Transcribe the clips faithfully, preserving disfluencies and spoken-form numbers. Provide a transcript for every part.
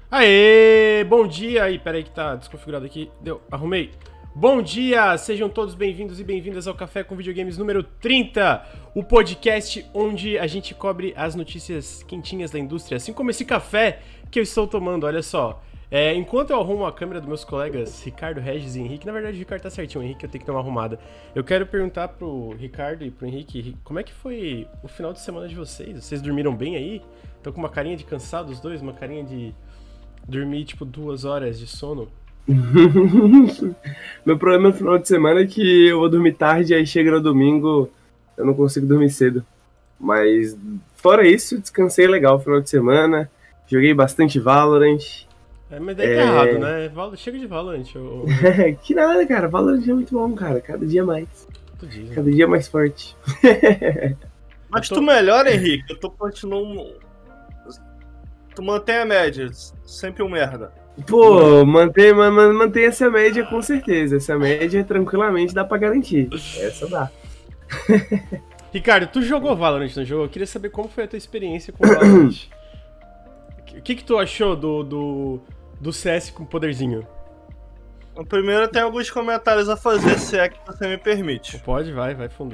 Aê, bom dia aí, peraí que tá desconfigurado aqui, deu, arrumei. Bom dia, sejam todos bem-vindos e bem-vindas ao Café com Videogames número trinta, o podcast onde a gente cobre as notícias quentinhas da indústria, assim como esse café que eu estou tomando, olha só. É, enquanto eu arrumo a câmera dos meus colegas Ricardo, Regis e Henrique, na verdade o Ricardo tá certinho, o Henrique eu tenho que dar uma arrumada. Eu quero perguntar pro Ricardo e pro Henrique, como é que foi o final de semana de vocês? Vocês dormiram bem aí? Estão com uma carinha de cansado os dois, uma carinha de dormir tipo duas horas de sono? Meu problema no final de semana é que eu vou dormir tarde, aí chega no domingo eu não consigo dormir cedo. Mas fora isso, descansei legal no final de semana, joguei bastante Valorant. É, mas daí tá é... errado, né? Val... Chega de Valorant. Eu... Que nada, cara. Valorant é muito bom, cara. Cada dia mais. Dia. Cada dia mais forte. Mas tô... tu melhora, Henrique. Eu tô continuando... Tu mantém a média. Sempre um merda. Pô, mantém, man, mantém essa média com certeza. Essa média tranquilamente dá pra garantir. Essa dá. Ricardo, tu jogou Valorant, não jogou? Eu queria saber como foi a tua experiência com Valorant. O que que tu achou do, do, do C S com poderzinho? Primeiro tem alguns comentários a fazer, se é que você me permite. Pode, vai, vai fundo.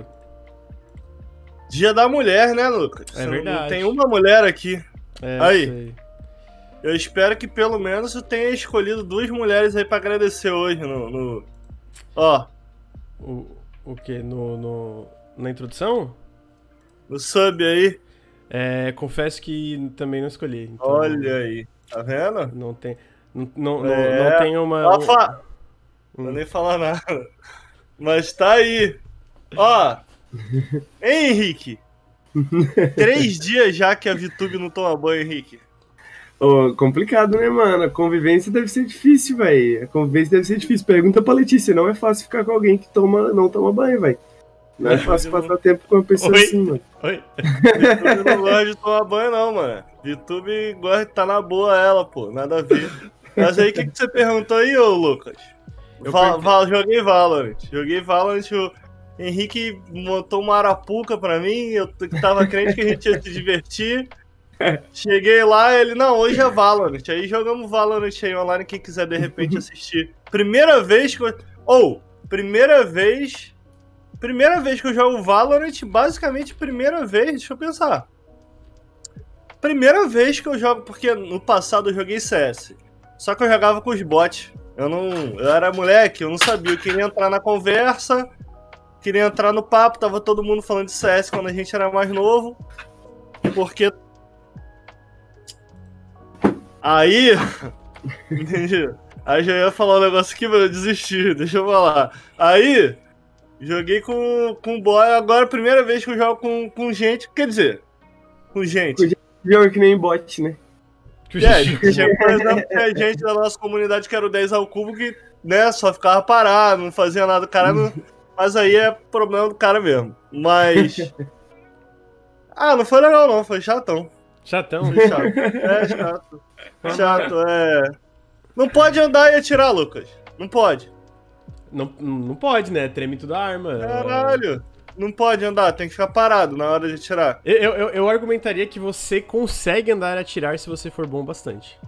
Dia da mulher, né, Lucas? É você verdade. Não tem uma mulher aqui. É, aí. Sei. Eu espero que pelo menos eu tenha escolhido duas mulheres aí pra agradecer hoje no... no... Ó. O, o que? No, no, na introdução? No sub aí. É, confesso que também não escolhi. Então, olha aí, tá vendo? Não tem, não, não, é, não, não tem uma... Ó, fa... Hum. Não vou nem falar nada. Mas tá aí. Ó. Hein, Henrique? Três dias já que a VTube não toma banho, Henrique. Oh, complicado, né, mano? A convivência deve ser difícil, velho. A convivência deve ser difícil. Pergunta pra Letícia, não é fácil ficar com alguém que toma, não toma banho, velho. Não é fácil passar não... tempo com uma pessoa Oi? assim, mano. Oi? VTube não gosta de tomar banho, não, mano. VTube gosta de estar tá na boa ela, pô. Nada a ver. Mas aí, o que, que você perguntou aí, ô Lucas? Val, Val, joguei Valorant. Joguei Valorant, o Henrique montou uma arapuca pra mim, eu tava crente que a gente ia se divertir. Cheguei lá, ele, não, hoje é Valorant. Aí jogamos Valorant aí online, quem quiser de repente assistir. Primeira vez que eu... Ou, oh, primeira vez... Primeira vez que eu jogo Valorant, basicamente primeira vez, deixa eu pensar. Primeira vez que eu jogo, porque no passado eu joguei C S. Só que eu jogava com os bots. Eu não... Eu era moleque, eu não sabia, eu queria entrar na conversa, queria entrar no papo, tava todo mundo falando de C S quando a gente era mais novo. Porque... Aí, entendi. Aí já ia falar um negócio aqui, mas eu desisti, deixa eu falar. Aí, joguei com, com boy, agora é a primeira vez que eu jogo com, com gente, quer dizer, com gente. Joga que nem bot, né? É, tinha, por exemplo, tinha gente da nossa comunidade que era o dez ao cubo que, né, só ficava parado, não fazia nada, o cara não... Mas aí é problema do cara mesmo. Mas... Ah, não foi legal não, foi chatão. Chatão? Foi chato. É, chato. Chato, é... Não pode andar e atirar, Lucas. Não pode. Não, não pode, né? Treme tudo a arma. Caralho. Não pode andar, tem que ficar parado na hora de atirar. Eu, eu, eu argumentaria que você consegue andar e atirar se você for bom bastante.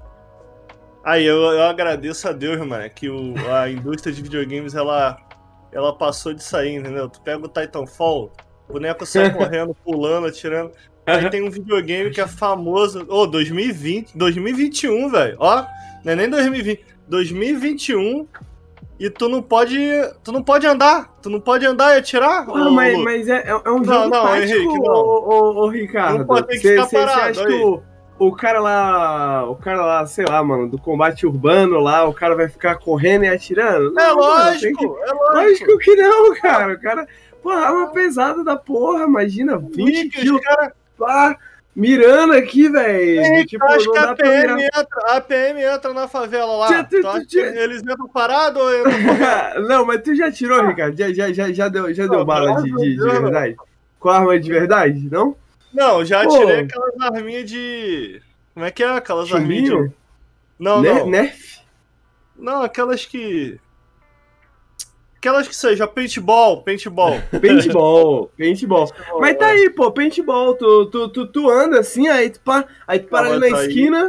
Aí, eu, eu agradeço a Deus, mano, que o, a indústria de videogames, ela, ela passou de sair, entendeu? Tu pega o Titanfall, o boneco sai correndo, pulando, atirando... Aí tem um videogame que é famoso... Ô, oh, dois mil e vinte, dois mil e vinte e um, velho. Ó, não é nem dois mil e vinte. dois mil e vinte e um e tu não pode... Tu não pode andar. Tu não pode andar e atirar. Ah, mas, mas é, é um jogo não, não, tático, Henrique, não. Ô, ô, ô, Ricardo. Não pode ter que cê, ficar cê, parado. Você acha aí. que o, o cara lá... O cara lá, sei lá, mano, do combate urbano lá, o cara vai ficar correndo e atirando? Não, é lógico, mano, que... é lógico. Lógico que não, cara. O cara... Porra, é uma pesada da porra, imagina. vinte quilos. Cara... Pá, mirando aqui, velho. Tipo, acho que a P M, entra, a P M entra na favela lá. Já, tu, tu, tu, eles entram parados ou entram... Não, mas tu já tirou, Ricardo? Já, já, já, já deu, já deu bala de, de, de verdade? Com arma de verdade, não? Não, já Pô. tirei aquelas arminhas de... Como é que é? Aquelas arminhas de... Não, Ner não. Nerf? Não, aquelas que... Aquelas que seja paintball, paintball. Paintball, paintball. Mas tá aí, pô, paintball, tu, tu, tu, tu anda assim, aí tu, pa, aí tu para ali na esquina,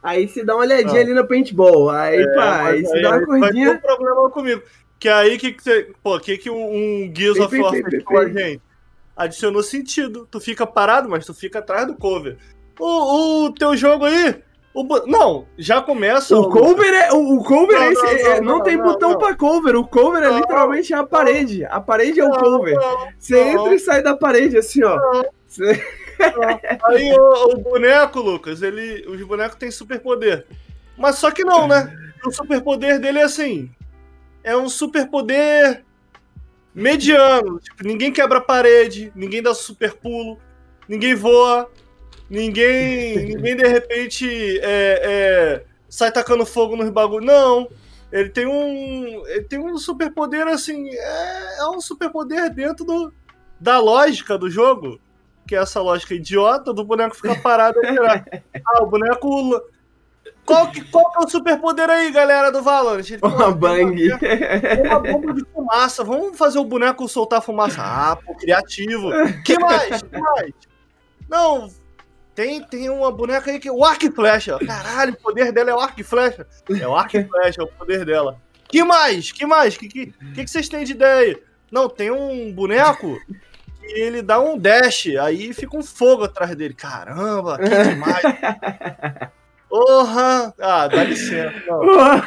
Aí você dá uma olhadinha Não. ali no paintball. Aí, É, pá, aí mas você aí dá uma vai ter corridinha. um problema comigo. Que aí, que que você... Pô, que que um Gears of Pei, War pei, fez pei, com a pei. gente? Adicionou sentido. Tu fica parado, mas tu fica atrás do cover. O, o teu jogo aí... O, bu- não, já começa... O cover é. O, o cover Não, é esse. não, é- não, é- não não, tem não, botão não. pra cover. O cover é Não, literalmente a parede. A parede é o Não, cover. não, Você não. entra e sai da parede, assim, ó. Não. Você- Aí o, o boneco, Lucas, ele, os bonecos têm superpoder. Mas só que não, né? O superpoder dele é assim. É um superpoder mediano. Tipo, ninguém quebra a parede, ninguém dá super pulo, ninguém voa, ninguém, ninguém de repente é, é, sai tacando fogo nos bagulho. Não. Ele tem um. Ele tem um superpoder assim. É, é um superpoder dentro do, da lógica do jogo. Que é essa lógica idiota do boneco ficar parado. Ah, o boneco. Qual que, qual que é o superpoder aí, galera do Valorant? Ele, Uma pô, bang. tem uma bomba de fumaça. Vamos fazer o boneco soltar fumaça. Ah, pô, criativo. Que mais? Que mais? Não, tem, tem uma boneca aí que. O arco e flecha. Caralho, o poder dela é o arco e flecha. É o arco e flecha, é o poder dela. Que mais? Que mais? Que que, que, que vocês têm de ideia aí? Não, tem um boneco. E ele dá um dash, aí fica um fogo atrás dele. Caramba, que demais. Porra! Ah, dá licença. Não.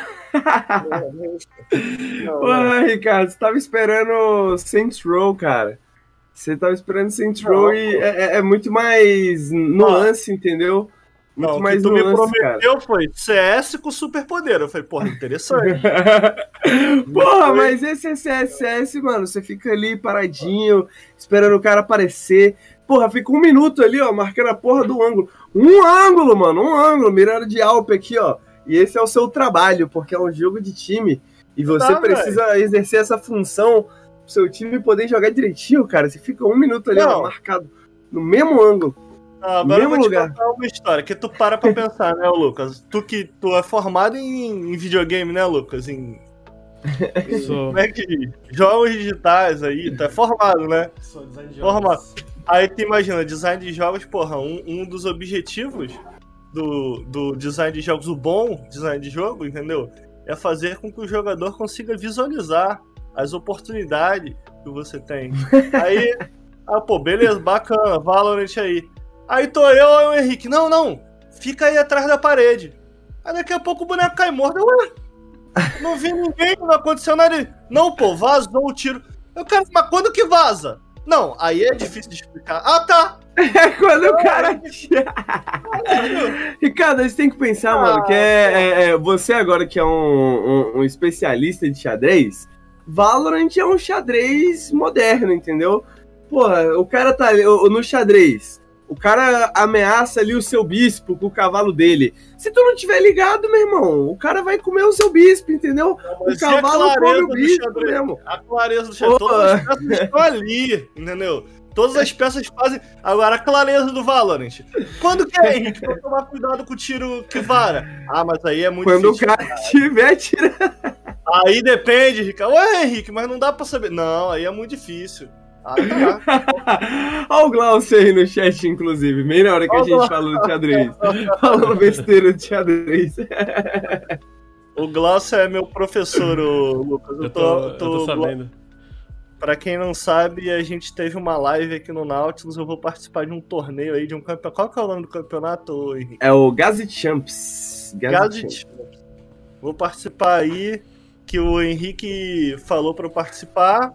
Não, Ué, Ricardo, você tava esperando Saints Row, cara. Você tava esperando Saints Row Não, e é, é- é muito mais nuance, entendeu? Muito Não, o mais que tu me nuance, cara. prometeu foi C S com superpoder. Eu falei, porra, interessante. Porra, Foi. mas esse é C S S, mano. Você fica ali paradinho, esperando o cara aparecer. Porra, fica um minuto ali, ó, marcando a porra do ângulo. Um ângulo, mano, um ângulo, mirando de Alpe aqui, ó. E esse é o seu trabalho, porque é um jogo de time. E você Tá, precisa exercer essa função pro seu time poder jogar direitinho, cara. Você fica um minuto ali, Não. ó, marcado no mesmo ângulo. Ah, agora eu Mesmo vou te lugar. contar uma história, que tu para pra pensar, né, Lucas? Tu que tu é formado em, em videogame, né, Lucas? Em, Sou, como é que diz? Jogos digitais aí, tu é formado, né? sou design de Forma- jogos. Aí tu imagina, design de jogos, porra, um, um dos objetivos do, do design de jogos, o bom design de jogo, entendeu? É fazer com que o jogador consiga visualizar as oportunidades que você tem. Aí, ah, pô, beleza, bacana, Valorant aí. Aí tô eu e o Henrique, não, não, fica aí atrás da parede. Aí daqui a pouco o boneco cai morto, eu, ué, não vi ninguém, não aconteceu nada. Não, pô, vazou o tiro. Eu, cara, mas quando que vaza? Não, aí é difícil de explicar. Ah, tá. É quando o cara. Ricardo, você tem que pensar, Ah, mano, que é, é- é- você agora que é um, um- um especialista de xadrez, Valorant é um xadrez moderno, entendeu? Porra, o cara tá ali, o- no xadrez, o cara ameaça ali o seu bispo com o cavalo dele. Se tu não tiver ligado, meu irmão, o cara vai comer o seu bispo, entendeu? O Mas e a cavalo come clareza o do bispo xadrez? mesmo. A clareza do xadrez. Pô. Todas as peças estão ali, entendeu? Todas as peças fazem. Agora, a clareza do Valorant. Quando que é, Henrique, pra tomar cuidado com o tiro que vara? Ah, mas aí é muito Quando o difícil. cara estiver tirando. Aí depende, Henrique. Ué, Henrique, mas não dá pra saber. Não, aí é muito difícil. Ah, tá. Olha o Glaucio aí no chat, inclusive, bem na hora que a Ó o gente falou de xadrez. Falando besteira de xadrez. O Glaucio é meu professor, ô, Lucas. Eu Eu tô, tô, eu tô- tô sabendo. Pra quem não sabe, a gente teve uma live aqui no Nautilus. Eu vou participar de um torneio aí, de um campeonato. Qual que é o nome do campeonato, Henrique? É o Gazet Champs. Gazet. Vou participar aí, que o Henrique falou pra eu participar,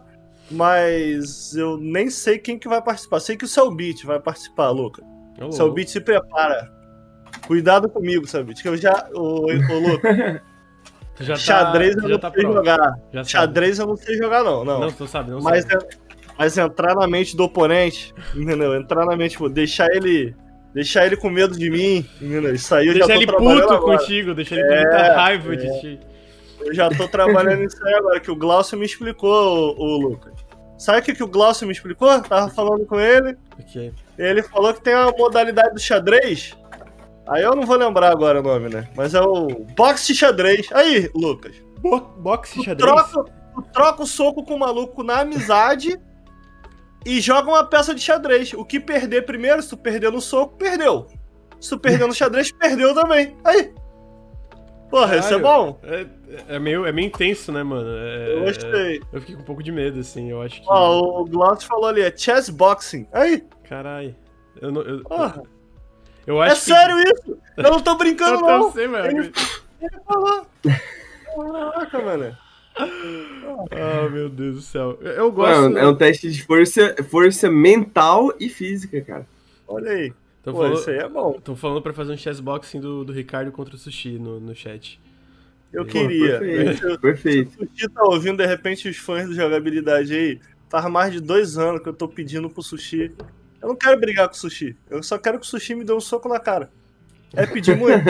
mas eu nem sei quem que vai participar. Sei que o Cellbit vai participar, Lucas. Ô, Cellbit, se prepara. Cuidado comigo, Cellbit, que eu já... Ô, ô Lucas, tu já tá, xadrez tu eu já não tá sei pronto. jogar. Já sabe. Xadrez eu não sei jogar, não. Não, Não, tu sabe, não mas, sabe. é- mas entrar na mente do oponente, entendeu? Entrar na mente, tipo, deixar ele... Deixar ele com medo de mim, entendeu? Isso aí eu Deixa já tô ele trabalhando puto agora. contigo, deixa ele com É, muita raiva é. de ti. Eu já tô trabalhando nisso aí agora, que o Glaucio me explicou, o, o Lucas. Sabe o que, que o Glaucio me explicou? Tava falando com ele, Ok. ele falou que tem a modalidade do xadrez. Aí eu não vou lembrar agora o nome, né? Mas é o boxe xadrez. Aí, Lucas. Bo boxe Tu xadrez? troca, tu troca o soco com o maluco na amizade e joga uma peça de xadrez. O que perder primeiro, se tu perder no soco, perdeu. Se tu perdeu no xadrez, perdeu também. Aí. Porra, isso é bom. É, é, meio, é meio intenso, né, mano? É, eu gostei. Eu fiquei com um pouco de medo, assim, eu acho que... Ó, o Glaucio falou ali, é chess boxing. Aí. Caralho. Eu não... Eu, Porra. eu acho é que... sério isso? Eu não tô brincando, não. Eu sei, mano. Ele, ele falou. Caraca, mano. Ah, meu Deus do céu. Eu gosto... Mano, é um teste de força, força mental e física, cara. Olha aí. Tô Pô, falando, isso aí é bom. Tô falando pra fazer um chessboxing do, do Ricardo contra o Sushi no, no chat. Eu Pô, queria. Perfeito. perfeito. Se o Sushi tá ouvindo, de repente, os fãs do Jogabilidade aí, faz mais de dois anos que eu tô pedindo pro Sushi. Eu não quero brigar com o Sushi. Eu só quero que o Sushi me dê um soco na cara. É pedir muito.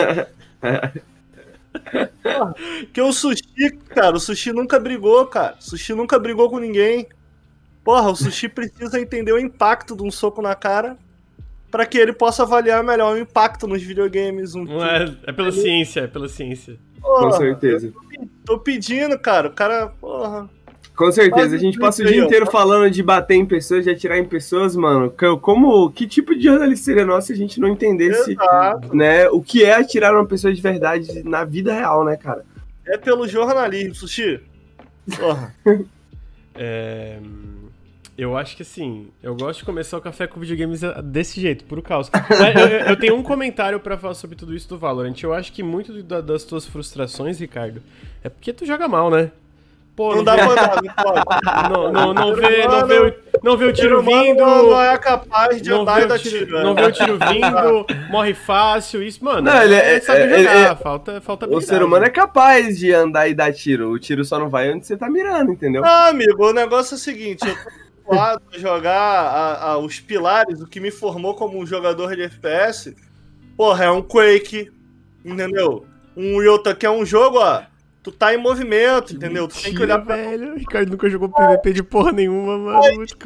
Porque o Sushi, cara, o Sushi nunca brigou, cara. O Sushi nunca brigou com ninguém. Porra, o Sushi precisa entender o impacto de um soco na cara pra que ele possa avaliar melhor o impacto nos videogames. Um Não é, é pela ele... ciência, é pela ciência. Porra, com certeza. Tô, tô pedindo, cara. O cara, porra. Com certeza, a gente passa o dia inteiro falando de bater em pessoas, de atirar em pessoas, mano. Como, que tipo de jornalista seria nosso se a gente não entendesse, Exato. né, o que é atirar uma pessoa de verdade na vida real, né, cara? É pelo jornalismo, Sushi. Porra. É... Eu acho que assim, eu gosto de começar o café com videogames desse jeito, por causa. eu, eu, eu tenho um comentário pra falar sobre tudo isso do Valorant. Eu acho que muito da, das tuas frustrações, Ricardo, é porque tu joga mal, né? Pô, não, não dá pra andar, não pode. Não, não, não, vê, não, vê, o, não vê o tiro vindo. Não é capaz de andar e dar tiro. tiro. Não vê o tiro vindo, morre fácil, isso, mano. Não, ele é, sabe é, jogar, é, falta, falta o ser humano é capaz de andar e dar tiro. O tiro só não vai onde você tá mirando, entendeu? Ah, amigo, o negócio é o seguinte, eu tô habituado a jogar a, a, os pilares, o que me formou como um jogador de F P S, porra, é um Quake, entendeu? Um Yota, que é um jogo, ó, tu tá em movimento, entendeu? Tu Mentira, tem que olhar pra... velho. O Ricardo nunca jogou P V P de porra nenhuma, mano. Ai, muito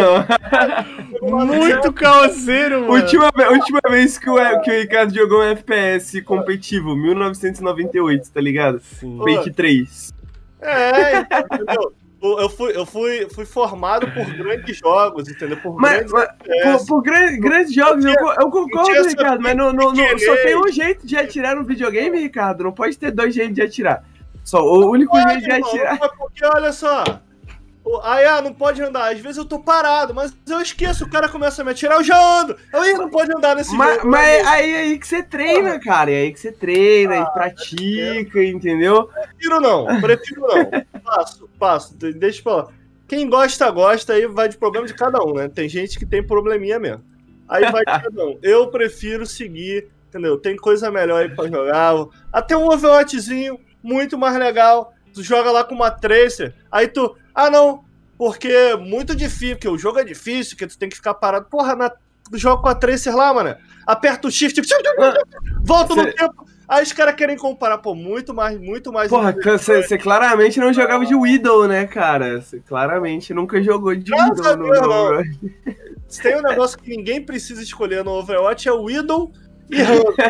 caoseiro. Muito caoseiro, mano. Última, última vez que o, que o Ricardo jogou um F P S competitivo, mil novecentos e noventa e oito, tá ligado? Sim. Quake três. É, entendeu? Eu fui, eu fui, fui formado por grandes jogos, entendeu? Por mas, grandes, mas, por, por grandes, grandes jogos, eu, eu concordo, Ricardo, mas não, não, não, só tem um jeito de atirar no videogame, Ricardo. Não pode ter dois jeitos de atirar. Só o único pode, jeito de atirar. Não, porque olha só. Aí, ah, não pode andar. Às vezes eu tô parado, mas eu esqueço. O cara começa a me atirar, eu já ando. Aí não pode andar nesse mas, jogo. Mas aí é aí que você treina, Porra. cara. É aí que você treina ah, e pratica, é. entendeu? Prefiro não, prefiro não. Passo, passo. Deixa eu falar. Quem gosta, gosta. Aí vai de problema de cada um, né? Tem gente que tem probleminha mesmo. Aí vai de cada um. Eu prefiro seguir, entendeu? Tem coisa melhor aí pra jogar. Até um Overwatchzinho, muito mais legal. Tu joga lá com uma Tracer. Aí tu... Ah, não, porque é muito difícil, porque o jogo é difícil, que tu tem que ficar parado. Porra, na, tu joga com a Tracer lá, mano. Aperta o shift, volta Cê... no tempo. Aí os caras querem comparar, pô, muito mais, muito mais... Porra, você claramente não jogava de Widow, né, cara? Você claramente nunca jogou de Graças Widow no Overwatch. Se tem um negócio que ninguém precisa escolher no Overwatch, é Widow e Hunter.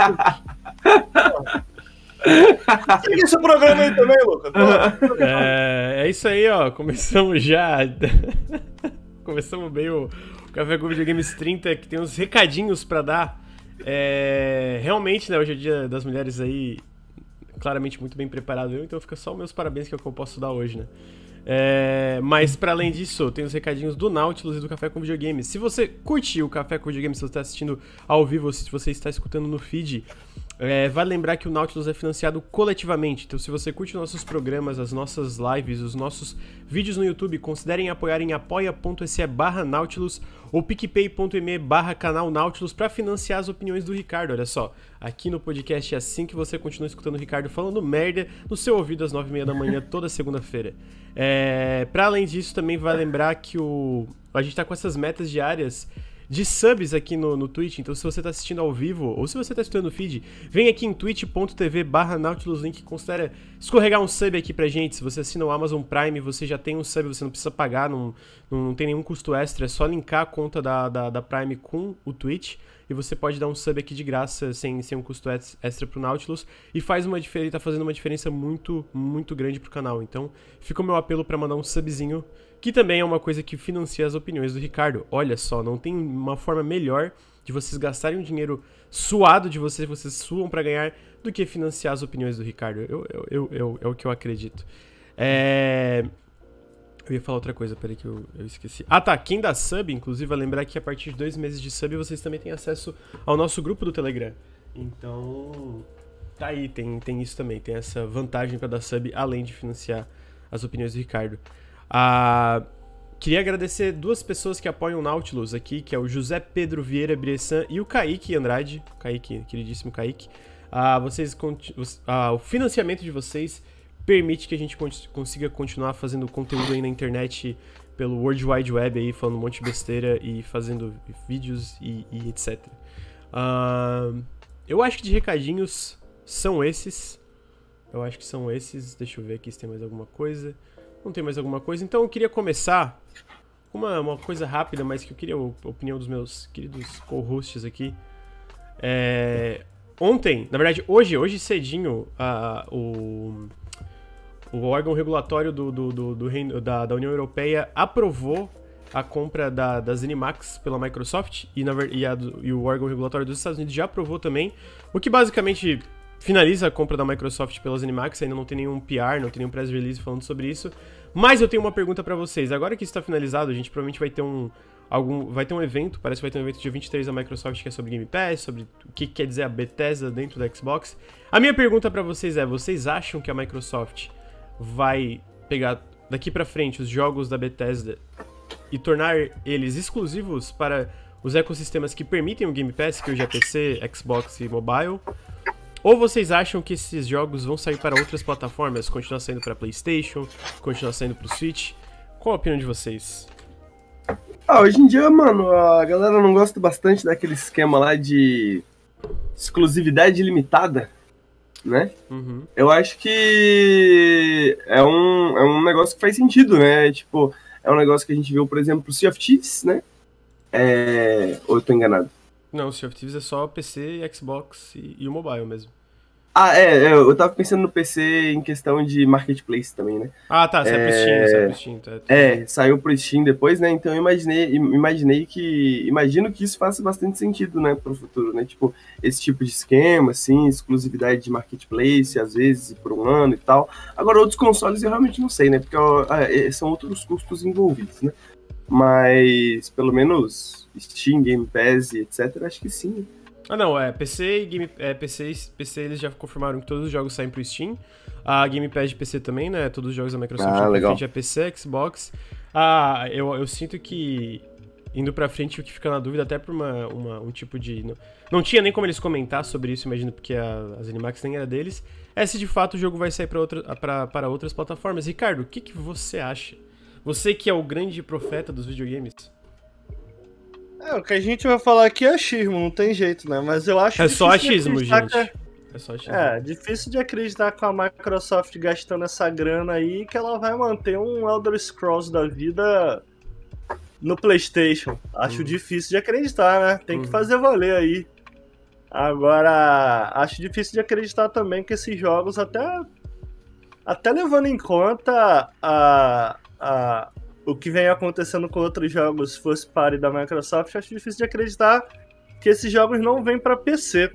Siga esse programa aí também, Lucas. É, é isso aí, ó. Começamos já. Começamos bem o Café com Videogames trinta, que tem uns recadinhos pra dar. É, realmente, né, hoje é o dia das mulheres aí, claramente muito bem preparado eu, então fica só os meus parabéns que é o que eu posso dar hoje, né? É, mas para além disso, tem os recadinhos do Nautilus e do Café com Videogames. Se você curtiu o Café com Videogames, se você está assistindo ao vivo, se você está escutando no feed, é, vale lembrar que o Nautilus é financiado coletivamente. Então se você curte nossos programas, as nossas lives, os nossos vídeos no YouTube, considerem apoiar em apoia.se barra Nautilus ou picpay.me barra canal Nautilus para financiar as opiniões do Ricardo. Olha só, aqui no podcast é assim que você continua escutando o Ricardo falando merda no seu ouvido às nove e meia da manhã toda segunda-feira. É, para além disso, também vai lembrar que o, a gente tá com essas metas diárias de subs aqui no, no Twitch, então se você tá assistindo ao vivo ou se você tá escutando no feed, vem aqui em twitch.tv barra Nautilus Link, considera escorregar um sub aqui pra gente. Se você assina o Amazon Prime, você já tem um sub, você não precisa pagar, não, não, não tem nenhum custo extra, é só linkar a conta da, da, da Prime com o Twitch e você pode dar um sub aqui de graça, sem, sem um custo extra pro Nautilus, e faz uma diferença, tá fazendo uma diferença muito, muito grande pro canal. Então, fica o meu apelo pra mandar um subzinho, que também é uma coisa que financia as opiniões do Ricardo. Olha só, não tem uma forma melhor de vocês gastarem um dinheiro suado de vocês, vocês suam pra ganhar, do que financiar as opiniões do Ricardo. Eu, eu, eu, eu, é o que eu acredito. É... Eu ia falar outra coisa, peraí que eu, eu esqueci. Ah tá, quem dá sub, inclusive, vai lembrar que a partir de dois meses de sub vocês também têm acesso ao nosso grupo do Telegram. Então, tá aí, tem, tem isso também, tem essa vantagem pra dar sub, além de financiar as opiniões do Ricardo. Ah, queria agradecer duas pessoas que apoiam o Nautilus aqui, que é o José Pedro Vieira Bressan e o Kaique Andrade. Kaique, queridíssimo Kaique. Ah, vocês, ah, o financiamento de vocês permite que a gente consiga continuar fazendo conteúdo aí na internet pelo World Wide Web aí, falando um monte de besteira e fazendo vídeos e, e etcétera. Uh, eu acho que de recadinhos são esses. Eu acho que são esses. Deixa eu ver aqui se tem mais alguma coisa. Não tem mais alguma coisa. Então eu queria começar com uma, uma coisa rápida, mas que eu queria a opinião dos meus queridos co-hosts aqui. É, ontem, na verdade hoje, hoje cedinho, uh, o... O órgão regulatório do, do, do, do reino, da, da União Europeia aprovou a compra da, da ZeniMax pela Microsoft e, na, e, a, e o órgão regulatório dos Estados Unidos já aprovou também, o que basicamente finaliza a compra da Microsoft pela ZeniMax. Ainda não tem nenhum P R, não tem nenhum press release falando sobre isso, mas eu tenho uma pergunta pra vocês. Agora que isso tá finalizado, a gente provavelmente vai ter um, algum, vai ter um evento, parece que vai ter um evento dia vinte e três da Microsoft que é sobre Game Pass, sobre o que quer dizer a Bethesda dentro da Xbox. A minha pergunta pra vocês é, vocês acham que a Microsoft vai pegar daqui pra frente os jogos da Bethesda e tornar eles exclusivos para os ecossistemas que permitem o Game Pass, que hoje é P C, Xbox e mobile? Ou vocês acham que esses jogos vão sair para outras plataformas, continuar saindo para PlayStation, continuar saindo pro Switch? Qual a opinião de vocês? Ah, hoje em dia, mano, a galera não gosta bastante daquele esquema lá de exclusividade limitada, né? Uhum. Eu acho que é um, é um negócio que faz sentido, né? Tipo, é um negócio que a gente viu, por exemplo, o Sea of Thieves, né? É... Ou eu tô enganado? Não, o Sea of Thieves é só P C, Xbox e, e o mobile mesmo. Ah, é, é, eu tava pensando no P C em questão de marketplace também, né? Ah, tá, sai é... pro Steam, sai pro Steam. Tá, tá. É, saiu pro Steam depois, né? Então eu imaginei, imaginei que... Imagino que isso faça bastante sentido, né, pro futuro, né? Tipo, esse tipo de esquema, assim, exclusividade de marketplace, às vezes, por um ano e tal. Agora, outros consoles eu realmente não sei, né? Porque ó, são outros custos envolvidos, né? Mas, pelo menos, Steam, Game Pass e etcétera, acho que sim. Ah, não, é P C e Game, é, P C, P C eles já confirmaram que todos os jogos saem pro Steam. A Game Pass de P C também, né? Todos os jogos da Microsoft ah, já frente a P C, Xbox. Ah, eu, eu sinto que indo pra frente o que fica na dúvida, até por uma, uma, um tipo de... Não, não tinha nem como eles comentar sobre isso, imagino, porque a, a ZeniMax nem era deles. É se de fato o jogo vai sair pra outra, pra, para outras plataformas. Ricardo, o que, que você acha? Você que é o grande profeta dos videogames. É, o que a gente vai falar aqui é achismo, não tem jeito, né? Mas eu acho É só achismo, gente. Que... É só achismo. É, difícil de acreditar com a Microsoft gastando essa grana aí que ela vai manter um Elder Scrolls da vida no PlayStation. Acho uhum. difícil de acreditar, né? Tem uhum. que fazer valer aí. Agora, acho difícil de acreditar também que esses jogos, até, até levando em conta a... a o que vem acontecendo com outros jogos first party da Microsoft, acho difícil de acreditar que esses jogos não vêm para P C.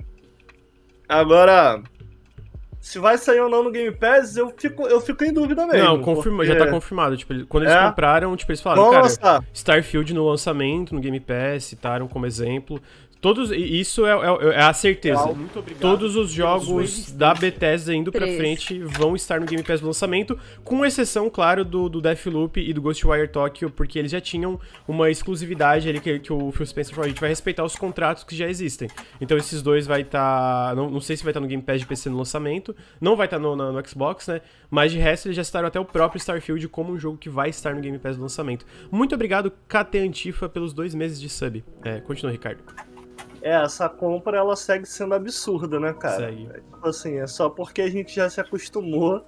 Agora, se vai sair ou não no Game Pass, eu fico, eu fico em dúvida mesmo. Não, confirma, porque... já tá confirmado. Tipo, quando eles é. compraram, tipo, eles falaram, Vamos cara, lançar. Starfield no lançamento, no Game Pass, citaram como exemplo. Todos, isso é, é, é a certeza. Muito obrigado. Todos os jogos da Bethesda indo pra frente vão estar no Game Pass do lançamento, com exceção, claro, do, do Deathloop e do Ghostwire Tokyo, porque eles já tinham uma exclusividade ali que, que o Phil Spencer falou, a gente vai respeitar os contratos que já existem. Então esses dois vai estar... Tá, não, não sei se vai estar tá no Game Pass de P C no lançamento, não vai estar tá no, no, no Xbox, né? Mas de resto eles já citaram até o próprio Starfield como um jogo que vai estar no Game Pass do lançamento. Muito obrigado, K T Antifa, pelos dois meses de sub. É, continua, Ricardo. É, essa compra, ela segue sendo absurda, né, cara? Segue. É, tipo assim, é só porque a gente já se acostumou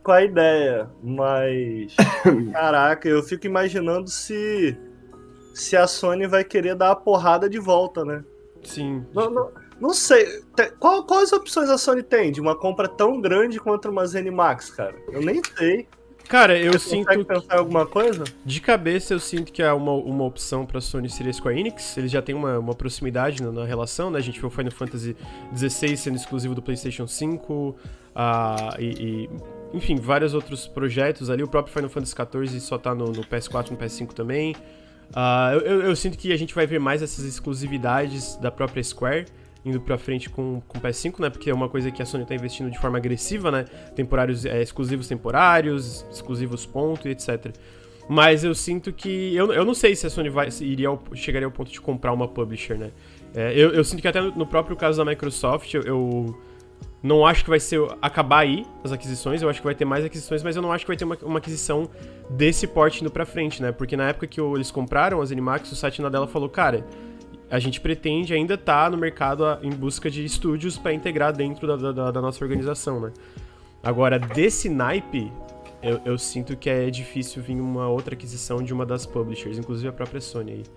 com a ideia, mas... Caraca, eu fico imaginando se... Se a Sony vai querer dar a porrada de volta, né? Sim. Não, não, não sei. Qual, quais opções a Sony tem de uma compra tão grande quanto uma ZeniMax, cara? Eu nem sei. Cara, eu Você sinto... consegue pensar em alguma coisa? De cabeça, eu sinto que uma, uma opção pra Sony seria Square Enix. Eles já têm uma, uma proximidade na, na relação, né? A gente viu o Final Fantasy dezesseis sendo exclusivo do PlayStation cinco. Uh, e, e, enfim, vários outros projetos ali. O próprio Final Fantasy quatorze só tá no, no P S quatro e no P S cinco também. Uh, eu, eu, eu sinto que a gente vai ver mais essas exclusividades da própria Square indo pra frente com o P S cinco, né? Porque é uma coisa que a Sony tá investindo de forma agressiva, né? Temporários, é, exclusivos temporários, exclusivos ponto e etcétera. Mas eu sinto que... Eu, eu não sei se a Sony vai, se iria ao, chegaria ao ponto de comprar uma publisher, né? É, eu, eu sinto que até no, no próprio caso da Microsoft, eu... eu não acho que vai ser acabar aí as aquisições, eu acho que vai ter mais aquisições, mas eu não acho que vai ter uma, uma aquisição desse porte indo pra frente, né? Porque na época que o, eles compraram as ZeniMax, o Satya Nadella falou, cara, a gente pretende ainda estar tá no mercado a, em busca de estúdios para integrar dentro da, da, da nossa organização, né? Agora, desse naipe, eu, eu sinto que é difícil vir uma outra aquisição de uma das publishers, inclusive a própria Sony aí.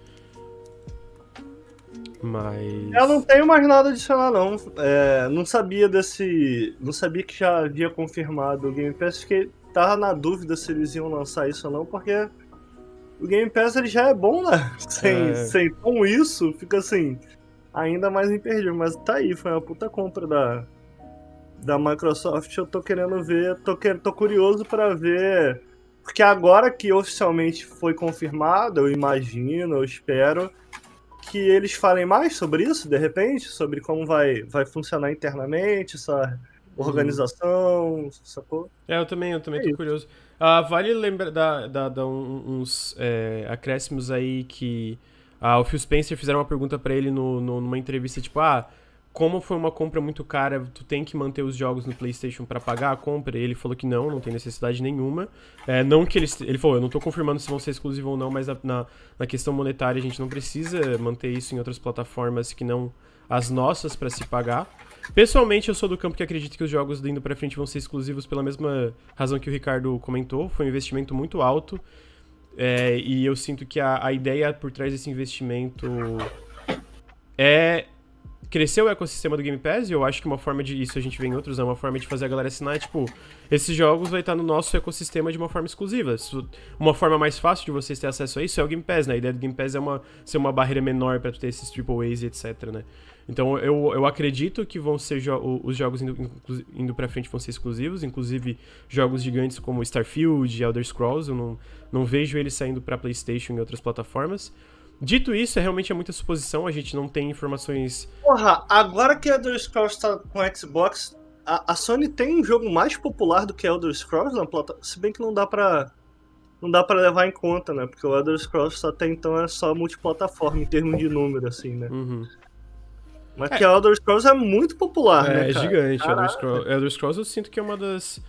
Mas... Eu não tenho mais nada a adicionar, não. É, não sabia desse... Não sabia que já havia confirmado o Game Pass. Fiquei... Tava na dúvida se eles iam lançar isso ou não, porque o Game Pass ele já é bom, né? Sem, é... sem com isso, fica assim, ainda mais imperdível. Mas tá aí, foi uma puta compra da, da Microsoft. Eu tô querendo ver, tô, querendo, tô curioso pra ver... Porque agora que oficialmente foi confirmado, eu imagino, eu espero... que eles falem mais sobre isso, de repente, sobre como vai, vai funcionar internamente, essa organização, hum. sacou? É, eu também, eu também é tô isso. curioso. Ah, vale lembrar, dar, dar, dar uns é, acréscimos aí que ah, o Phil Spencer fizeram uma pergunta pra ele no, no, numa entrevista, tipo, ah, como foi uma compra muito cara, tu tem que manter os jogos no PlayStation pra pagar a compra? E ele falou que não, não tem necessidade nenhuma. É, não que eles... Ele falou, eu não tô confirmando se vão ser exclusivos ou não, mas na, na questão monetária a gente não precisa manter isso em outras plataformas que não as nossas pra se pagar. Pessoalmente, eu sou do campo que acredita que os jogos indo pra frente vão ser exclusivos pela mesma razão que o Ricardo comentou. Foi um investimento muito alto. É, e eu sinto que a, a ideia por trás desse investimento é... cresceu o ecossistema do Game Pass, e eu acho que uma forma de... Isso a gente vê em outros, é uma forma de fazer a galera assinar, é, tipo... Esses jogos vai estar no nosso ecossistema de uma forma exclusiva. Uma forma mais fácil de vocês terem acesso a isso é o Game Pass, né? A ideia do Game Pass é uma, ser uma barreira menor pra tu ter esses triple A's e etc, né? Então eu, eu acredito que vão ser jo- os jogos indo, indo pra frente vão ser exclusivos, inclusive jogos gigantes como Starfield e Elder Scrolls, eu não, não vejo eles saindo pra PlayStation e outras plataformas. Dito isso, é, realmente é muita suposição, a gente não tem informações... Porra, agora que Elder Scrolls tá com Xbox, a, a Sony tem um jogo mais popular do que Elder Scrolls na plataforma, se bem que não dá pra, não dá pra levar em conta, né? Porque o Elder Scrolls até então é só multiplataforma em termos de número, assim, né? Uhum. Mas é. que o Elder Scrolls é muito popular, é, né, É cara? gigante, Elder Scrolls, Elder Scrolls eu sinto que é uma das...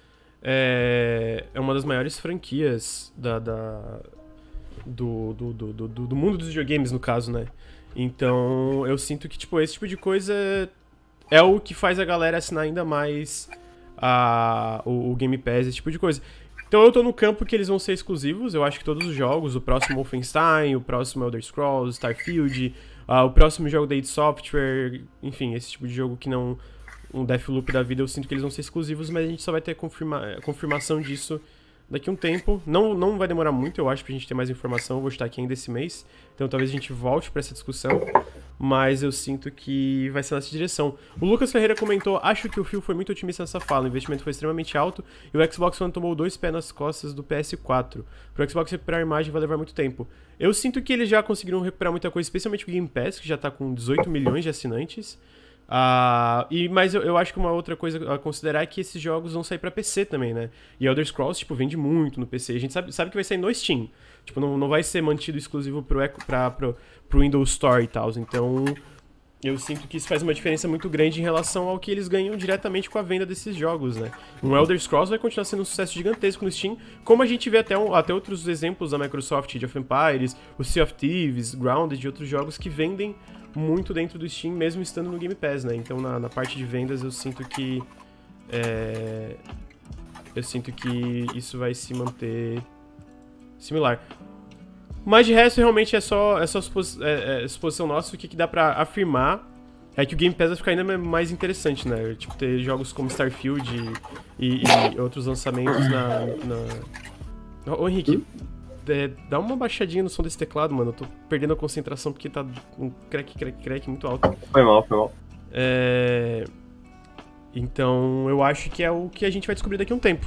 É, é uma das maiores franquias da... da... Do, do, do, do, do mundo dos videogames, no caso, né? Então, eu sinto que, tipo, esse tipo de coisa é o que faz a galera assinar ainda mais a, o, o Game Pass, esse tipo de coisa. Então, eu tô no campo que eles vão ser exclusivos. Eu acho que todos os jogos, o próximo Wolfenstein, o próximo Elder Scrolls, Starfield, uh, o próximo jogo da id Software, enfim, esse tipo de jogo que não... Um Deathloop da vida, eu sinto que eles vão ser exclusivos, mas a gente só vai ter confirma, confirmação disso daqui a um tempo. Não, não vai demorar muito, eu acho, pra gente ter mais informação. Eu vou estar aqui ainda esse mês, então talvez a gente volte pra essa discussão, mas eu sinto que vai ser nessa direção. O Lucas Ferreira comentou, acho que o Phil foi muito otimista nessa fala, o investimento foi extremamente alto e o Xbox One tomou dois pés nas costas do P S quatro. Pro Xbox recuperar a imagem vai levar muito tempo. Eu sinto que eles já conseguiram recuperar muita coisa, especialmente o Game Pass, que já tá com dezoito milhões de assinantes. Uh, e, mas eu, eu acho que uma outra coisa a considerar é que esses jogos vão sair pra P C também, né? E Elder Scrolls, tipo, vende muito no P C. A gente sabe, sabe que vai sair no Steam. Tipo, não, não vai ser mantido exclusivo pro, pra, pro, pro Windows Store e tal. Então, eu sinto que isso faz uma diferença muito grande em relação ao que eles ganham diretamente com a venda desses jogos, né? Um Elder Scrolls vai continuar sendo um sucesso gigantesco no Steam, como a gente vê até, um, até outros exemplos da Microsoft, Age of Empires, o Sea of Thieves, Grounded e outros jogos que vendem muito dentro do Steam, mesmo estando no Game Pass, né? Então, na, na parte de vendas, eu sinto que é, eu sinto que isso vai se manter similar. Mas de resto, realmente, é só, é só supos, é, é, suposição nossa. O que, que dá pra afirmar é que o Game Pass vai ficar ainda mais interessante, né? Tipo, ter jogos como Starfield e, e, e outros lançamentos na... na... Ô, Henrique, é, dá uma baixadinha no som desse teclado, mano. Eu tô perdendo a concentração porque tá um crack, crack, crack muito alto. Foi mal, foi mal. É... Então, eu acho que é o que a gente vai descobrir daqui a um tempo.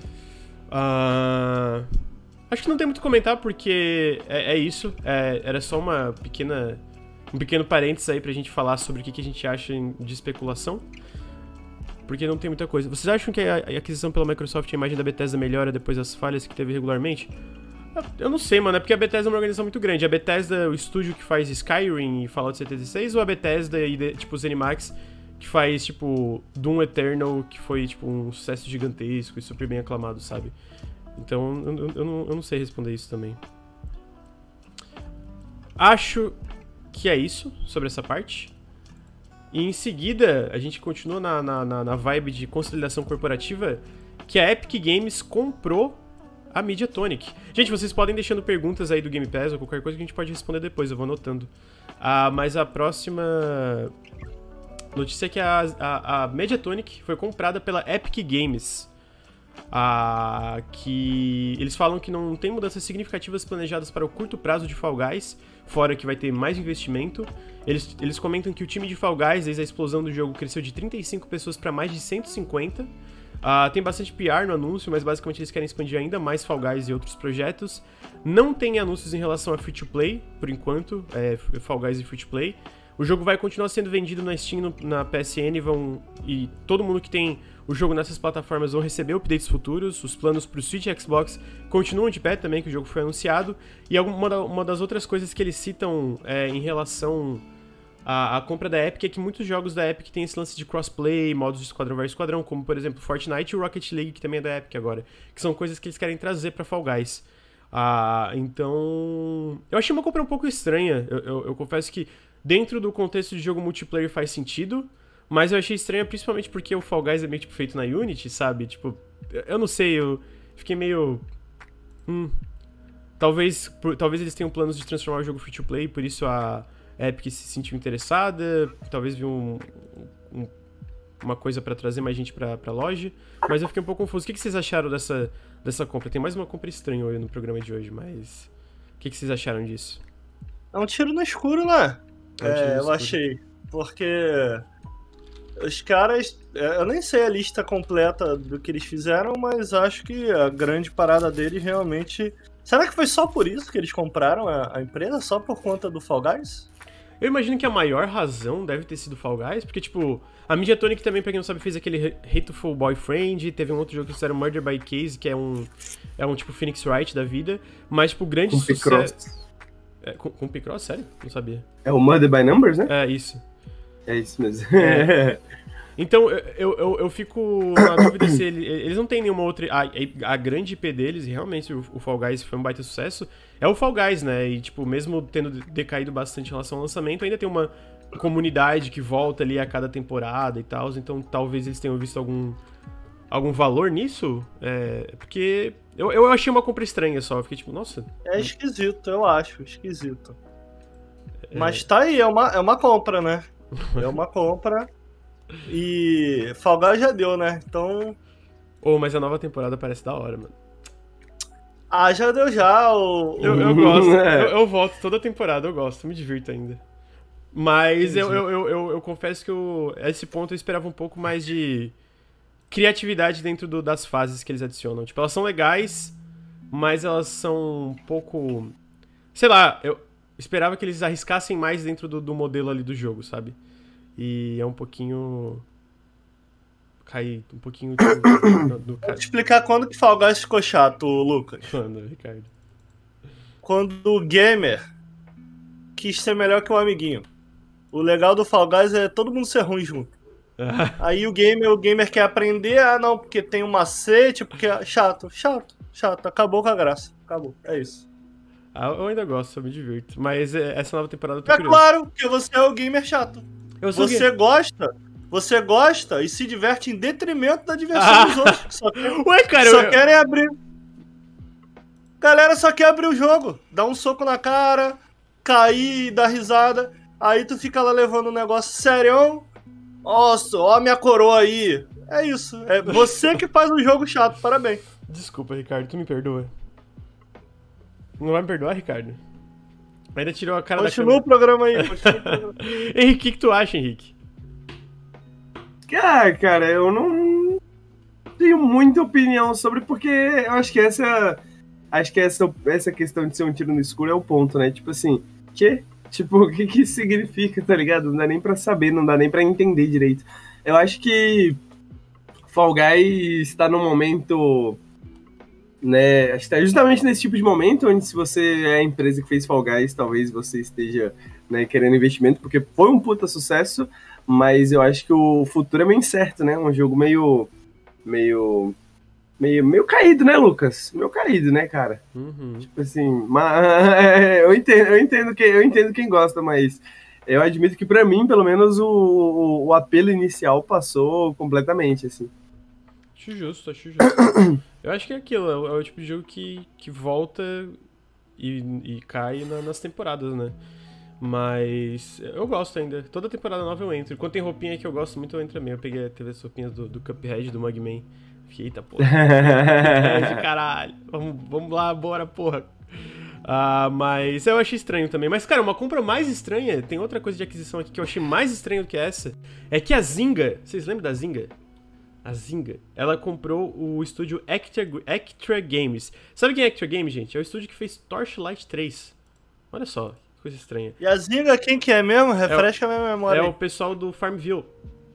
Ah... Acho que não tem muito a comentar, porque é, é isso. É, era só uma pequena, um pequeno parênteses aí pra gente falar sobre o que, que a gente acha de especulação. Porque não tem muita coisa. Vocês acham que a aquisição pela Microsoft e a imagem da Bethesda melhora depois das falhas que teve regularmente? Eu não sei, mano. É porque a Bethesda é uma organização muito grande. A Bethesda é o estúdio que faz Skyrim e Fallout setenta e seis, ou a Bethesda e, tipo, o ZeniMax, que faz, tipo, Doom Eternal, que foi, tipo, um sucesso gigantesco e super bem aclamado, sabe? Então, eu, eu, não, eu não sei responder isso também. Acho que é isso sobre essa parte. E em seguida, a gente continua na, na, na vibe de consolidação corporativa, que a Epic Games comprou a Mediatonic. Gente, vocês podem deixando perguntas aí do Game Pass ou qualquer coisa que a gente pode responder depois, eu vou anotando. Ah, mas a próxima notícia é que a, a, a Mediatonic foi comprada pela Epic Games. Ah, que eles falam que não tem mudanças significativas planejadas para o curto prazo de Fall Guys, fora que vai ter mais investimento. Eles, eles comentam que o time de Fall Guys, desde a explosão do jogo, cresceu de trinta e cinco pessoas para mais de cento e cinquenta. Ah, tem bastante P R no anúncio, mas basicamente eles querem expandir ainda mais Fall Guys e outros projetos. Não tem anúncios em relação a Free-to-Play, por enquanto, é, Fall Guys e Free-to-Play. O jogo vai continuar sendo vendido na Steam, no, na P S N, vão, e todo mundo que tem o jogo nessas plataformas vão receber updates futuros. Os planos para o Switch e Xbox continuam de pé também, que o jogo foi anunciado. E uma, da, uma das outras coisas que eles citam é, em relação à, à compra da Epic é que muitos jogos da Epic têm esse lance de crossplay, modos de esquadrão versus esquadrão, como por exemplo Fortnite e o Rocket League, que também é da Epic agora, que são coisas que eles querem trazer para Fall Guys. Ah, então... Eu achei uma compra um pouco estranha. Eu, eu, eu confesso que dentro do contexto de jogo multiplayer faz sentido, mas eu achei estranha principalmente porque o Fall Guys é meio tipo feito na Unity, sabe? Tipo, eu não sei, eu fiquei meio... Hum... Talvez, por, talvez eles tenham planos de transformar o jogo free-to-play, por isso a Epic se sentiu interessada, talvez viu um, um, uma coisa pra trazer mais gente pra, pra loja, mas eu fiquei um pouco confuso. O que, que vocês acharam dessa, dessa compra? Tem mais uma compra estranha no programa de hoje, mas... O que, que vocês acharam disso? É um tiro no escuro, né? É, um é, tiro no eu escuro. achei. Porque os caras... Eu nem sei a lista completa do que eles fizeram, mas acho que a grande parada deles realmente... Será que foi só por isso que eles compraram a, a empresa? Só por conta do Fall Guys? Eu imagino que a maior razão deve ter sido Fall Guys, porque, tipo, a Mediatonic também, pra quem não sabe, fez aquele Hateful Boyfriend, teve um outro jogo que fizeram Murder by Case, que é um, é um tipo Phoenix Wright da vida, mas, tipo, o grande Com sucesso... Picross. É, com, com Picross? Sério? Não sabia. É o Murder by Numbers, né? É, isso. É isso mesmo. É. Então, eu, eu, eu fico na dúvida se ele, eles não têm nenhuma outra... A, a grande I P deles, e realmente o, o Fall Guys foi um baita sucesso, é o Fall Guys, né? E, tipo, mesmo tendo decaído bastante em relação ao lançamento, ainda tem uma comunidade que volta ali a cada temporada e tal, então talvez eles tenham visto algum, algum valor nisso, é, porque eu, eu achei uma compra estranha só, eu fiquei tipo, nossa... É esquisito, eu acho, esquisito. É... Mas tá aí, é uma, é uma compra, né? É uma compra... E Fall Guys já deu, né? Então... Oh, mas a nova temporada parece da hora, mano. Ah, já deu já, o... Eu, eu gosto, eu, eu volto toda temporada, eu gosto, me divirto ainda. Mas eu, eu, eu, eu, eu confesso que eu, a esse ponto eu esperava um pouco mais de criatividade dentro do, das fases que eles adicionam. Tipo, elas são legais, mas elas são um pouco... Sei lá, eu esperava que eles arriscassem mais dentro do, do modelo ali do jogo, sabe? E é um pouquinho... Cai um pouquinho do, do cara. Vou te explicar quando que Fall Guys ficou chato, Lucas. Mano, Ricardo. Quando o gamer quis ser melhor que o amiguinho. O legal do Fall Guys é todo mundo ser ruim junto. Aí o gamer, o gamer quer aprender, ah não, porque tem um macete, porque é chato, chato, chato. Acabou com a graça. Acabou, é isso. Ah, eu ainda gosto, eu me divirto. Mas essa nova temporada eu tô É curioso. claro, porque você é o gamer chato. Eu sou Você ga- gosta você gosta e se diverte em detrimento da diversão Ah. dos outros. Só, quer, Ué, cara, só eu- querem abrir. Galera só quer abrir o jogo, dar um soco na cara, cair e dar risada. Aí tu fica lá levando um negócio serião. Nossa, ó a minha coroa aí. É isso. É você que faz um jogo chato, parabéns. Desculpa, Ricardo, tu me perdoa. Não vai me perdoar, Ricardo? Ainda tirou a cara Continua o da programa aí. Continua o programa. câmera. Henrique, o que, que tu acha, Henrique? Ah, cara, eu não tenho muita opinião sobre, porque eu acho que essa. Acho que essa, essa questão de ser um tiro no escuro é o ponto, né? Tipo assim, que? Tipo, o que que isso significa, tá ligado? Não dá nem pra saber, não dá nem pra entender direito. Eu acho que Fall Guys está num momento, né? Acho que tá justamente nesse tipo de momento, onde se você é a empresa que fez Fall Guys, talvez você esteja, né, querendo investimento, porque foi um puta sucesso, mas eu acho que o futuro é meio incerto, né? Um jogo meio. meio. meio, meio caído, né, Lucas? Meio caído, né, cara? Uhum. Tipo assim, mas, eu, entendo, eu, entendo que, eu entendo quem gosta, mas eu admito que pra mim, pelo menos, o, o, o apelo inicial passou completamente, assim. Acho justo, acho justo. Eu acho que é aquilo, é o, é o tipo de jogo que, que volta e, e cai na- nas temporadas, né? Mas eu gosto ainda. Toda temporada nova eu entro. Quando tem roupinha que eu gosto muito, eu entro também. Eu peguei, teve as roupinhas do, do Cuphead, do Mugman. Fiquei, eita porra. Cuphead, caralho. Vamos, vamos lá, bora, porra. Ah, mas eu achei estranho também. Mas, cara, uma compra mais estranha, tem outra coisa de aquisição aqui que eu achei mais estranho do que essa, é que a Zynga, vocês lembram da Zynga? A Zynga, ela comprou o estúdio Extra, Extra Games. Sabe quem é Extra Games, gente? É o estúdio que fez Torchlight três. Olha só, que coisa estranha. E a Zynga, quem que é mesmo? Refresca a minha memória. É aí. o pessoal do Farmville.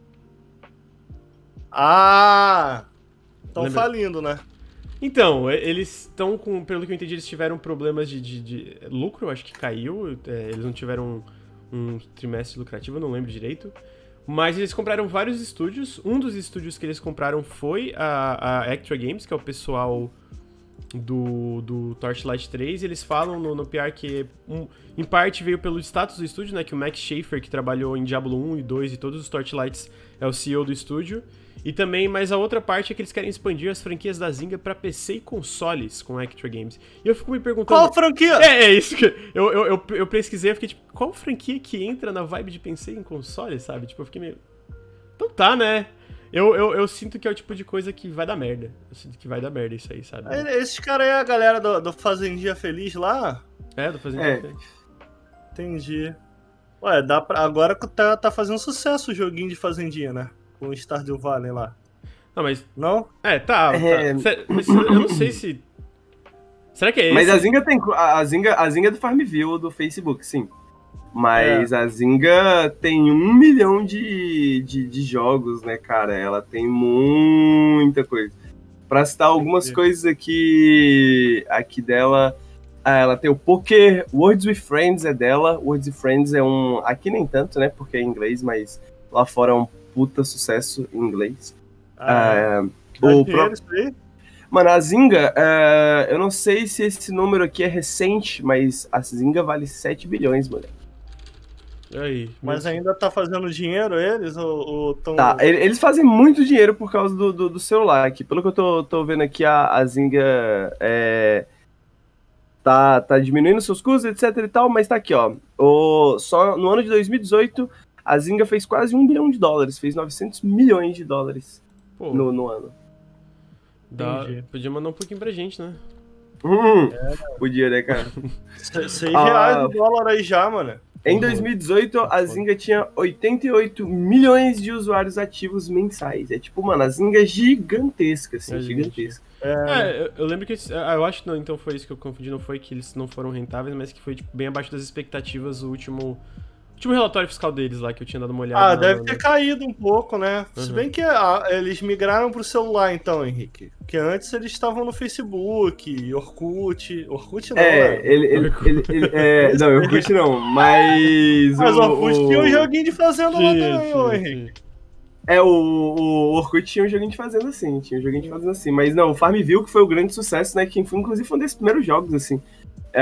Ah! Estão Lembra? falindo, né? Então, e- eles estão com, pelo que eu entendi, eles tiveram problemas de, de, de lucro, acho que caiu, é, eles não tiveram um, um trimestre lucrativo, eu não lembro direito. Mas eles compraram vários estúdios, um dos estúdios que eles compraram foi a, a Extra Games, que é o pessoal do, do Torchlight três, eles falam no, no P R que um, em parte veio pelo status do estúdio, né, que o Max Schaefer, que trabalhou em Diablo um e dois e todos os Torchlights, é o C E O do estúdio. E também, mas a outra parte é que eles querem expandir as franquias da Zynga pra P C e consoles com a Extra Games. E eu fico me perguntando... Qual franquia? É, é isso que eu, eu, eu, eu pesquisei, eu fiquei tipo, qual franquia que entra na vibe de P C em console, sabe? Tipo, eu fiquei meio... Então tá, né? Eu, eu, eu sinto que é o tipo de coisa que vai dar merda. Eu sinto que vai dar merda isso aí, sabe? Esses caras aí, a galera do, do Fazendinha Feliz lá? É, tô fazendo... É. Entendi. Ué, dá pra... agora que tá, tá fazendo sucesso o joguinho de Fazendinha, né? Com o Stardew Valley lá. Não, mas... Não? É, tá, É. tá. Sé- mas eu não sei se... Será que é esse? Mas a Zynga tem. A Zynga, a Zynga é do Farmville, do Facebook, sim. Mas a Zynga tem um milhão de, de, de jogos, né, cara? Ela tem muita coisa. Pra citar algumas Entendi. coisas aqui, aqui dela, ah, ela tem o Poker, Words with Friends é dela. Words with Friends é um. Aqui nem tanto, né? Porque é em inglês, mas lá fora é um puta sucesso em inglês. Ah, Ah, dá o dinheiro pró- isso aí? Mano, a Zynga, é, eu não sei se esse número aqui é recente, mas a Zynga vale sete bilhões, mano. Aí, Mas meu- ainda tá fazendo dinheiro eles? Ou, ou tão... Tá, e- eles fazem muito dinheiro por causa do, do, do celular aqui. Pelo que eu tô, tô vendo aqui, a, a Zynga é, tá, tá diminuindo seus custos, etc e tal, mas tá aqui, ó. O, só no ano de dois mil e dezoito, a Zynga fez quase um bilhão de dólares, fez novecentos milhões de dólares Pô, no, no ano. dá- Entendi. podia mandar um pouquinho pra gente, né? Hum, Podia, né, cara? Se- Seis Ah. reais o dólar aí já, mano. Em dois mil e dezoito, a Zynga tinha oitenta e oito milhões de usuários ativos mensais. É tipo, mano, a Zynga é gigantesca, assim, É gigantesca. É, eu, eu lembro que eles, ah, eu acho que não, então foi isso que eu confundi, não foi que eles não foram rentáveis, mas que foi tipo, bem abaixo das expectativas o último, último relatório fiscal deles lá, que eu tinha dado uma olhada. Ah, na- deve na- ter caído um pouco, né? Se Uhum. bem que ah, eles migraram pro celular, então, Henrique. Porque antes eles estavam no Facebook, Orkut. Orkut não, É, né? ele, ele, ele, ele- é, não, eu curti não, mas... Mas o Orkut o, tinha um joguinho de fazenda lá Tinha, também, ô tinha, Henrique. tinha. É, o, o Orkut tinha um joguinho de fazenda assim, tinha um joguinho de fazenda assim, mas não, o Farmville que foi o grande sucesso, né, que foi, inclusive foi um desses primeiros jogos, assim,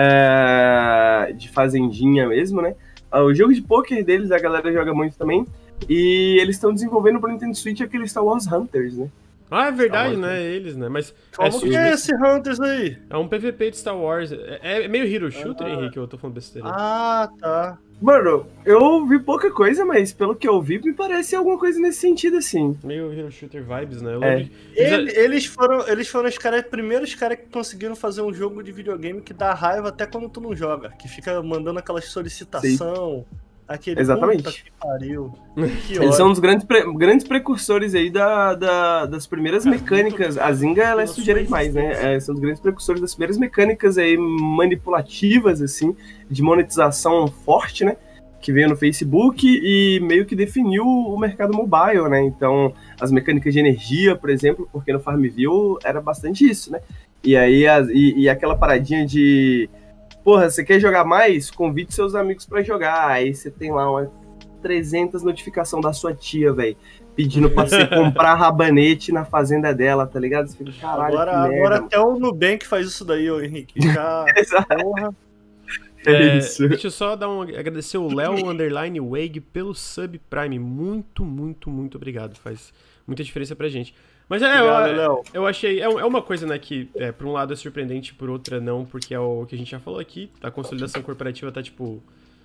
é, de fazendinha mesmo, né. Ah, o jogo de pôquer deles a galera joga muito também, E eles estão desenvolvendo pro Nintendo Switch aquele Star Wars Hunters, né? Ah, é verdade, Star Wars, né? Eles, né? Mas Como é, que é esse Hunters aí? É um P V P de Star Wars. É, é meio Hero Shooter, Ah. Henrique, eu tô falando besteira. Ah, tá. Mano, eu vi pouca coisa, mas pelo que eu vi, me parece alguma coisa nesse sentido, assim. Meio Hero Shooter vibes, né? Eu É. lembro de- eles- Ele- eles, foram, eles foram os caras, primeiros caras que conseguiram fazer um jogo de videogame que dá raiva até quando tu não joga. Que fica mandando aquelas solicitação. Aquele Exatamente. puta que pariu. Que Eles ódio. são um dos grandes, pre- grandes precursores aí da, da- das primeiras Cara, mecânicas. muito- A Zynga, ela é Nossa, sujeira mas demais, né? isso. É, são os grandes precursores das primeiras mecânicas aí manipulativas, assim, de monetização forte, né? Que veio no Facebook e meio que definiu o mercado mobile, né? Então, as mecânicas de energia, por exemplo, porque no Farmville era bastante isso, né? E aí, as- e, e aquela paradinha de... Porra, você quer jogar mais? Convide seus amigos pra jogar. Aí você tem lá uma trezentas notificação da sua tia, velho, pedindo pra você comprar rabanete na fazenda dela, tá ligado? Você fica, caralho, Agora, que merda, agora mano. até o Nubank faz isso daí, ô Henrique. Já, Exato. porra. É É, isso. Deixa eu só dar um, agradecer o Léo Underline Wag pelo sub Prime. Muito, muito, muito obrigado. Faz muita diferença pra gente. Mas é, Obrigado, eu, Léo. eu achei. É, um- é uma coisa, né, que é, por um lado é surpreendente, por outra não, porque é o que a gente já falou aqui. A consolidação corporativa tá tipo.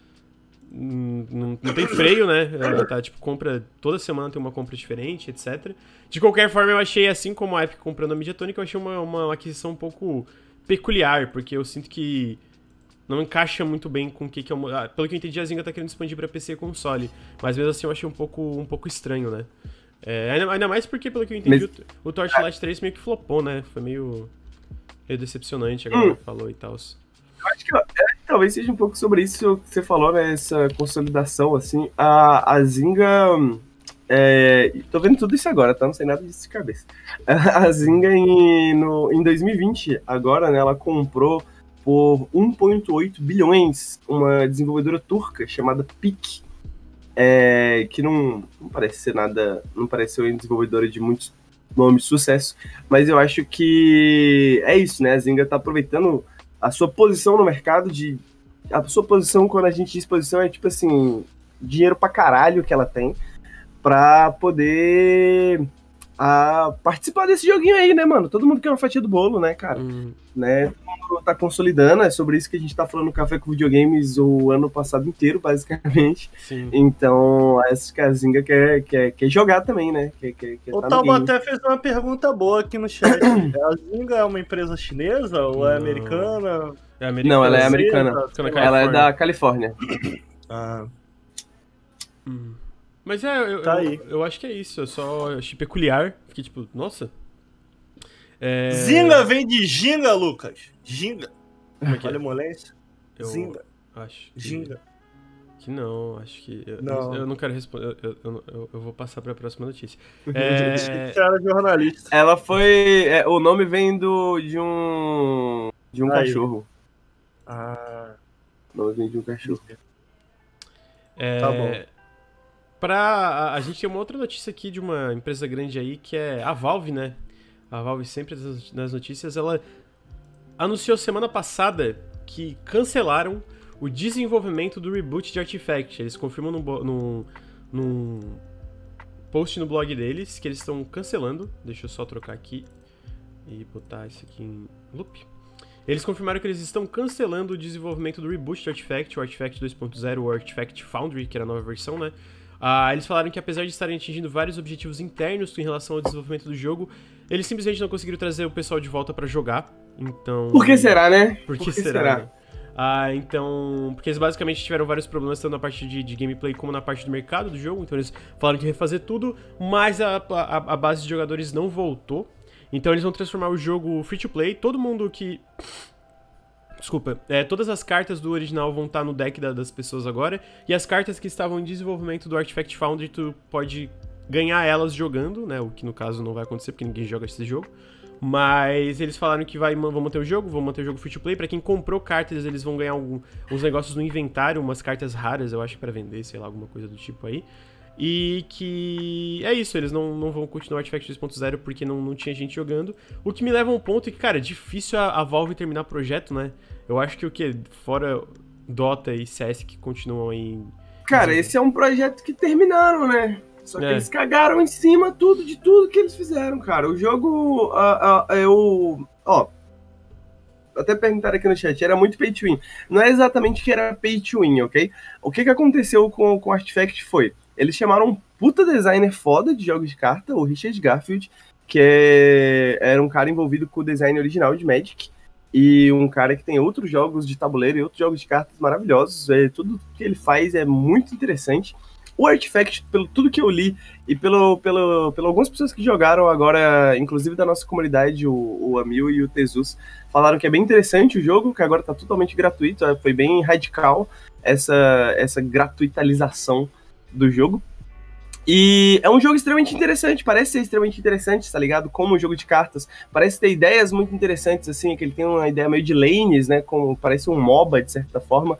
hum, Não, não tem freio, né? Ela tá tipo, compra. Toda semana tem uma compra diferente, etcétera. De qualquer forma, eu achei, assim como a Epic comprando a Mediatonic, eu achei uma, uma aquisição um pouco peculiar, porque eu sinto que não encaixa muito bem com o que, que é uma... Ah, pelo que eu entendi, a Zynga tá querendo expandir pra P C e console. Mas mesmo assim eu achei um pouco, um pouco estranho, né? É, ainda, ainda mais porque, pelo que eu entendi, Mas- o, o Torchlight três meio que flopou, né? Foi meio, meio decepcionante, a galera Hum. falou e tal. Acho que é, talvez seja um pouco sobre isso que você falou, né? Essa consolidação, assim. A, a Zynga. É, tô vendo tudo isso agora, tá? Não sei nada disso de cabeça. A Zynga, em, no, em dois mil e vinte, agora, né? Ela comprou por um vírgula oito bilhões uma desenvolvedora turca chamada Peak. É, que não, não parece ser nada. Não parece ser uma desenvolvedora de muitos nomes de sucesso. Mas eu acho que é isso, né? A Zynga tá aproveitando a sua posição no mercado de... A sua posição, quando a gente diz posição, é tipo assim, dinheiro pra caralho que ela tem pra poder a, participar desse joguinho aí, né, mano? Todo mundo quer uma fatia do bolo, né, cara? Hum, Né? Todo mundo tá consolidando, é sobre isso que a gente tá falando no Café com Videogames o ano passado inteiro, basicamente. sim. Então, acho que a Zynga quer, quer, quer jogar também, né? Quer, quer, quer O tá no game. Taubaté fez uma pergunta boa aqui no chat. A Zynga é uma empresa chinesa ou é Não. americana? É americana. Não, ela é Sim, americana. tá, Fica na Ela é Califórnia. da Califórnia. Ah, Hum. Mas é, eu, Tá eu, aí. eu acho que é isso. Eu só achei peculiar. Fiquei tipo, nossa. É... Zynga vem de Ginga, Lucas. Ginga. Como é que é? Olha a molência. Eu Zinga. acho que, Ginga. que não, acho que... Eu Não. não, eu não quero responder, eu, eu, eu, eu vou passar pra próxima notícia. É... Você era jornalista. Ela foi. é, o nome vem do, de um. De um Aí. cachorro. Ah, O nome vem de um cachorro. É, Tá bom. Pra, a, a gente tem uma outra notícia aqui de uma empresa grande aí, que é a Valve, né? A Valve sempre nas- nas notícias, ela anunciou semana passada que cancelaram o desenvolvimento do reboot de Artifact. Eles confirmam num, bo- num, num post no blog deles que eles estão cancelando. Deixa eu só trocar aqui e botar isso aqui em loop. Eles confirmaram que eles estão cancelando o desenvolvimento do reboot de Artifact, o Artifact dois ponto zero, o Artifact Foundry, que era a nova versão, né? Ah, eles falaram que apesar de estarem atingindo vários objetivos internos em relação ao desenvolvimento do jogo, eles simplesmente não conseguiram trazer o pessoal de volta pra jogar. Então... Por que será, né? Por que, será? né? Ah, então... Porque eles basicamente tiveram vários problemas, tanto na parte de, de gameplay como na parte do mercado do jogo. Então eles falaram que ia refazer tudo, mas a, a, a base de jogadores não voltou. Então eles vão transformar o jogo free-to-play. Todo mundo que... Desculpa, é, todas as cartas do original vão estar no deck da- das pessoas agora, e as cartas que estavam em desenvolvimento do Artifact Foundry, tu pode ganhar elas jogando, né, o que no caso não vai acontecer porque ninguém joga esse jogo, mas eles falaram que vai, vão manter o jogo, vão manter o jogo free to play. Pra quem comprou cartas, eles vão ganhar algum, uns negócios no inventário, umas cartas raras, eu acho, pra vender, sei lá, alguma coisa do tipo aí. E que é isso, eles não, não vão continuar Artifact dois ponto zero porque não, não tinha gente jogando. O que me leva a um ponto que, cara, é difícil a, a Valve terminar projeto, né? Eu acho que o que? Fora Dota e C S que continuam aí Cara, esse é um projeto que terminaram, né? Só que É. eles cagaram em cima tudo, de tudo que eles fizeram, cara. O jogo, uh, uh, eu... Ó, até perguntaram aqui no chat, era muito pay to win. Não é exatamente que era pay to win, ok? O que que aconteceu com, com o Artifact foi, eles chamaram um puta designer foda de jogos de carta, o Richard Garfield, que é, era um cara envolvido com o design original de Magic, e um cara que tem outros jogos de tabuleiro e outros jogos de cartas maravilhosos. É, tudo que ele faz é muito interessante. O Artifact, pelo tudo que eu li e pelo, pelo, pelo algumas pessoas que jogaram agora, inclusive da nossa comunidade, o, o Amil e o Tezus, falaram que é bem interessante o jogo, que agora tá totalmente gratuito, foi bem radical essa, essa gratuitalização do jogo. E é um jogo extremamente interessante, parece ser extremamente interessante, tá ligado? Como um jogo de cartas, parece ter ideias muito interessantes, assim, que ele tem uma ideia meio de lanes, né, como parece um MOBA, de certa forma.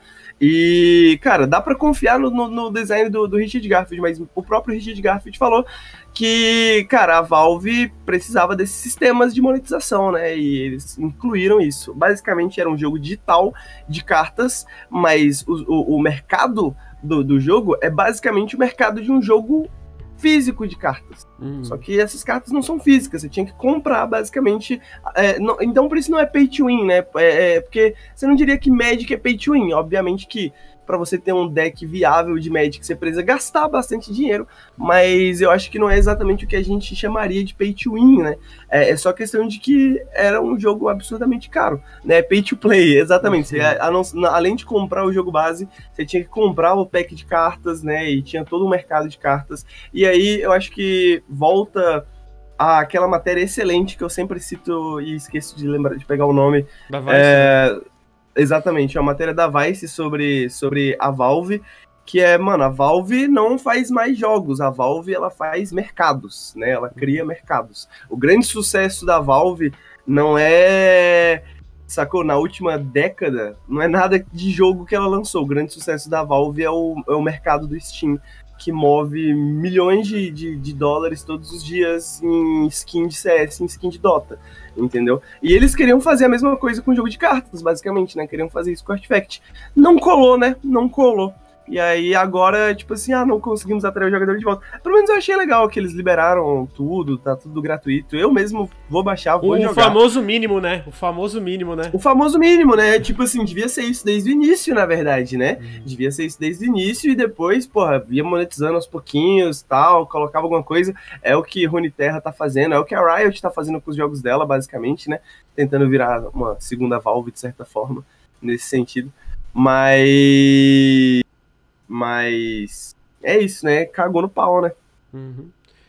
E, cara, dá pra confiar no, no, no design do, do Richard Garfield, mas o próprio Richard Garfield falou que, cara, a Valve precisava desses sistemas de monetização, né, e eles incluíram isso. Basicamente era um jogo digital de cartas, mas o, o, o mercado do, do jogo é basicamente o mercado de um jogo físico de cartas. Uhum. Só que essas cartas não são físicas, você tinha que comprar, basicamente. É, não, então, por isso não é pay to win, né? É, é, porque você não diria que Magic é pay to win. Obviamente que para você ter um deck viável de Magic, você precisa gastar bastante dinheiro, mas eu acho que não é exatamente o que a gente chamaria de pay to win, né? É, é só questão de que era um jogo absurdamente caro, né? Pay to play, exatamente. Uhum. Você, a, a, além de comprar o jogo base, você tinha que comprar o pack de cartas, né? E tinha todo um mercado de cartas. E aí eu acho que volta àquela matéria excelente que eu sempre cito e esqueço de lembrar de pegar o nome. Da Vice, é, né? Exatamente, é uma matéria da Vice sobre, sobre a Valve, que é, mano, a Valve não faz mais jogos, a Valve, ela faz mercados, né, ela cria mercados. O grande sucesso da Valve não é, sacou, na última década, não é nada de jogo que ela lançou, o grande sucesso da Valve é o, é o mercado do Steam, que move milhões de, de, de dólares todos os dias em skin de C S, em skin de Dota, entendeu? E eles queriam fazer a mesma coisa com o jogo de cartas, basicamente, né? Queriam fazer isso com o Artifact. Não colou, né? Não colou. E aí agora, tipo assim, ah, não conseguimos atrair o jogador de volta. Pelo menos eu achei legal que eles liberaram tudo, tá tudo gratuito. Eu mesmo vou baixar, vou o jogar. O famoso mínimo, né? O famoso mínimo, né? O famoso mínimo, né? Tipo assim, devia ser isso desde o início, na verdade, né? Uhum. Devia ser isso desde o início e depois, porra, ia monetizando aos pouquinhos, tal, colocava alguma coisa. É o que Runeterra tá fazendo, é o que a Riot tá fazendo com os jogos dela, basicamente, né? Tentando virar uma segunda Valve, de certa forma, nesse sentido. Mas... Mas é isso, né? Cagou no pau, né? Uhum.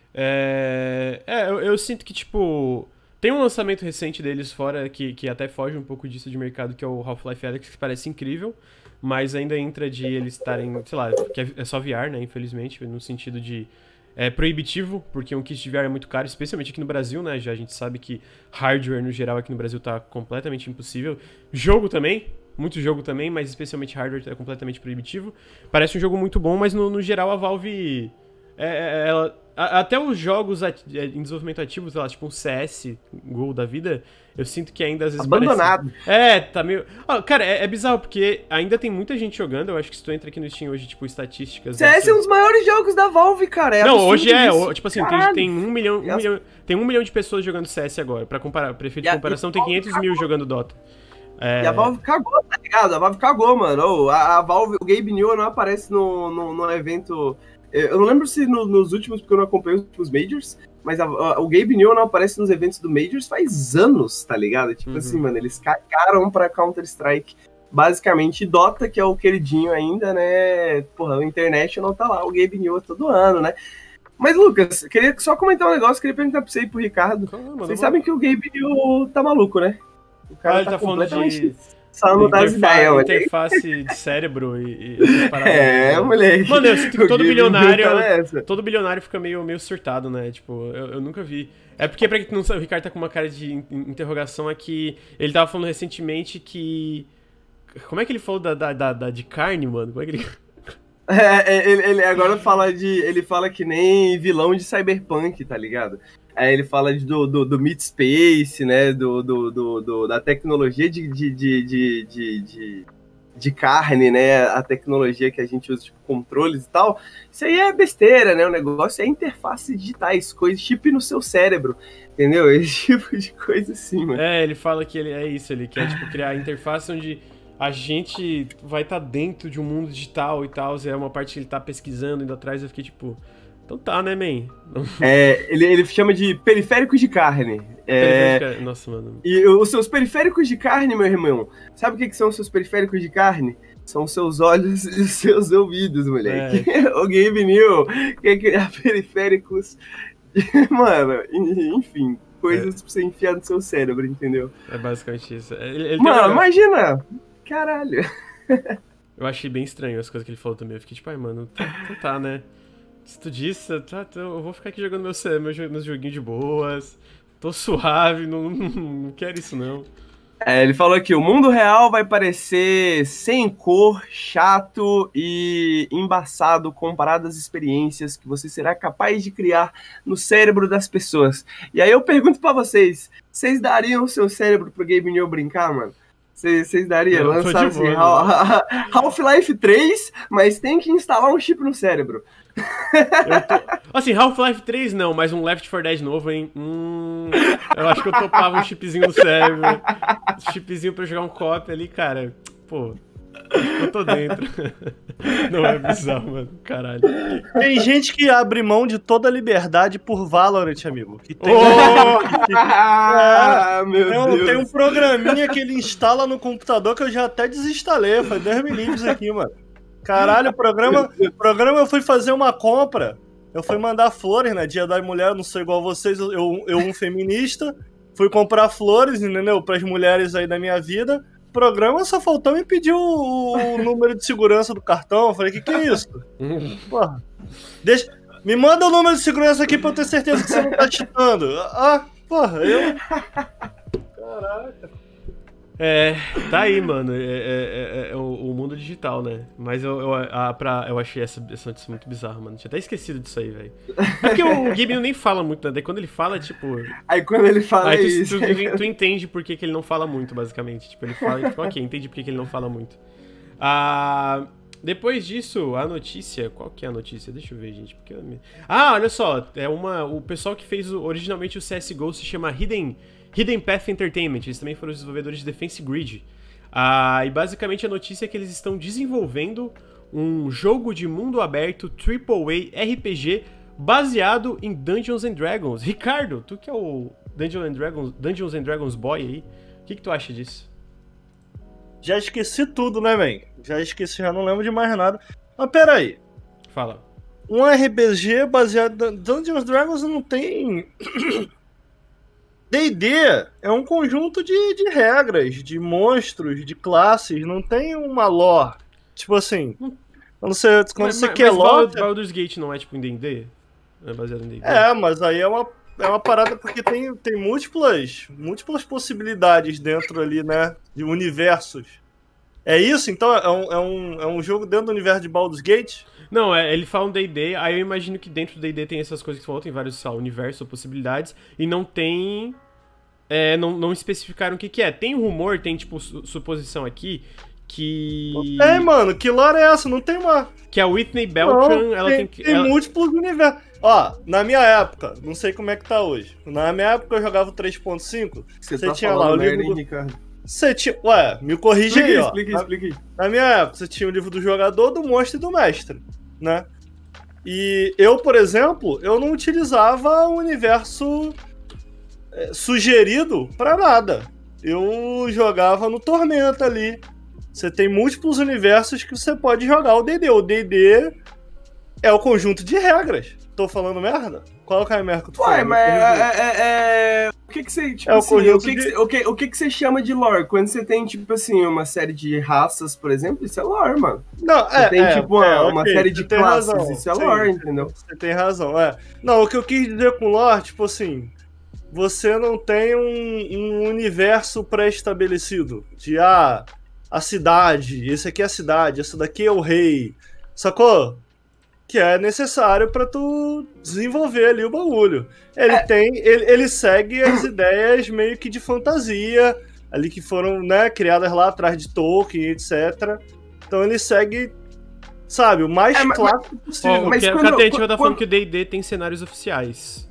É, é eu, eu sinto que, tipo, tem um lançamento recente deles fora que, que até foge um pouco disso de mercado, que é o Half-Life Alyx, que parece incrível, mas ainda entra de eles estarem, sei lá, que é só V R, né? Infelizmente, no sentido de é proibitivo, porque um kit de V R é muito caro, especialmente aqui no Brasil, né? Já a gente sabe que hardware no geral aqui no Brasil tá completamente impossível. Jogo também. Muito jogo também, mas especialmente hardware é completamente proibitivo. Parece um jogo muito bom, mas no, no geral a Valve... É, ela, a, até os jogos ati- em desenvolvimento ativo, sei lá, tipo um C S, G O da vida, eu sinto que ainda às vezes abandonado. Parece... É, tá meio... Oh, cara, é, é bizarro, porque ainda tem muita gente jogando. Eu acho que se tu entra aqui no Steam hoje, tipo, estatísticas... C S é um dos maiores jogos da Valve, cara. É Não, hoje é, isso. Tipo assim, tem, tem, um milhão, um milhão, tem um milhão de pessoas jogando C S agora. Pra comparar, pra efeito de comparação, tem quinhentos mil jogando Dota. É... E a Valve cagou, tá ligado? A Valve cagou, mano. Oh, a, a Valve, o Gabe Newell não aparece no, no, no evento... Eu não lembro se no, nos últimos, porque eu não acompanho os últimos Majors, mas a, a, o Gabe Newell não aparece nos eventos do Majors faz anos, tá ligado? Tipo uhum. assim, mano, eles cagaram pra Counter-Strike. Basicamente, Dota, que é o queridinho ainda, né? Porra, o International tá lá, o Gabe Newell todo ano, né? Mas, Lucas, queria só comentar um negócio, queria perguntar pra você e pro Ricardo. Calma, Vocês sabem que o Gabe Newell tá maluco, né? O cara ah, tá, tá completamente... falando de... Só das ideias, interface de cérebro e... e é, moleque. Mano, eu sinto que todo bilionário... Todo bilionário fica meio, meio surtado, né? Tipo, eu, eu nunca vi. É porque, pra quem não sabe, o Ricardo tá com uma cara de interrogação aqui. Ele tava falando recentemente que... Como é que ele falou da, da, da, da de carne, mano? Como é que ele... É, ele, ele agora fala de... Ele fala que nem vilão de Cyberpunk, tá ligado? Aí ele fala de, do, do, do Meat Space, né? Do, do, do, do, da tecnologia de, de, de, de, de, de carne, né? A tecnologia que a gente usa, tipo, controles e tal. Isso aí é besteira, né? O negócio é interfaces digitais, coisas, chip no seu cérebro, entendeu? Esse tipo de coisa assim, mano. É, ele fala que ele é isso, ele quer, tipo, criar interface onde a gente vai estar tá dentro de um mundo digital e tal, é uma parte que ele tá pesquisando, indo atrás, eu fiquei, tipo... Então tá, né, man? É, ele, ele chama de periféricos de carne. É, Nossa, mano. E os seus periféricos de carne, meu irmão, sabe o que, que são os seus periféricos de carne? São os seus olhos e os seus ouvidos, moleque. É. O Gabe New quer criar periféricos, de, mano, enfim, coisas é. pra você enfiar no seu cérebro, entendeu? É basicamente isso. Ele, ele mano, uma... imagina! Caralho. Eu achei bem estranho as coisas que ele falou também. Eu fiquei tipo, ai, mano, tá, tá né? Se tu disse, tá, tá, eu vou ficar aqui jogando meu, meu, meus joguinhos de boas, tô suave, não, não, não quero isso não. É, ele falou que o mundo real vai parecer sem cor, chato e embaçado comparado às experiências que você será capaz de criar no cérebro das pessoas. E aí eu pergunto pra vocês, vocês dariam o seu cérebro pro Gabe New brincar, mano? Vocês dariam? Lançar assim, Half-Life três, mas tem que instalar um chip no cérebro. Eu tô... Assim, Half-Life três não, mas um Left four Dead novo, hein? Hum, eu acho que eu topava um chipzinho no cérebro. Um chipzinho pra jogar um co-op ali, cara. Pô, eu tô dentro. Não é bizarro, mano. Caralho. Tem gente que abre mão de toda a liberdade por Valorant, amigo. Que tem... Oh! que... Ah, meu Não, Deus. Tem um programinha que ele instala no computador que eu já até desinstalei. Faz dez minutos aqui, mano. Caralho, o programa, programa eu fui fazer uma compra. Eu fui mandar flores, né? Dia da Mulher, não sou igual vocês, eu, eu um feminista. Fui comprar flores, entendeu? Pras mulheres aí da minha vida. O programa só faltou me pedir o, o número de segurança do cartão. Eu falei, que que é isso? Porra. Deixa, me manda o número de segurança aqui pra eu ter certeza que você não tá cheatando. Ah, porra, eu... Caraca. É, tá aí, mano, é, é, é, é o, o mundo digital, né? Mas eu, eu, a, pra, eu achei essa, essa notícia muito bizarra, mano. Tinha até esquecido disso aí, velho. É porque o Gabe nem fala muito, né? Daí quando ele fala, tipo... Aí quando ele fala aí tu, isso... Tu, tu, tu entende por que, que ele não fala muito, basicamente. Tipo, ele fala e fica, ok, entendi por que, que ele não fala muito. Ah, depois disso, a notícia... Qual que é a notícia? Deixa eu ver, gente. Porque eu... Ah, olha só, é uma... O pessoal que fez o, originalmente o C S G O se chama Hidden... Hidden Path Entertainment, eles também foram os desenvolvedores de Defense Grid. Ah, e basicamente a notícia é que eles estão desenvolvendo um jogo de mundo aberto Triple A R P G baseado em Dungeons and Dragons. Ricardo, tu que é o Dungeons and Dragons, Dungeons and Dragons boy aí, o que, que tu acha disso? Já esqueci tudo, né, man? Já esqueci, já não lembro de mais nada. Mas pera aí. Fala. Um R P G baseado em Dungeons and Dragons não tem... D e D é um conjunto de, de regras, de monstros, de classes, não tem uma lore. Tipo assim, quando você, quando mas, você mas, quer mas lore... Baldur's Gate não é tipo em D e D? Não é baseado em D e D? É, mas aí é uma, é uma parada porque tem, tem múltiplas, múltiplas possibilidades dentro ali, né, de universos. É isso? Então é um, é um, é um jogo dentro do universo de Baldur's Gate? Não, é, ele fala um D e D, aí eu imagino que dentro do D e D tem essas coisas que falam, tem vários, sei lá, universos ou possibilidades, e não tem... É, não, não especificaram o que que é. Tem um rumor, tem, tipo, su suposição aqui, que... Não tem, mano. Que lore é essa? Não tem uma... Que a Whitney Beltran, não, ela tem... Tem, tem ela... múltiplos múltiplos universos. Ó, na minha época, não sei como é que tá hoje. Na minha época eu jogava o três ponto cinco. Você tá tinha lá o livro do... Ricardo. Você tinha... Ué, me corrige explique, aí, ó. Explique, explique. Na minha época, você tinha o livro do jogador, do monstro e do mestre, né? E eu, por exemplo, eu não utilizava o universo é, sugerido pra nada. Eu jogava no Tormenta ali. Você tem múltiplos universos que você pode jogar o D e D. O D e D é o conjunto de regras. Tô falando merda? Qual que é a merda que eu tô Ué, falando? mas é, é, é... O que que você, tipo é o assim, o que, de... que, você, o, que, o que que você chama de lore? Quando você tem, tipo assim, uma série de raças, por exemplo, isso é lore, mano. Não, você é, tem, é, tipo, uma, é, uma okay, série de classes, razão. Isso é Sim, lore, entendeu? Você tem razão, é. Não, o que eu quis dizer com lore, tipo assim, você não tem um, um universo pré-estabelecido de, ah, a cidade, esse aqui é a cidade, esse daqui é o rei, sacou? Que é necessário pra tu desenvolver ali o bagulho. Ele é. tem, ele, ele segue as ideias meio que de fantasia, ali que foram, né, criadas lá atrás de Tolkien, etcétera. Então ele segue, sabe, o mais É, mas- clássico possível. Ó, mas o que, quando- cadê? A gente vai quando- tá falando que o D e D tem cenários oficiais.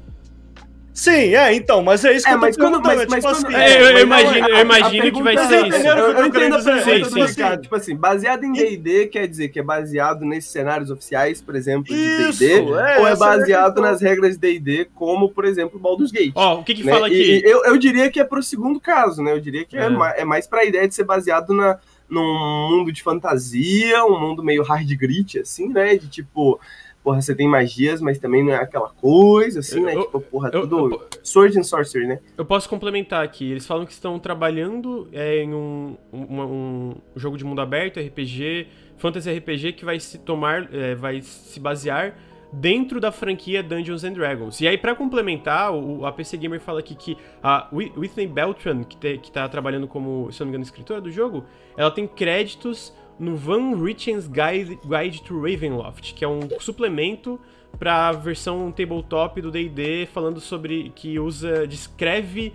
Sim, é, então, mas é isso que É, eu tô mas quando- perguntando, mas- é tipo mas quando- assim... É, eu- eu mas imagino- não, eu imagino que vai pergunta- ser eu- isso. Eu, eu Eu tô entendo a querendo dizer, pergunta sim, do sim, Ricardo. sim. Tipo assim, baseado em D e D quer dizer que é baseado nesses cenários oficiais, por exemplo, de D e D, Isso, é, ou é essa é a baseado questão. nas regras de D e D, como, por exemplo, Baldur's Gate. Ó, o que que né? fala E- aqui? e eu, eu diria que é pro segundo caso, né? Eu diria que é, É. ma- é mais pra ideia de ser baseado na, num mundo de fantasia, um mundo meio hard grit, assim, né? De tipo, porra, você tem magias, mas também não é aquela coisa, assim, né? Eu- Tipo, porra, eu- tudo eu- Sword and Sorcery, né? Eu posso complementar aqui. Eles falam que estão trabalhando é, em um, um, um jogo de mundo aberto, R P G, Fantasy R P G, que vai se tomar, é, vai se basear dentro da franquia Dungeons and Dragons. E aí, pra complementar, o, a P C Gamer fala aqui que a Whi- Whitney Beltran, que, te, que tá trabalhando como, se eu não me engano, escritora do jogo, ela tem créditos no Van Richen's Guide, Guide to Ravenloft, que é um suplemento para a versão tabletop do D e D, falando sobre que usa, descreve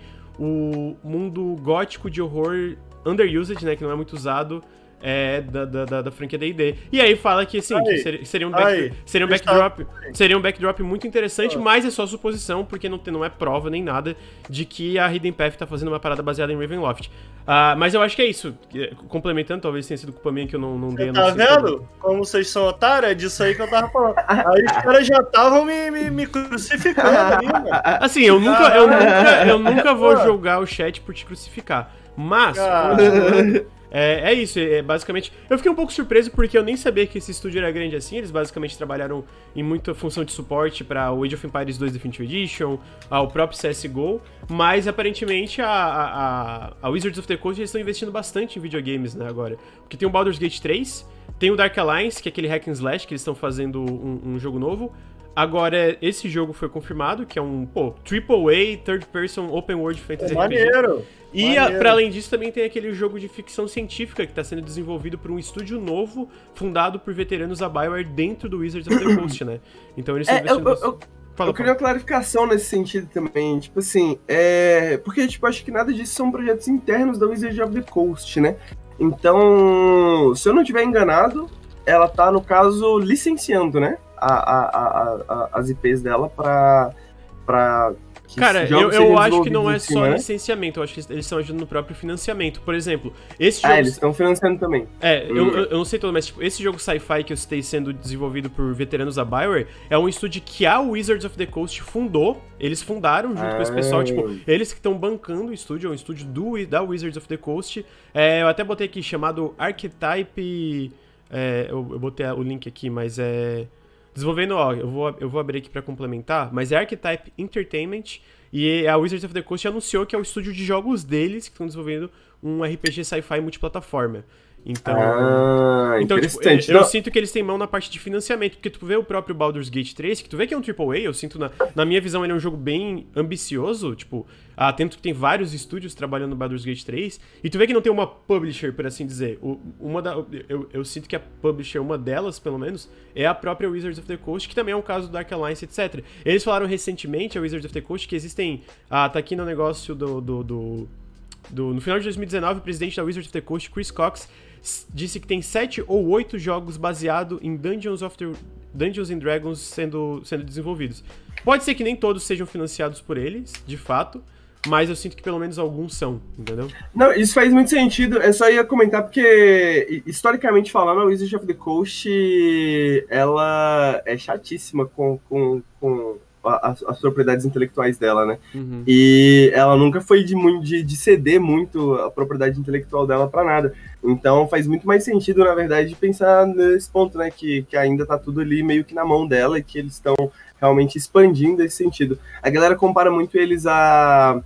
o mundo gótico de horror underused, né, que não é muito usado, é, da, da, da, da franquia D e D. E aí fala que, assim, que Aí, seria, seria um, back, aí, seria um está- backdrop, seria um backdrop muito interessante, Ah. mas é só suposição, porque não, tem, não é prova nem nada de que a Hidden Path tá fazendo uma parada baseada em Ravenloft. Ah, mas eu acho que é isso. Que- Complementando, talvez tenha sido culpa minha que eu não, não dei a Tá noção. vendo? Como vocês são otários, é disso aí que eu tava falando. Aí os caras já estavam me, me, me crucificando ali, mano. Assim, eu nunca, eu nunca, eu nunca vou julgar o chat por te crucificar. Mas, Cara. continuando, é, é isso, é basicamente... Eu fiquei um pouco surpreso porque eu nem sabia que esse estúdio era grande assim. Eles basicamente trabalharam em muita função de suporte para o Age of Empires dois Definitive Edition, ao próprio C S G O, mas aparentemente a, a, a Wizards of the Coast eles estão investindo bastante em videogames, né, agora. Porque tem o Baldur's Gate três, tem o Dark Alliance, que é aquele hack and slash que eles estão fazendo um, um jogo novo. Agora, esse jogo foi confirmado, que é um, pô, triple A, third person, open world fantasy R P G. Maneiro. E, a, maneiro. pra além disso, também tem aquele jogo de ficção científica que tá sendo desenvolvido por um estúdio novo, fundado por veteranos da BioWare dentro do Wizards of the Coast, né? Então eles estão É, eu, investindo... eu, eu, Fala, eu queria uma clarificação nesse sentido também. Tipo assim, é. Porque, tipo, acho que nada disso são projetos internos da Wizards of the Coast, né? Então, se eu não estiver enganado, ela tá, no caso, licenciando, né? A, a, a, a, as I Ps dela pra. pra que Cara, esses eu, jogos eu sejam acho que não desenvolvidos é em só cima, né? licenciamento, eu acho que eles estão ajudando no próprio financiamento. Por exemplo, esse Ah, jogo... eles estão financiando também. É, eu, Hum. eu, eu não sei todo, mas tipo, esse jogo sci-fi que eu citei sendo desenvolvido por veteranos da BioWare é um estúdio que a Wizards of the Coast fundou. Eles fundaram junto com esse pessoal, Ah. tipo, eles que estão bancando o estúdio, é um estúdio do, da Wizards of the Coast. É, eu até botei aqui chamado Archetype. É, eu, eu botei o link aqui, mas é. Desenvolvendo, ó, eu vou, eu vou abrir aqui pra complementar, mas é Archetype Entertainment. E a Wizards of the Coast anunciou que é o estúdio de jogos deles que estão desenvolvendo um R P G sci-fi multiplataforma. Então, Ah, então tipo, interessante. eu, eu Não, sinto que eles têm mão na parte de financiamento, porque tu vê o próprio Baldur's Gate três, que tu vê que é um triple A, eu sinto, na, na minha visão, ele é um jogo bem ambicioso, tipo, ah, tanto que tem vários estúdios trabalhando no Baldur's Gate três, e tu vê que não tem uma publisher, por assim dizer. O, uma da, eu, eu sinto que a publisher, uma delas, pelo menos, é a própria Wizards of the Coast, que também é um caso do Dark Alliance, etcétera. Eles falaram recentemente, a Wizards of the Coast, que existem, ah, tá aqui no negócio do... do, do Do, no final de dois mil e dezenove, o presidente da Wizards of the Coast, Chris Cox, s- disse que tem sete ou oito jogos baseados em Dungeons, of the, Dungeons and Dragons sendo, sendo desenvolvidos. Pode ser que nem todos sejam financiados por eles, de fato, mas eu sinto que pelo menos alguns são, entendeu? Não, isso faz muito sentido. Eu só ia comentar porque, historicamente falando, a Wizards of the Coast, ela é chatíssima com, com, com as, as propriedades intelectuais dela, né? Uhum. E ela nunca foi de, muito, de, de ceder muito a propriedade intelectual dela pra nada. Então faz muito mais sentido, na verdade, pensar nesse ponto, né? Que, que ainda tá tudo ali meio que na mão dela e que eles estão realmente expandindo esse sentido. A galera compara muito eles a...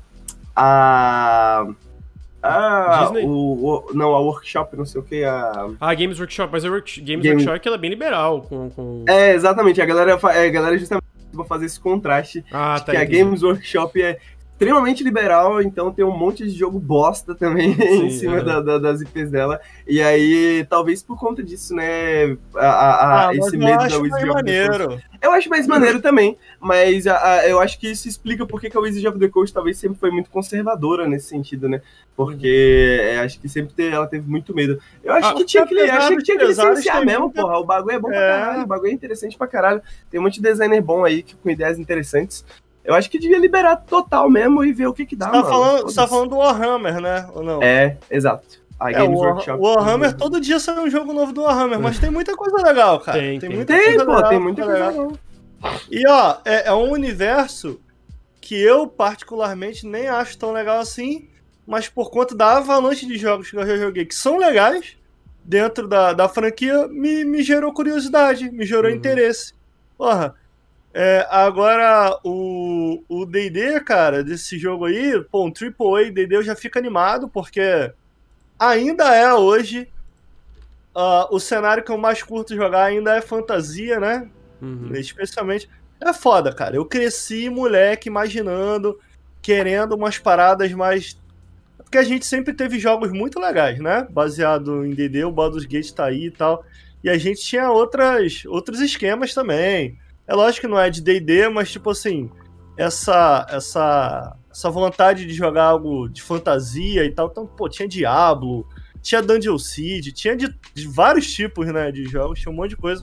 a Ah, Disney? o, o- não, a Workshop, não sei o que, a... Ah, Games Workshop, mas a Work- Games Game- Workshop ela é bem liberal com... com... É, exatamente, a galera, fa- é, a galera justamente vai fazer esse contraste, Ah, de tá, que a entendi. Games Workshop é extremamente liberal, então tem um monte de jogo bosta também Sim, em cima é. da, da, das I Ps dela. E aí, talvez por conta disso, né, a, a, ah, esse medo da Wizard of the Coast. Eu acho mais maneiro também, mas a, a, eu acho que isso explica porque que a Wizard of the Coast talvez sempre foi muito conservadora nesse sentido, né? Porque uhum. é, acho que sempre teve, ela teve muito medo. Eu acho ah, que tinha que, achei que tinha que licenciar mesmo, muita... porra. O bagulho é bom é. pra caralho, o bagulho é interessante pra caralho. Tem um monte de designer bom aí que, com ideias interessantes. Eu acho que devia liberar total mesmo e ver o que que dá, você tá mano. Falando, você tá falando do Warhammer, né? Ou não? É, exato. A é, o War, Warhammer, todo dia sai um jogo novo do Warhammer, mas tem muita coisa legal, cara. Tem, tem, tem. muita tem, coisa pô, legal. Tem muita coisa legal. E, ó, é, é um universo que eu, particularmente, nem acho tão legal assim, mas por conta da avalanche de jogos que eu já joguei, que são legais, dentro da, da franquia, me, me gerou curiosidade, me gerou uhum. interesse. Porra, é, agora o o D e D, cara, desse jogo aí, pô, um Triple A D e D eu já fico animado, porque ainda é hoje uh, o cenário que eu mais curto jogar ainda é fantasia, né? Uhum. Especialmente. É foda, cara. Eu cresci, moleque, imaginando, querendo umas paradas mais. Porque a gente sempre teve jogos muito legais, né? Baseado em D e D, o Baldur's Gate tá aí e tal. E a gente tinha outras, outros esquemas também. É lógico que não é de D e D, mas tipo assim, essa, essa, essa vontade de jogar algo de fantasia e tal. Então, pô, tinha Diablo, tinha Dungeon Siege, tinha de, de vários tipos, né, de jogos, tinha um monte de coisa.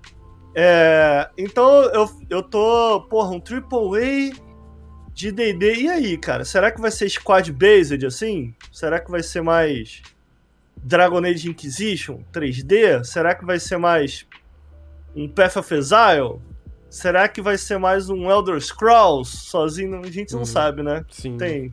É, então eu, eu tô, porra, um Triple A de D e D. E aí, cara? Será que vai ser squad-based assim? Será que vai ser mais Dragon Age Inquisition três D? Será que vai ser mais um Path of Exile? Será que vai ser mais um Elder Scrolls sozinho? A gente não uhum. sabe, né? Sim. Tem.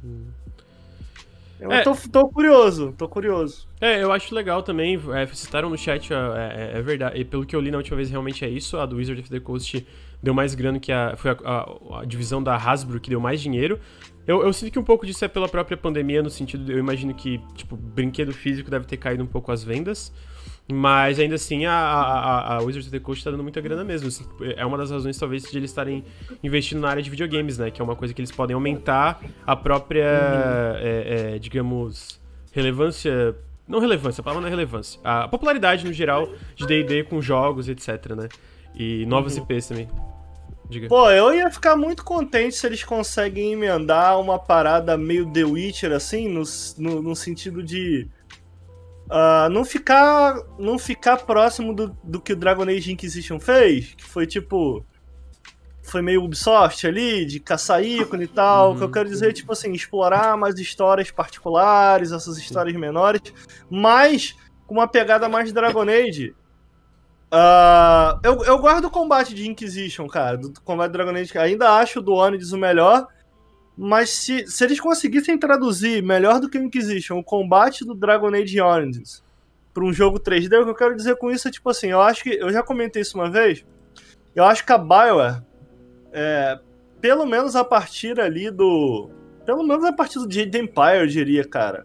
Eu é. tô, tô curioso, tô curioso. É, eu acho legal também, é, citaram no chat, é, é, é verdade, e pelo que eu li na última vez, realmente é isso, a do Wizard of the Coast deu mais grana que a, foi a, a, a divisão da Hasbro que deu mais dinheiro. Eu, eu sinto que um pouco disso é pela própria pandemia, no sentido, de, eu imagino que, tipo, brinquedo físico deve ter caído um pouco as vendas, mas ainda assim a, a, a Wizard of the Coast tá dando muita grana mesmo. É uma das razões, talvez, de eles estarem investindo na área de videogames, né? Que é uma coisa que eles podem aumentar a própria, uhum. é, é, digamos, relevância... Não relevância, a palavra não é relevância. A popularidade, no geral, de D e D com jogos, etc, né? E novos uhum. I Ps também. Diga. Pô, eu ia ficar muito contente se eles conseguem emendar uma parada meio The Witcher, assim, no, no, no sentido de... Uh, não, ficar, não ficar próximo do, do que o Dragon Age Inquisition fez, que foi tipo... Foi meio Ubisoft ali, de caçar ícone e tal. Uhum. O que eu quero dizer é, tipo assim, explorar mais histórias particulares, essas histórias menores, mas com uma pegada mais Dragon Age. Uh, eu, eu guardo o combate de Inquisition, cara, do combate de Dragon Age. Ainda acho o do Onides o melhor, mas se, se eles conseguissem traduzir melhor do que o Inquisition o combate do Dragon Age Onides para um jogo três D, o que eu quero dizer com isso é, tipo assim, eu acho que, eu já comentei isso uma vez, eu acho que a BioWare, É, pelo menos a partir ali do... Pelo menos a partir do Jade Empire, eu diria, cara.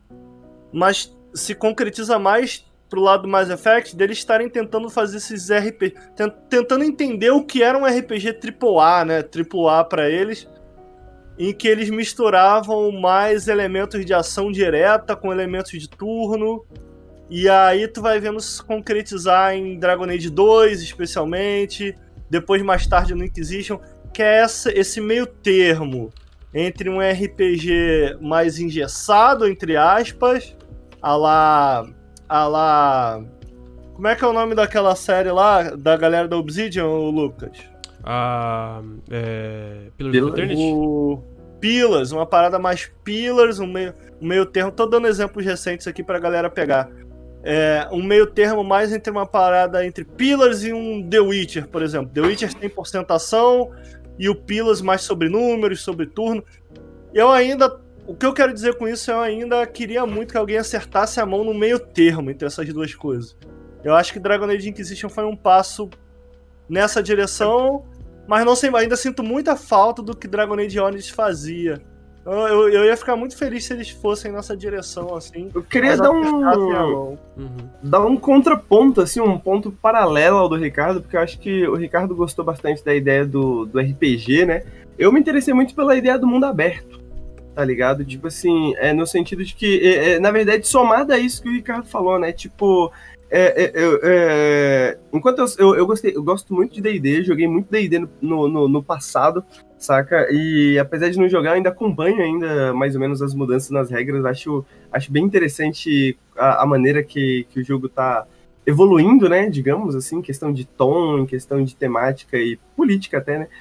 Mas se concretiza mais pro lado do Mass Effect, deles estarem tentando fazer esses R P G... Tentando entender o que era um R P G triplo A, né? triplo A pra eles, em que eles misturavam mais elementos de ação direta com elementos de turno. E aí tu vai vendo se concretizar em Dragon Age dois, especialmente... Depois, mais tarde, no Inquisition, que é essa, esse meio termo entre um R P G mais engessado, entre aspas, a lá... a lá... Como é que é o nome daquela série lá, da galera da Obsidian, Lucas? Ah... É... Pillars of Eternity? O... Pillars, uma parada mais Pillars, um meio, um meio termo... Tô dando exemplos recentes aqui pra galera pegar. É, um meio termo mais entre uma parada entre Pillars e um The Witcher, por exemplo. The Witcher cem por cento ação e o Pillars mais sobre números, sobre turno. Eu ainda... O que eu quero dizer com isso, eu ainda queria muito que alguém acertasse a mão no meio termo entre essas duas coisas. Eu acho que Dragon Age Inquisition foi um passo nessa direção, mas não sei, ainda sinto muita falta do que Dragon Age Onides fazia. Eu, eu ia ficar muito feliz se eles fossem nessa direção, assim. Eu queria dar um, uhum. dar um contraponto, assim, um ponto paralelo ao do Ricardo, porque eu acho que o Ricardo gostou bastante da ideia do, do R P G, né? Eu me interessei muito pela ideia do mundo aberto. tá ligado? Tipo assim, é no sentido de que, é, é, na verdade, somado a isso que o Ricardo falou, né? Tipo, é, é, é, enquanto eu, eu, eu, gostei, eu gosto muito de D e D, joguei muito D e D no, no, no passado, saca? E apesar de não jogar, eu ainda acompanho ainda mais ou menos as mudanças nas regras. Acho, acho bem interessante a, a maneira que, que o jogo tá evoluindo, né? Digamos assim, em questão de tom, em questão de temática e política até, né?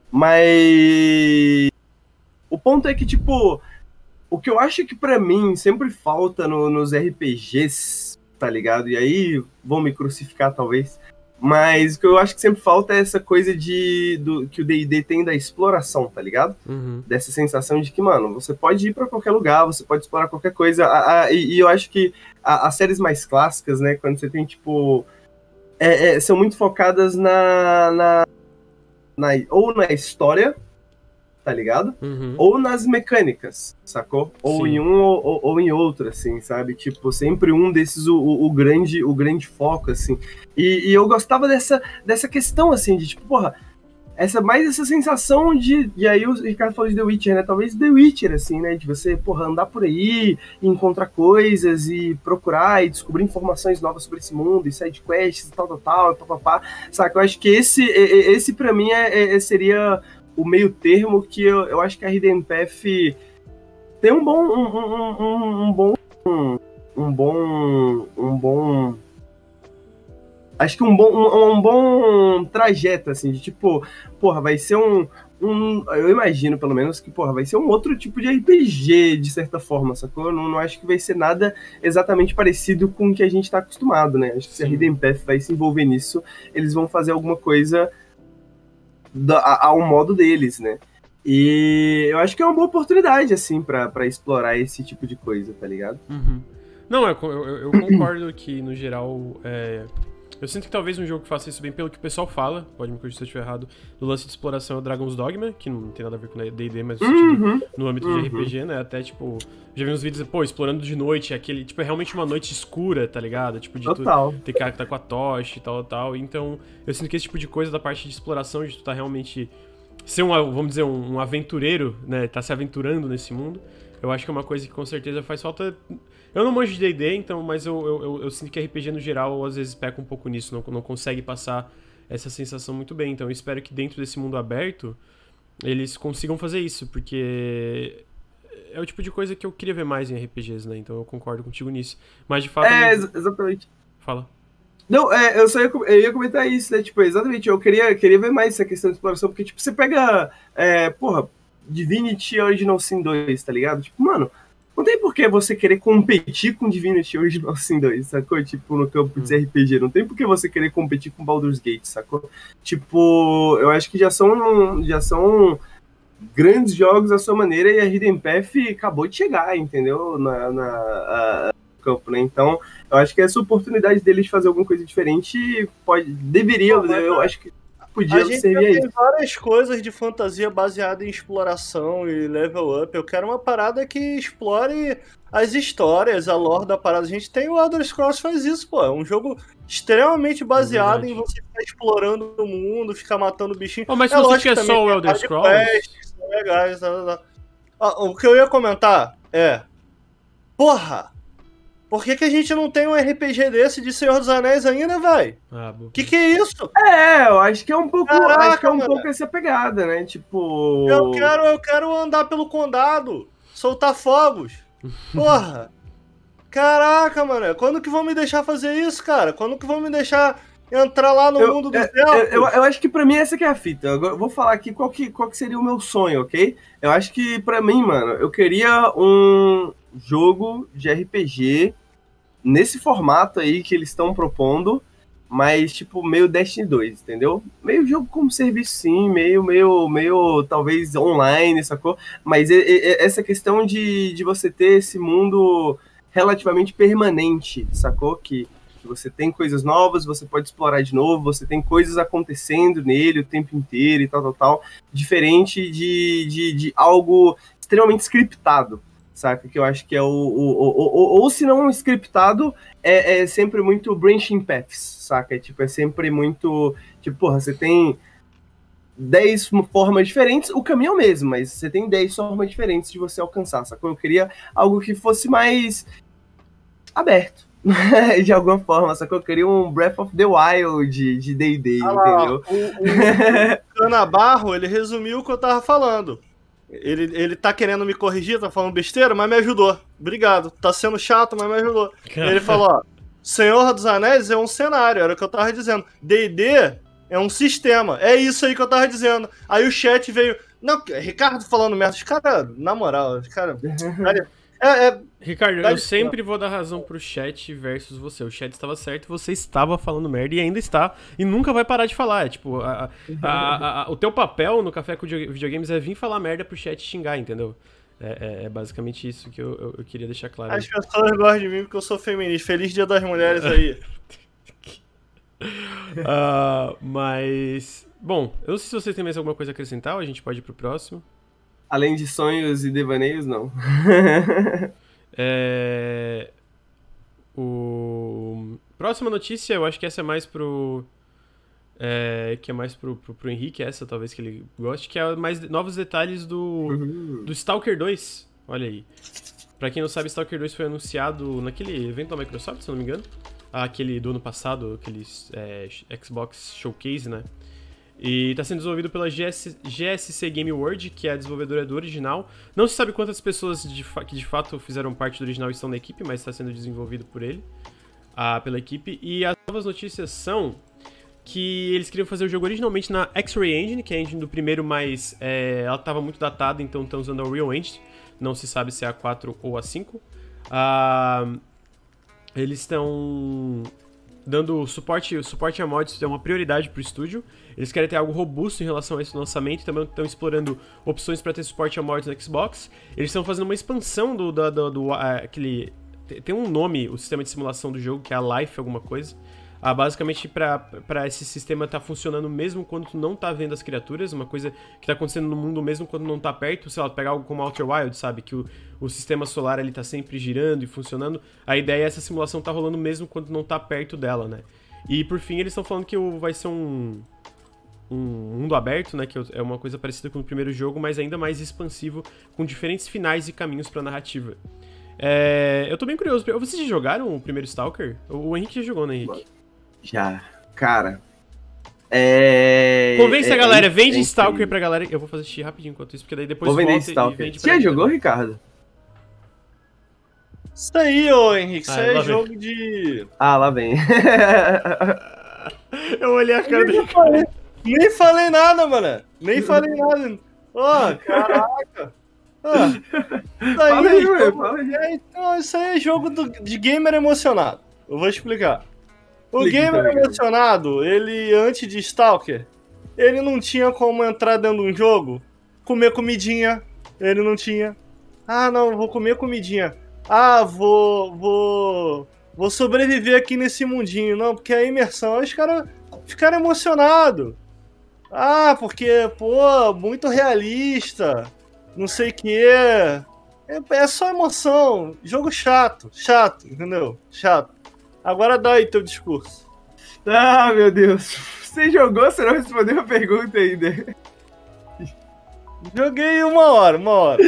Mas o ponto é que, tipo, o que eu acho que pra mim sempre falta no, nos R P Gs, tá ligado? E aí vão me crucificar, talvez. Mas o que eu acho que sempre falta é essa coisa de do, que o D e D tem da exploração, tá ligado? Uhum. Dessa sensação de que, mano, você pode ir pra qualquer lugar, você pode explorar qualquer coisa. A, a, e, e eu acho que a, as séries mais clássicas, né, quando você tem, tipo... É, é, são muito focadas na, na, na... ou na história, tá ligado? Uhum. Ou nas mecânicas, sacou? Ou Sim. em um ou, ou, ou em outro, assim, sabe? Tipo, sempre um desses, o, o, o grande, o grande foco, assim. E, e eu gostava dessa, dessa questão, assim, de tipo, porra, essa, mais essa sensação de... E aí o Ricardo falou de The Witcher, né? Talvez The Witcher, assim, né? De você, porra, andar por aí, e encontrar coisas, e procurar, e descobrir informações novas sobre esse mundo, e sidequests, e tal, tal, tal, e papapá. Saca? Eu acho que esse, esse pra mim, é, é, seria... o meio termo que eu, eu acho que a Hidden Path tem um bom um, um, um, um bom um, um bom um bom acho que um bom um, um bom trajeto, assim, de tipo, porra, vai ser um, um eu imagino pelo menos que, porra, vai ser um outro tipo de R P G de certa forma, sacou? Eu não, não acho que vai ser nada exatamente parecido com o que a gente tá acostumado, né? Acho que se a Hidden Path vai se envolver nisso, eles vão fazer alguma coisa ao modo deles, né? E eu acho que é uma boa oportunidade, assim, pra, pra explorar esse tipo de coisa, tá ligado? Uhum. Não, eu, eu, eu concordo que, no geral, é... eu sinto que talvez um jogo que faça isso bem, pelo que o pessoal fala, pode me corrigir se eu estiver errado, do lance de exploração é o Dragon's Dogma, que não tem nada a ver com D e D, mas no, Uhum, sentido, no âmbito uhum. de R P G, né? Até, tipo, já vi uns vídeos, pô, explorando de noite, aquele, tipo, é realmente uma noite escura, tá ligado? Tipo, de Total. tu ter cara que tá com a tocha e tal, tal. Então, eu sinto que esse tipo de coisa da parte de exploração, de tu tá realmente... ser um, vamos dizer, um, um aventureiro, né? Tá se aventurando nesse mundo. Eu acho que é uma coisa que com certeza faz falta. Eu não manjo de D e D, então, mas eu, eu, eu, eu sinto que R P G no geral às vezes peca um pouco nisso, não, não consegue passar essa sensação muito bem. Então eu espero que dentro desse mundo aberto eles consigam fazer isso, porque é o tipo de coisa que eu queria ver mais em R P Gs, né? Então eu concordo contigo nisso. Mas de fato. É, não... exatamente. Fala. Não, é, eu só ia, eu ia comentar isso, né? Tipo, exatamente, eu queria, queria ver mais essa questão de exploração, porque, tipo, você pega, é, porra, Divinity Original Sin dois, tá ligado? Tipo, mano, não tem por que você querer competir com Divinity Original Sin dois, sacou? Tipo, no campo de R P G, não tem por que você querer competir com Baldur's Gate, sacou? Tipo, eu acho que já são, já são grandes jogos à sua maneira e a Hidden Path acabou de chegar, entendeu? Na... na a, campo, né? Então, eu acho que essa oportunidade deles de fazer alguma coisa diferente pode, deveria, Pô, eu acho que podia a gente servir já a tem isso. várias coisas de fantasia baseada em exploração e level up. Eu quero uma parada que explore as histórias, a lore da parada. A gente tem o Elder Scrolls faz isso, pô. É um jogo extremamente baseado É em você ficar explorando o mundo, ficar matando bichinho. Oh, mas é você lógico que é também só o tem Elder side Scrolls? quests que são legais, tá, tá, tá. Ah, o que eu ia comentar é... Porra! Por que, que a gente não tem um R P G desse de Senhor dos Anéis ainda, velho? Ah, boa. Que que é isso? É, eu acho que é um pouco, Caraca, acho que é um mano. pouco essa pegada, né? Tipo, Eu quero, eu quero andar pelo condado, soltar fogos. Porra! Caraca, mano. Quando que vão me deixar fazer isso, cara? Quando que vão me deixar entrar lá no eu, mundo dos é, elfos? eu, eu acho que pra mim essa que é a fita. Eu vou falar aqui qual que, qual que seria o meu sonho, ok? Eu acho que pra mim, mano, eu queria um jogo de R P G nesse formato aí que eles estão propondo, mas tipo meio Destiny dois, entendeu? Meio jogo como serviço sim, meio, meio, meio talvez online, sacou? Mas e, e, essa questão de, de você ter esse mundo relativamente permanente, sacou? Que, que você tem coisas novas, você pode explorar de novo, você tem coisas acontecendo nele o tempo inteiro e tal, tal, tal, diferente de, de, de algo extremamente scriptado, saca? Que eu acho que é o... o, o, o ou se não scriptado, é, é sempre muito branching paths, saca? É, tipo, é sempre muito... Tipo, porra, você tem dez formas diferentes, o caminho é o mesmo, mas você tem dez formas diferentes de você alcançar, sacou? Eu queria algo que fosse mais aberto, de alguma forma, sacou? Eu queria um Breath of the Wild de D e D, ah, entendeu? O, o Canabarro, ele resumiu o que eu tava falando. Ele, ele tá querendo me corrigir, tá falando besteira, mas me ajudou. Obrigado. Tá sendo chato, mas me ajudou. Ele falou, ó, Senhor dos Anéis é um cenário, era o que eu tava dizendo. D e D é um sistema. É isso aí que eu tava dizendo. Aí o chat veio... Não, Ricardo falando merda. Os caras, na moral, os caras... É, é... Ricardo, eu sempre vou dar razão pro chat versus você. O chat estava certo, você estava falando merda e ainda está. E nunca vai parar de falar. É, tipo, a, a, a, a, o teu papel no Café com Videogames é vir falar merda pro chat xingar, entendeu? É, é, é basicamente isso que eu, eu, eu queria deixar claro. As pessoas gostam de mim porque eu sou feminista. Feliz Dia das Mulheres aí. uh, mas... Bom, eu não sei se vocês têm mais alguma coisa a acrescentar ou a gente pode ir pro próximo. Além de sonhos e devaneios, não. é... O... Próxima notícia, eu acho que essa é mais pro... É... Que é mais pro, pro, pro Henrique, essa talvez que ele goste, que é mais novos detalhes do, uhum. do Stalker dois. Olha aí. Pra quem não sabe, Stalker dois foi anunciado naquele evento da Microsoft, se não me engano. Aquele do ano passado, aquele é, Xbox Showcase, né? E está sendo desenvolvido pela G S, G S C Game World, que é a desenvolvedora do original. Não se sabe quantas pessoas de que de fato fizeram parte do original estão na equipe, mas está sendo desenvolvido por ele, ah, pela equipe. E as novas notícias são que eles queriam fazer o jogo originalmente na X-Ray Engine, que é a engine do primeiro, mas é, ela estava muito datada, então estão usando a Unreal Engine. Não se sabe se é a quatro ou a cinco. Ah, eles estão... dando suporte, suporte a mods, é uma prioridade para o estúdio. Eles querem ter algo robusto em relação a esse lançamento. Também estão explorando opções para ter suporte a mods no Xbox. Eles estão fazendo uma expansão do... do, do, do uh, aquele, tem um nome, o sistema de simulação do jogo, que é a Life alguma coisa. Uh, basicamente, para esse sistema estar tá funcionando mesmo quando tu não está vendo as criaturas. Uma coisa que está acontecendo no mundo mesmo quando não está perto. Sei lá, pegar algo como Outer Wild, sabe? Que o, o sistema solar está sempre girando e funcionando. A ideia é essa simulação tá rolando mesmo quando não está perto dela, né? E por fim, eles estão falando que vai ser um... um mundo aberto, né, que é uma coisa parecida com o primeiro jogo, mas ainda mais expansivo, com diferentes finais e caminhos pra narrativa. É, eu tô bem curioso. Vocês já jogaram o primeiro Stalker? O Henrique já jogou, né, Henrique? Já. Cara... É... Convence é, a galera, é, vende é Stalker pra galera. Eu vou fazer xixi rapidinho enquanto isso, porque daí depois vou vender volta Stalker. e vende pra Você já jogou, também. Ricardo? Isso aí, ô Henrique, isso ah, aí é jogo vem. de... Ah, lá vem. Eu olhei a cara do Ricardo. Nem falei nada, mano. Nem falei nada. Ó, oh, caraca. Oh, isso aí, fala aí, é jogo, fala aí. É, então, isso aí é jogo do, de gamer emocionado. Eu vou explicar. O Ligue gamer também. emocionado, ele, antes de Stalker, ele não tinha como entrar dentro de um jogo, comer comidinha. Ele não tinha. Ah, não, vou comer comidinha. Ah, vou... Vou... Vou sobreviver aqui nesse mundinho. Não, porque a imersão, os caras ficaram emocionados. Ah, porque, pô, muito realista, não sei o que. É, é só emoção. Jogo chato, chato, entendeu? Chato. Agora dá aí teu discurso. Ah, meu Deus. Você jogou, você não respondeu a pergunta ainda. Joguei uma hora, uma hora.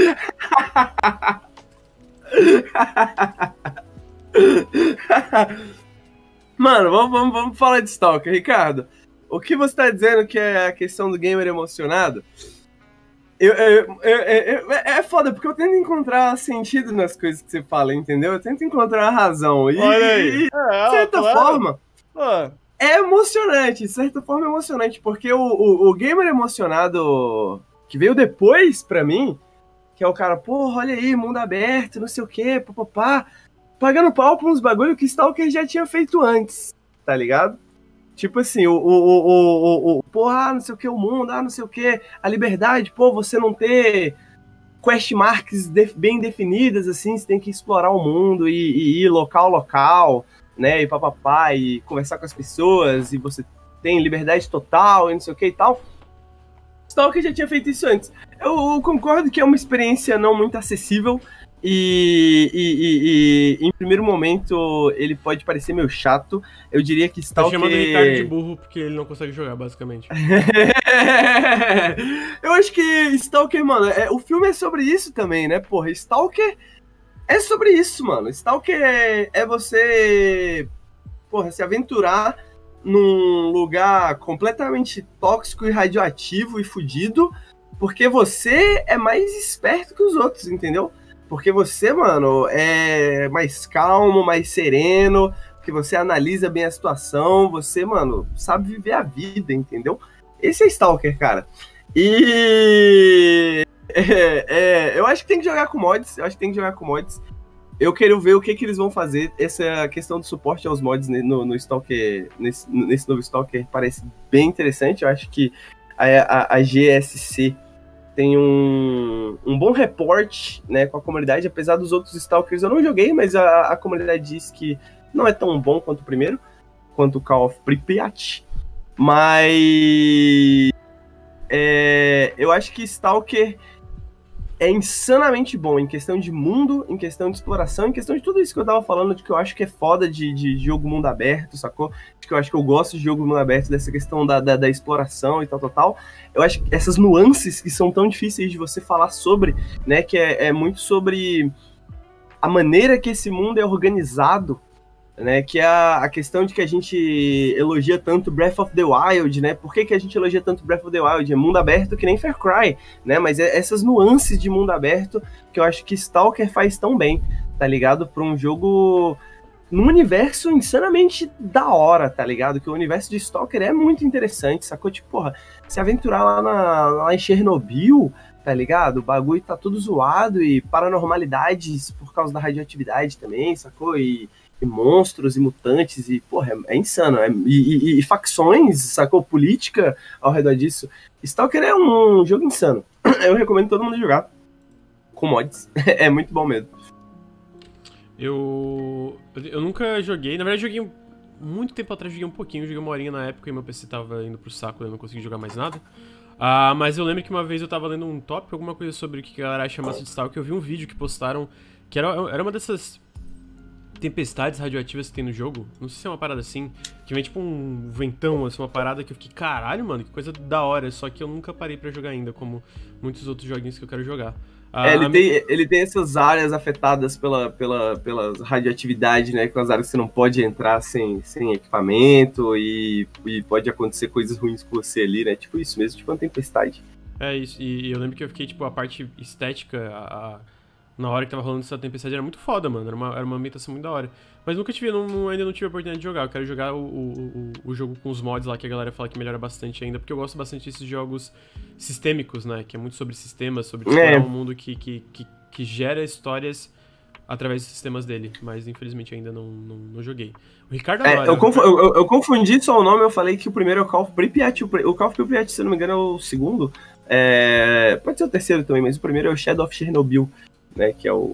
Mano, vamos, vamos, vamos falar de Stalker, Ricardo. O que você tá dizendo que é a questão do gamer emocionado? Eu, eu, eu, eu, é foda, porque eu tento encontrar sentido nas coisas que você fala, entendeu? Eu tento encontrar a razão. E, Olha aí. E, de é, certa claro. forma, ah. é emocionante. De certa forma, é emocionante. Porque o, o, o gamer emocionado que veio depois, pra mim, que é o cara, porra, olha aí, mundo aberto, não sei o quê, papapá, pagando pau pra uns bagulho que Stalker já tinha feito antes, tá ligado? Tipo assim, o, o, o, o, o porra, ah, não sei o que, o mundo, ah, não sei o que, a liberdade, pô, você não ter quest marks de, bem definidas, assim, você tem que explorar o mundo e, e ir local, local, né, e papapá, e conversar com as pessoas, e você tem liberdade total, e não sei o que e tal. Stalker já tinha feito isso antes. Eu, eu concordo que é uma experiência não muito acessível, E, e, e, e em primeiro momento ele pode parecer meio chato. Eu diria que Stalker... Tá chamando o Ricardo de burro porque ele não consegue jogar, basicamente. Eu acho que Stalker, mano, é, o filme é sobre isso também, né? Porra, Stalker é sobre isso, mano. Stalker é, é você, porra, se aventurar num lugar completamente tóxico e radioativo e fudido, porque você é mais esperto que os outros, entendeu? Porque você, mano, é mais calmo, mais sereno, porque você analisa bem a situação, você, mano, sabe viver a vida, entendeu? Esse é Stalker, cara. E... É, é, eu acho que tem que jogar com mods, eu acho que tem que jogar com mods. Eu quero ver o que, que eles vão fazer. Essa questão do suporte aos mods no, no Stalker, nesse, nesse novo Stalker, parece bem interessante. Eu acho que a, a, a G S C tem um, um bom reporte, né, com a comunidade, apesar dos outros Stalkers eu não joguei, mas a, a comunidade diz que não é tão bom quanto o primeiro, quanto o Call of Pripyat, mas é, eu acho que Stalker é insanamente bom em questão de mundo, em questão de exploração, em questão de tudo isso que eu tava falando, de que eu acho que é foda de, de jogo mundo aberto, sacou? De que eu acho que eu gosto de jogo mundo aberto, dessa questão da, da, da exploração e tal, tal, tal. Eu acho que essas nuances que são tão difíceis de você falar sobre, né, que é, é muito sobre a maneira que esse mundo é organizado, né, que é a, a questão de que a gente elogia tanto Breath of the Wild, né, por que, que a gente elogia tanto Breath of the Wild? É mundo aberto que nem Far Cry, né, mas é essas nuances de mundo aberto que eu acho que Stalker faz tão bem, tá ligado? Pra um jogo num universo insanamente da hora, tá ligado? Que o universo de Stalker é muito interessante, sacou? Tipo, porra, se aventurar lá, na, lá em Chernobyl, tá ligado? O bagulho tá tudo zoado e paranormalidades por causa da radioatividade também, sacou? E E monstros e mutantes, e, porra, é, é insano. É, e, e, e facções, sacou? Política ao redor disso. Stalker é um jogo insano. Eu recomendo todo mundo jogar com mods. É muito bom mesmo. Eu. Eu nunca joguei. Na verdade, joguei muito tempo atrás, joguei um pouquinho. Joguei uma horinha na época e meu P C tava indo pro saco, eu não consegui jogar mais nada. Ah, mas eu lembro que uma vez eu tava lendo um tópico, alguma coisa sobre o que a galera acha massa de Stalker. Eu vi um vídeo que postaram que era, era uma dessas tempestades radioativas que tem no jogo, não sei se é uma parada assim, que vem tipo um ventão, assim, uma parada que eu fiquei, caralho, mano, que coisa da hora, só que eu nunca parei pra jogar ainda, como muitos outros joguinhos que eu quero jogar. Ah, é, ele, tem, ele tem essas áreas afetadas pela, pela, pela radioatividade, né, com as áreas que você não pode entrar sem, sem equipamento e, e pode acontecer coisas ruins com você ali, né, tipo isso mesmo, tipo uma tempestade. É isso, e eu lembro que eu fiquei, tipo, a parte estética, a... a... na hora que tava rolando essa tempestade era muito foda, mano. Era uma, era uma ambientação muito da hora. Mas nunca tive, não, não, ainda não tive a oportunidade de jogar. Eu quero jogar o, o, o jogo com os mods lá, que a galera fala que melhora bastante ainda, porque eu gosto bastante desses jogos sistêmicos, né? Que é muito sobre sistemas, sobre explorar é. um mundo que, que, que, que gera histórias através dos sistemas dele. Mas infelizmente ainda não, não, não joguei. O Ricardo é, agora... eu, conf, eu, eu confundi só o nome, eu falei que o primeiro é o Call of Pripyat. O Call of Pripyat, se eu não me engano, é o segundo. É, pode ser o terceiro também, mas o primeiro é o Shadow of Chernobyl, né? Que é o...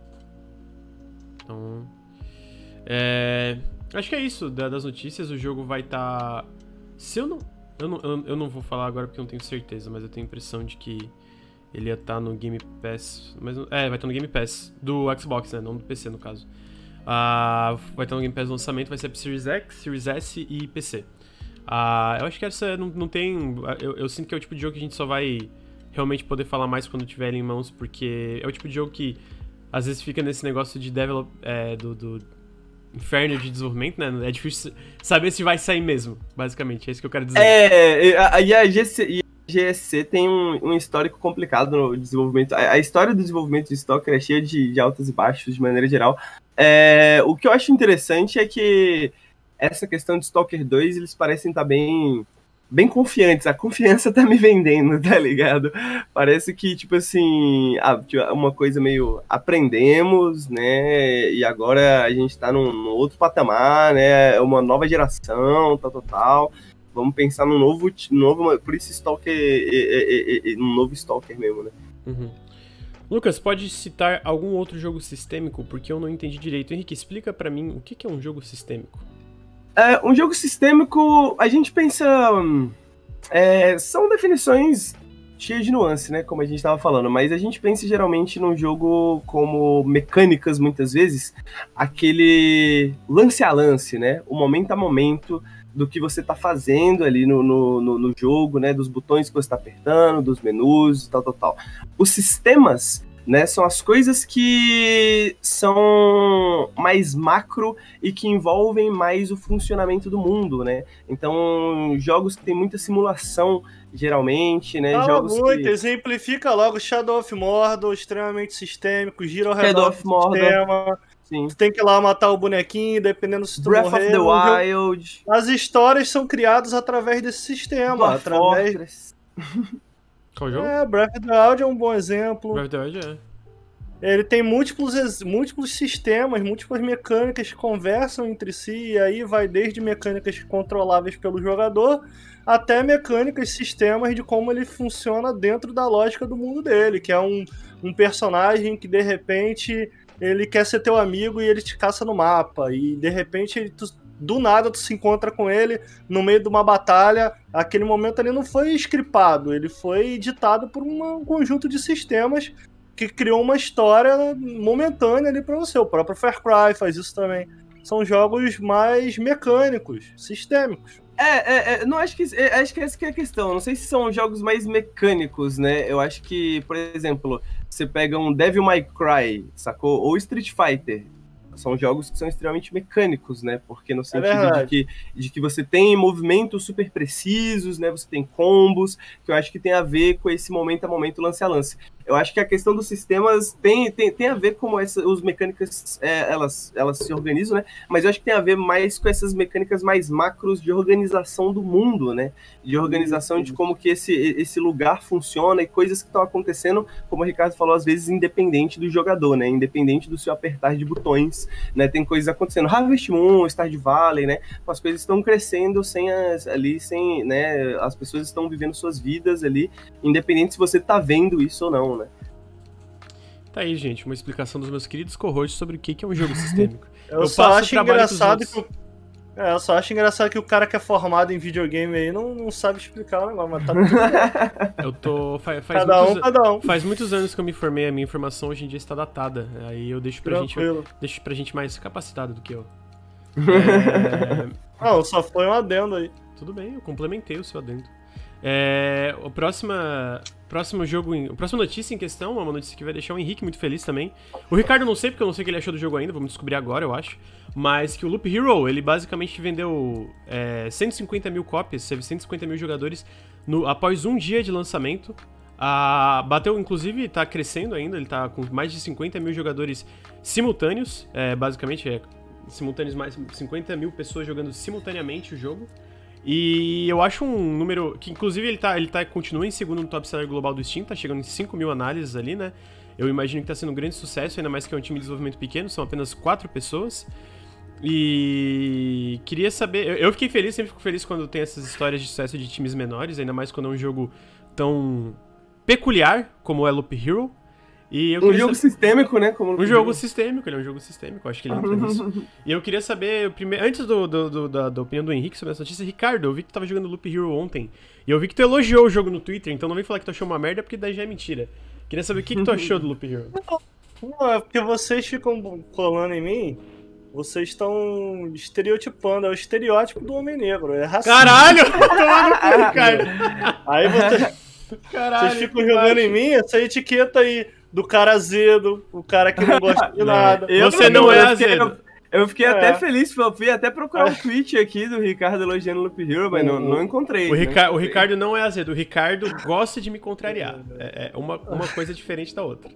Então, é, acho que é isso das notícias. O jogo vai estar... Tá, se eu não, eu não... Eu não vou falar agora porque eu não tenho certeza, mas eu tenho a impressão de que ele ia estar tá no Game Pass... Mas, é, vai estar tá no Game Pass do Xbox, né? Não do P C, no caso. Ah, vai estar tá no Game Pass do lançamento, vai ser para Series X, Series S e P C. Ah, eu acho que essa não, não tem... Eu, eu sinto que é o tipo de jogo que a gente só vai realmente poder falar mais quando tiver ele em mãos, porque é o tipo de jogo que às vezes fica nesse negócio de develop, é, do, do inferno de desenvolvimento, né? É difícil saber se vai sair mesmo, basicamente. É isso que eu quero dizer. É, e a G S C tem um, um histórico complicado no desenvolvimento. A, a história do desenvolvimento de Stalker é cheia de, de altos e baixos, de maneira geral. É, o que eu acho interessante é que essa questão de Stalker dois, eles parecem estar bem... bem confiantes, a confiança tá me vendendo, tá ligado? Parece que, tipo assim, uma coisa meio aprendemos, né, e agora a gente tá num, num outro patamar, né, uma nova geração, tal, tal, tal, vamos pensar num novo, novo por isso Stalker, é, é, é, um novo Stalker mesmo, né. Uhum. Lucas, pode citar algum outro jogo sistêmico, porque eu não entendi direito. Henrique, explica pra mim o que é um jogo sistêmico. É, um jogo sistêmico, a gente pensa... É, são definições cheio de nuance, né? Como a gente estava falando, mas a gente pensa geralmente num jogo como mecânicas, muitas vezes, aquele lance a lance, né? O momento a momento do que você está fazendo ali no, no, no, no jogo, né? Dos botões que você está apertando, dos menus, tal, tal, tal. Os sistemas, né, são as coisas que são mais macro e que envolvem mais o funcionamento do mundo, né? Então, jogos que tem muita simulação, geralmente, né? Fala jogos muito, que... exemplifica logo Shadow of Mordor, extremamente sistêmico, gira ao Shadow redor of do Mordor. sistema. Sim. Tu tem que ir lá matar o bonequinho, dependendo se tu Breath morrer. of the Wild. As histórias são criadas através desse sistema. Dwarf através... Fortress. Qual jogo? É, Breath of the Wild é um bom exemplo. Breath of the Wild é. Ele tem múltiplos, ex- múltiplos sistemas, múltiplas mecânicas que conversam entre si, e aí vai desde mecânicas controláveis pelo jogador até mecânicas, sistemas de como ele funciona dentro da lógica do mundo dele, que é um, um personagem que de repente ele quer ser teu amigo e ele te caça no mapa, e de repente ele, tu, do nada tu se encontra com ele no meio de uma batalha. Aquele momento ali não foi scriptado, ele foi ditado por uma, um conjunto de sistemas que criou uma história momentânea ali pra você. O próprio Far Cry faz isso também. São jogos mais mecânicos, sistêmicos. É, é, é, não acho que, é, acho que essa que é a questão. Não sei se são jogos mais mecânicos, né? Eu acho que, por exemplo, você pega um Devil May Cry, sacou? Ou Street Fighter. São jogos que são extremamente mecânicos, né? Porque no sentido É de, que, de que você tem movimentos super precisos, né? Você tem combos, que eu acho que tem a ver com esse momento a momento, lance a lance. Eu acho que a questão dos sistemas tem, tem, tem a ver com como essa, os mecânicas, é, elas, elas se organizam, né? Mas eu acho que tem a ver mais com essas mecânicas mais macros de organização do mundo, né? De organização de como que esse, esse lugar funciona e coisas que estão acontecendo, como o Ricardo falou, às vezes independente do jogador, né? Independente do seu apertar de botões, né? Tem coisas acontecendo. Harvest Moon, Stardew Valley, né? As coisas estão crescendo sem as, ali, sem, né? As pessoas estão vivendo suas vidas ali, independente se você tá vendo isso ou não, né? Tá aí, gente, uma explicação dos meus queridos co-hosts sobre o que é um jogo sistêmico. Eu, Eu só passo acho trabalho pros engraçado outros. que o... é, eu só acho engraçado que o cara que é formado em videogame aí não, não sabe explicar o negócio, mas tá tudo bem. Eu tô... Faz, faz, Cada um, muitos, cada um. faz muitos anos que eu me formei, a minha informação hoje em dia está datada. Aí eu deixo pra, gente, Tranquilo. deixo pra gente mais capacitado do que eu. É... Não, só foi um adendo aí. Tudo bem, eu complementei o seu adendo. É, o próxima, próximo jogo, em, a próxima notícia em questão, uma notícia que vai deixar o Henrique muito feliz também. O Ricardo eu não sei, porque eu não sei o que ele achou do jogo ainda, vamos descobrir agora, eu acho. Mas que o Loop Hero, ele basicamente vendeu é, cento e cinquenta mil cópias, teve cento e cinquenta mil jogadores no, após um dia de lançamento. Ah, bateu, inclusive, tá crescendo ainda, ele tá com mais de cinquenta mil jogadores simultâneos, é, basicamente, é, simultâneos mais cinquenta mil pessoas jogando simultaneamente o jogo. E eu acho um número que, inclusive, ele, tá, ele tá, continua em segundo no top seller global do Steam, tá chegando em cinco mil análises ali, né? Eu imagino que tá sendo um grande sucesso, ainda mais que é um time de desenvolvimento pequeno, são apenas quatro pessoas. E queria saber... Eu, eu fiquei feliz, sempre fico feliz quando tem essas histórias de sucesso de times menores, ainda mais quando é um jogo tão peculiar como é Loop Hero. E eu Um queria jogo saber... sistêmico, né? Como Um jogo sistêmico, ele é um jogo sistêmico, eu acho que ele entra nisso. E eu queria saber, primeiro, antes do, do, do, da, da opinião do Henrique sobre essa notícia, Ricardo, eu vi que tu tava jogando Loop Hero ontem, e eu vi que tu elogiou o jogo no Twitter, então não vem falar que tu achou uma merda, porque daí já é mentira. Queria saber o que, que tu achou do Loop Hero. Não, é porque vocês ficam colando em mim, vocês estão estereotipando, é o estereótipo do homem negro, é racista. Caralho! Toma no cu, Ricardo! Aí vocês, Caralho, vocês ficam jogando em mim essa etiqueta aí do cara azedo, o cara que não gosta de nada. Eu Você não é eu fiquei- azedo. Eu fiquei É. até feliz, eu fui até procurar um tweet aqui do Ricardo elogiando o Loop Hero, mas não, não encontrei. O, não Rica- o encontrei. Ricardo não é azedo, o Ricardo gosta de me contrariar. É, é uma, uma coisa diferente da outra.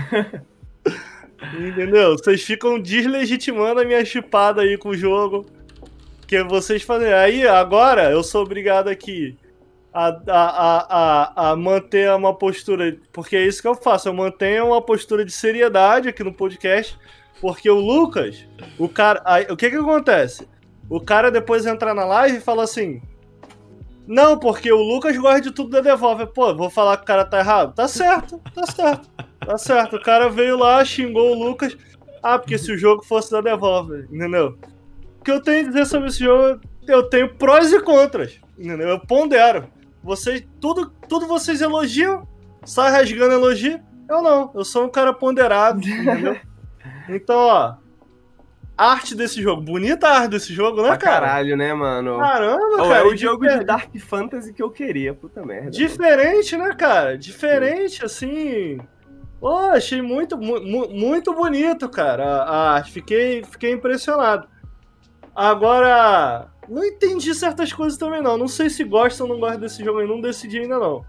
Entendeu? Vocês ficam deslegitimando a minha chipada aí com o jogo. Que vocês fazem. Aí, agora, eu sou obrigado aqui a, a, a, a, a manter uma postura. Porque é isso que eu faço. Eu mantenho uma postura de seriedade aqui no podcast. Porque o Lucas, o cara. Aí, o que que acontece? O cara depois entra na live e fala assim. Não, porque o Lucas gosta de tudo da Devolver. Pô, vou falar que o cara tá errado? Tá certo, tá certo. Tá certo. O cara veio lá, xingou o Lucas. Ah, porque se o jogo fosse da Devolver, entendeu? O que eu tenho a dizer sobre esse jogo, eu tenho prós e contras, entendeu? Eu pondero. Vocês, tudo, tudo vocês elogiam, sai rasgando elogio. Eu não, eu sou um cara ponderado, entendeu? Então, ó, a arte desse jogo, bonita a arte desse jogo, né, pra cara? Caralho, né, mano? Caramba, oh, cara. É o jogo difer... de Dark Fantasy que eu queria, puta merda. Diferente, mano. né, cara? Diferente, assim... Pô, achei muito, mu muito bonito, cara, a arte. Fiquei, fiquei impressionado. Agora, não entendi certas coisas também, não. Não sei se gosto ou não gosto desse jogo, eu não decidi ainda, não.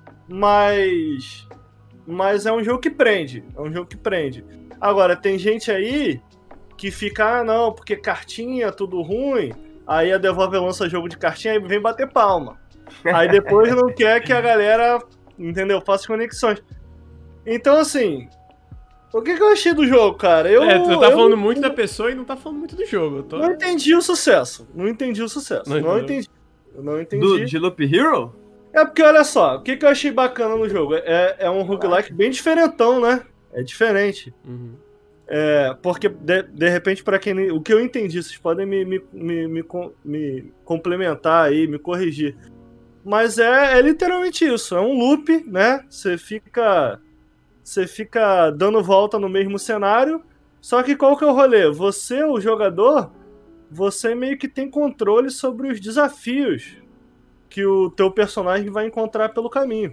Mas... Mas é um jogo que prende. É um jogo que prende. Agora, tem gente aí que fica, ah, não, porque cartinha, tudo ruim. Aí a Devolver lança jogo de cartinha e vem bater palma. Aí depois não quer que a galera, entendeu, faça conexões. Então, assim, o que, que eu achei do jogo, cara? Eu, é, tu tá eu, falando eu, muito eu, da pessoa e não tá falando muito do jogo. Eu tô... Não entendi o sucesso. Não entendi o sucesso. Não, não entendi. Eu não entendi. Do, de Loop Hero? É porque, olha só, o que, que eu achei bacana no jogo? É, é um roguelike bem diferentão, né? É diferente. Uhum. É, porque, de, de repente, pra quem... O que eu entendi, vocês podem me, me, me, me, me complementar aí, me corrigir. Mas é, é literalmente isso. É um loop, né? Você fica... Você fica dando volta no mesmo cenário. Só que qual que é o rolê? Você, o jogador, você meio que tem controle sobre os desafios que o teu personagem vai encontrar pelo caminho.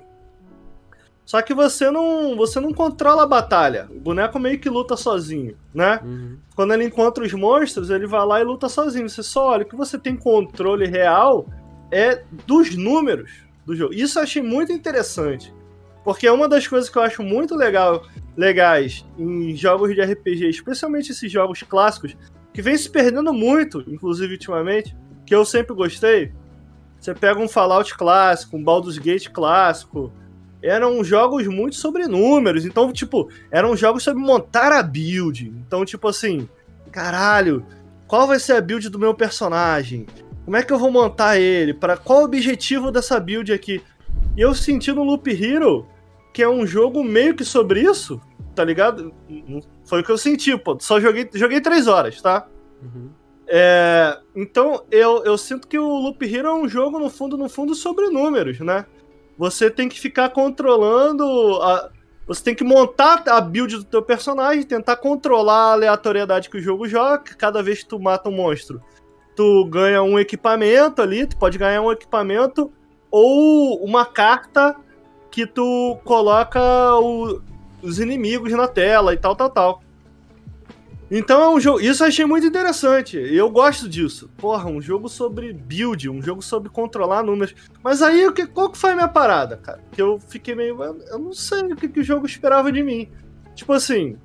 Só que você não, você não controla a batalha. O boneco meio que luta sozinho, né? Uhum. Quando ele encontra os monstros, ele vai lá e luta sozinho. Você só olha, o que você tem controle real é dos números do jogo. Isso eu achei muito interessante. Porque é uma das coisas que eu acho muito legal, legais em jogos de R P G, especialmente esses jogos clássicos, que vem se perdendo muito, inclusive ultimamente, que eu sempre gostei. Você pega um Fallout clássico, um Baldur's Gate clássico, eram jogos muito sobre números, então, tipo, eram jogos sobre montar a build. Então, tipo assim, caralho, qual vai ser a build do meu personagem? Como é que eu vou montar ele? Para qual o objetivo dessa build aqui? E eu senti no Loop Hero que é um jogo meio que sobre isso, tá ligado? Foi o que eu senti, pô. Só joguei, joguei três horas, tá? Uhum. É, então, eu, eu sinto que o Loop Hero é um jogo, no fundo, no fundo, sobre números, né? Você tem que ficar controlando... A, você tem que montar a build do teu personagem, tentar controlar a aleatoriedade que o jogo joga. Cada vez que tu mata um monstro, tu ganha um equipamento ali, tu pode ganhar um equipamento ou uma carta que tu coloca o, os inimigos na tela e tal, tal, tal. Então é um jogo... Isso eu achei muito interessante. Eu gosto disso. Porra, um jogo sobre build, um jogo sobre controlar números. Mas aí, o que, qual que foi a minha parada, cara? Que eu fiquei meio... Eu não sei o que, que o jogo esperava de mim. Tipo assim...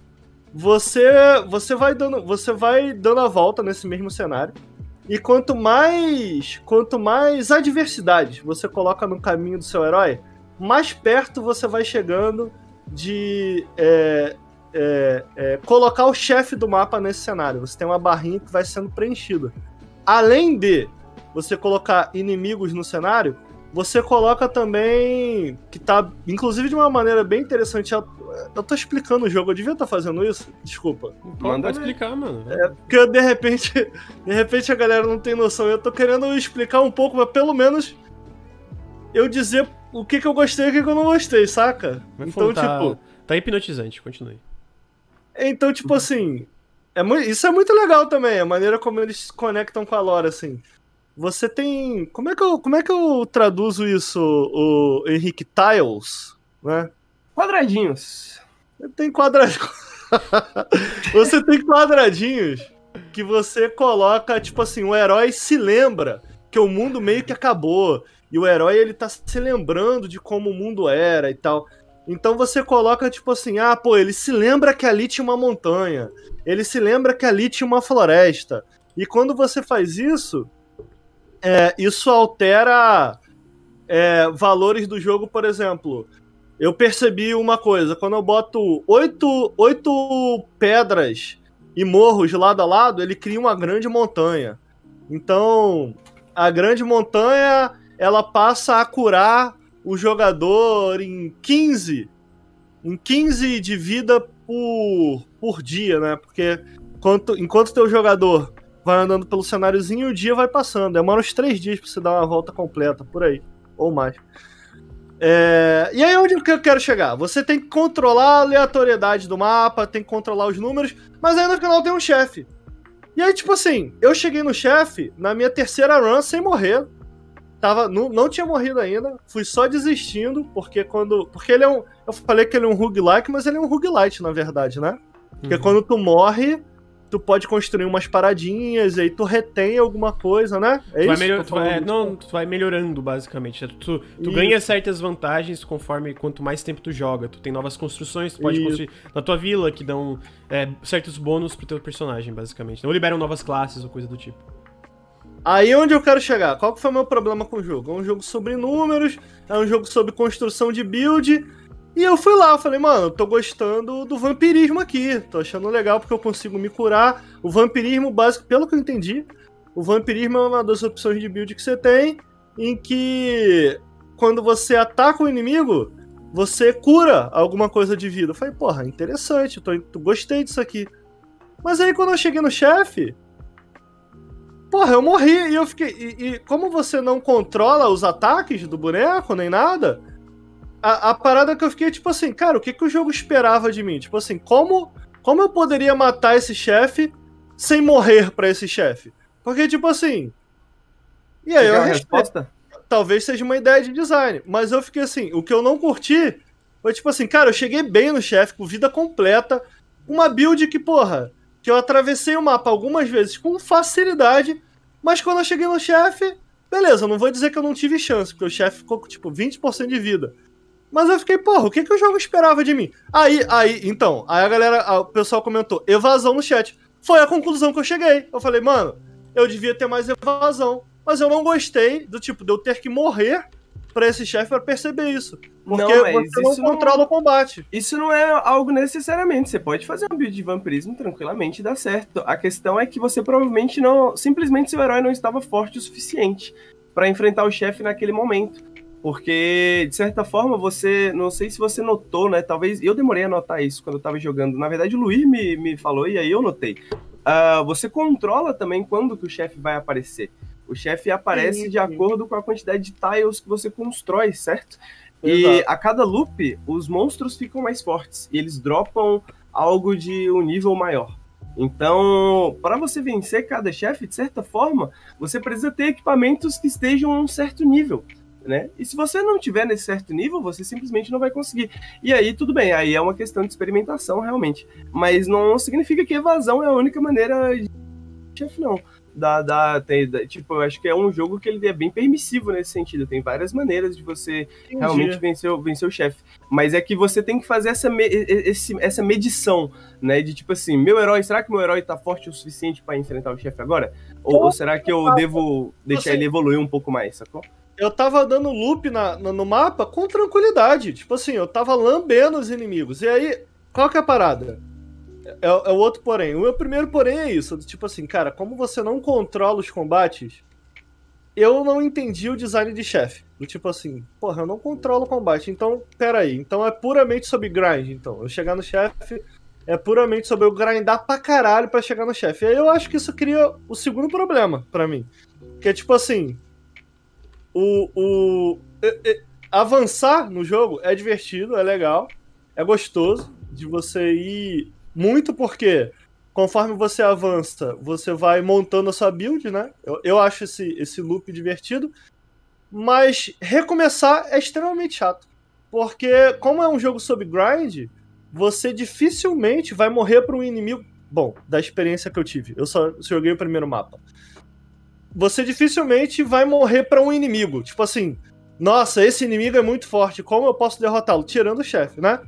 Você, você, vai dando, você vai dando a volta nesse mesmo cenário. E quanto mais... Quanto mais adversidade você coloca no caminho do seu herói, mais perto você vai chegando de... É, É, é, colocar o chefe do mapa nesse cenário. Você tem uma barrinha que vai sendo preenchida. Além de você colocar inimigos no cenário, você coloca também, que tá, inclusive de uma maneira bem interessante, eu, eu tô explicando o jogo, eu devia estar fazendo isso? Desculpa. Manda explicar, mano. É, porque de repente, de repente a galera não tem noção, eu tô querendo explicar um pouco, mas pelo menos eu dizer o que, que eu gostei e o que, que eu não gostei, saca? Mas então, tá, tipo... Tá hipnotizante, continue. Então, tipo assim, é muito, isso é muito legal também, a maneira como eles se conectam com a lore, assim. Você tem... Como é que eu, como é que eu traduzo isso, o Henrique? Tiles, né? Quadradinhos. Tem quadradinhos. Você tem quadradinhos que você coloca, tipo assim, o herói se lembra que o mundo meio que acabou. E o herói, ele tá se lembrando de como o mundo era e tal. Então você coloca, tipo assim, ah, pô, ele se lembra que ali tinha uma montanha. Ele se lembra que ali tinha uma floresta. E quando você faz isso, é, isso altera é, valores do jogo, por exemplo. Eu percebi uma coisa, quando eu boto oito, oito pedras e morros lado a lado, ele cria uma grande montanha. Então, a grande montanha, ela passa a curar o jogador em quinze, em quinze de vida por, por dia, né? Porque enquanto, enquanto teu jogador vai andando pelo cenáriozinho, o dia vai passando. Demora uns três dias pra você dar uma volta completa, por aí. Ou mais. É... E aí onde que eu quero chegar? Você tem que controlar a aleatoriedade do mapa, tem que controlar os números, mas aí no final tem um chefe. E aí, tipo assim, eu cheguei no chefe na minha terceira run sem morrer. Tava, não, não tinha morrido ainda, fui só desistindo, porque quando... Porque ele é um... Eu falei que ele é um roguelike, mas ele é um roguelite, na verdade, né? Porque uhum. quando tu morre, tu pode construir umas paradinhas, e aí tu retém alguma coisa, né? É tu isso? Vai melhor, tu vai, não, tu vai melhorando, basicamente. Tu, tu ganha certas vantagens conforme quanto mais tempo tu joga. Tu tem novas construções, tu pode isso. construir na tua vila, que dão é, certos bônus pro teu personagem, basicamente. Ou liberam novas classes ou coisa do tipo. Aí onde eu quero chegar? Qual que foi o meu problema com o jogo? É um jogo sobre números, é um jogo sobre construção de build, e eu fui lá, eu falei, mano, eu tô gostando do vampirismo aqui, tô achando legal porque eu consigo me curar. O vampirismo básico, pelo que eu entendi, o vampirismo é uma das opções de build que você tem, em que quando você ataca o inimigo, você cura alguma coisa de vida. Eu falei, porra, interessante, eu tô, eu gostei disso aqui. Mas aí quando eu cheguei no chefe... Porra, eu morri e eu fiquei... E, e como você não controla os ataques do boneco, nem nada, a, a parada que eu fiquei, tipo assim, cara, o que, que o jogo esperava de mim? Tipo assim, como, como eu poderia matar esse chefe sem morrer pra esse chefe? Porque, tipo assim... E aí, eu resposta? Talvez seja uma ideia de design, mas eu fiquei assim, o que eu não curti foi, tipo assim, cara, eu cheguei bem no chefe, com vida completa, uma build que, porra... que eu atravessei o mapa algumas vezes com facilidade, mas quando eu cheguei no chefe, beleza, eu não vou dizer que eu não tive chance, porque o chefe ficou com, tipo, vinte por cento de vida. Mas eu fiquei, porra, o que, que o jogo esperava de mim? Aí, aí, então, aí a galera, o pessoal comentou, evasão no chat. Foi a conclusão que eu cheguei. Eu falei, mano, eu devia ter mais evasão, mas eu não gostei do tipo, de eu ter que morrer pra esse chefe pra perceber isso. Porque não, mas você não isso controla não, o combate. Isso não é algo necessariamente. Você pode fazer um build de vampirismo tranquilamente e dar certo. A questão é que você provavelmente não... Simplesmente seu herói não estava forte o suficiente pra enfrentar o chefe naquele momento. Porque, de certa forma, você... Não sei se você notou, né? Talvez... Eu demorei a notar isso quando eu tava jogando. Na verdade, o Luiz me, me falou e aí eu notei. Uh, você controla também quando que o chefe vai aparecer. O chefe aparece sim, de acordo com a quantidade de tiles que você constrói, certo? E exato. A cada loop, os monstros ficam mais fortes. E eles dropam algo de um nível maior. Então, para você vencer cada chefe, de certa forma, você precisa ter equipamentos que estejam a um certo nível, né? E se você não tiver nesse certo nível, você simplesmente não vai conseguir. E aí, tudo bem, aí é uma questão de experimentação, realmente. Mas não significa que evasão é a única maneira de chefe, não. Da, da, tem, da, tipo, eu acho que é um jogo que ele é bem permissivo nesse sentido. Tem várias maneiras de você Entendi. realmente vencer, vencer o chefe. Mas é que você tem que fazer essa, me, esse, essa medição, né? De tipo assim, meu herói, será que meu herói tá forte o suficiente pra enfrentar o chefe agora? Ou, ou será que eu devo deixar ele evoluir um pouco mais, sacou? Eu tava dando loop na, no, no mapa com tranquilidade. Tipo assim, eu tava lambendo os inimigos. E aí, qual que é a parada? É, é o outro porém. O meu primeiro porém é isso. Tipo assim, cara, como você não controla os combates, eu não entendi o design de chefe. Do tipo assim, porra, eu não controlo o combate. Então, peraí. Então é puramente sobre grind. Então, eu chegar no chefe é puramente sobre eu grindar pra caralho pra chegar no chefe. E aí eu acho que isso cria o segundo problema pra mim. Que é tipo assim, o... o é, é, avançar no jogo é divertido, é legal, é gostoso de você ir... Muito porque, conforme você avança, você vai montando a sua build, né? Eu, eu acho esse, esse loop divertido. Mas recomeçar é extremamente chato. Porque, como é um jogo sobre grind, você dificilmente vai morrer para um inimigo... Bom, da experiência que eu tive. Eu só joguei o primeiro mapa. Você dificilmente vai morrer para um inimigo. Tipo assim, nossa, esse inimigo é muito forte. Como eu posso derrotá-lo? Tirando o chefe, né?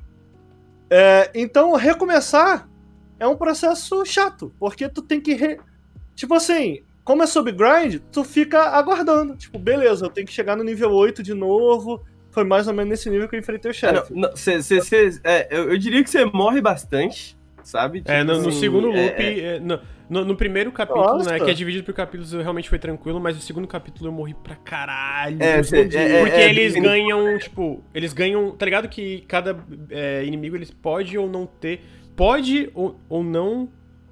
É, então, recomeçar é um processo chato, porque tu tem que... Re... Tipo assim, como é sobre grind, tu fica aguardando. Tipo, beleza, eu tenho que chegar no nível oito de novo. Foi mais ou menos nesse nível que eu enfrentei o chefe. É, não, cê, cê, cê, é, eu, eu diria que você morre bastante, sabe? Tipo, é, no, no assim, segundo loop... É, é, no, no, no primeiro capítulo, Nossa. né, que é dividido por capítulos, eu realmente foi tranquilo, mas no segundo capítulo eu morri pra caralho. É, cê, é, porque é, eles é, ganham, tipo, eles ganham... Tá ligado que cada é, inimigo, eles pode ou não ter... Pode ou, ou não...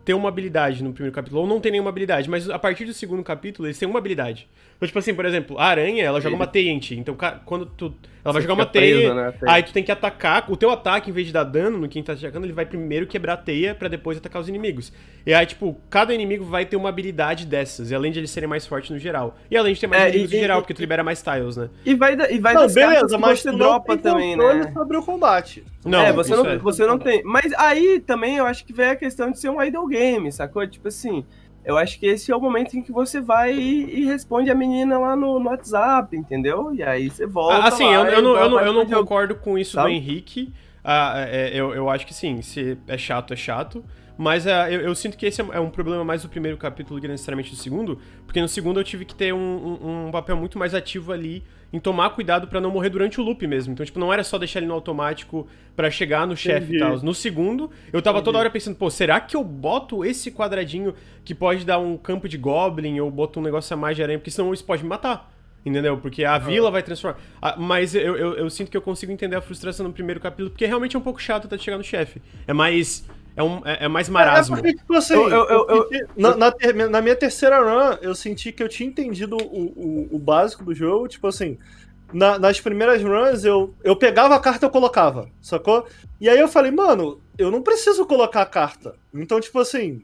ter uma habilidade no primeiro capítulo, ou não ter nenhuma habilidade, mas a partir do segundo capítulo eles têm uma habilidade. Então, tipo assim, por exemplo, a aranha, ela joga uma teia em ti. Então, quando tu... Ela vai Você jogar uma fica teia, preso, né, a teia. aí tu tem que atacar. O teu ataque, em vez de dar dano no quem tá te atacando, ele vai primeiro quebrar a teia pra depois atacar os inimigos. E aí, tipo, cada inimigo vai ter uma habilidade dessas. E além de eles serem mais fortes no geral. E além de ter mais É, inimigos e- no geral, e- porque tu libera mais tiles, né? E vai, da- e vai Não, das cartas beleza, que mas você tu dropa não tem também, controle né? sobre o combate. Não, é, você isso não, é. você não tem. Mas aí também eu acho que vem a questão de ser um idle game, sacou? Tipo assim, eu acho que esse é o momento em que você vai e, e responde a menina lá no, no WhatsApp, entendeu? E aí você volta. Ah, assim, lá eu, eu e não, eu não, vai eu não pro jogo. concordo com isso Sabe? do Henrique. Ah, é, eu, eu acho que sim, se é chato, é chato. Mas ah, eu, eu sinto que esse é um problema mais do primeiro capítulo que necessariamente do segundo, porque no segundo eu tive que ter um, um, um papel muito mais ativo ali em tomar cuidado pra não morrer durante o loop mesmo. Então, tipo, não era só deixar ele no automático pra chegar no chefe e tal. No segundo, eu tava toda hora pensando, pô, será que eu boto esse quadradinho que pode dar um campo de goblin ou boto um negócio a mais de aranha, porque senão isso pode me matar. Entendeu? Porque a vila vai transformar. Ah, mas eu, eu, eu sinto que eu consigo entender a frustração no primeiro capítulo, porque realmente é um pouco chato até chegar no chefe. É mais. É, um, é, é mais marasmo. É porque, tipo assim, Eu- eu- eu- eu senti- na, na ter- na minha terceira run, eu senti que eu tinha entendido o, o, o básico do jogo, tipo assim, na- nas primeiras runs eu, eu pegava a carta e eu colocava, sacou? E aí eu falei, mano, eu não preciso colocar a carta. Então, tipo assim,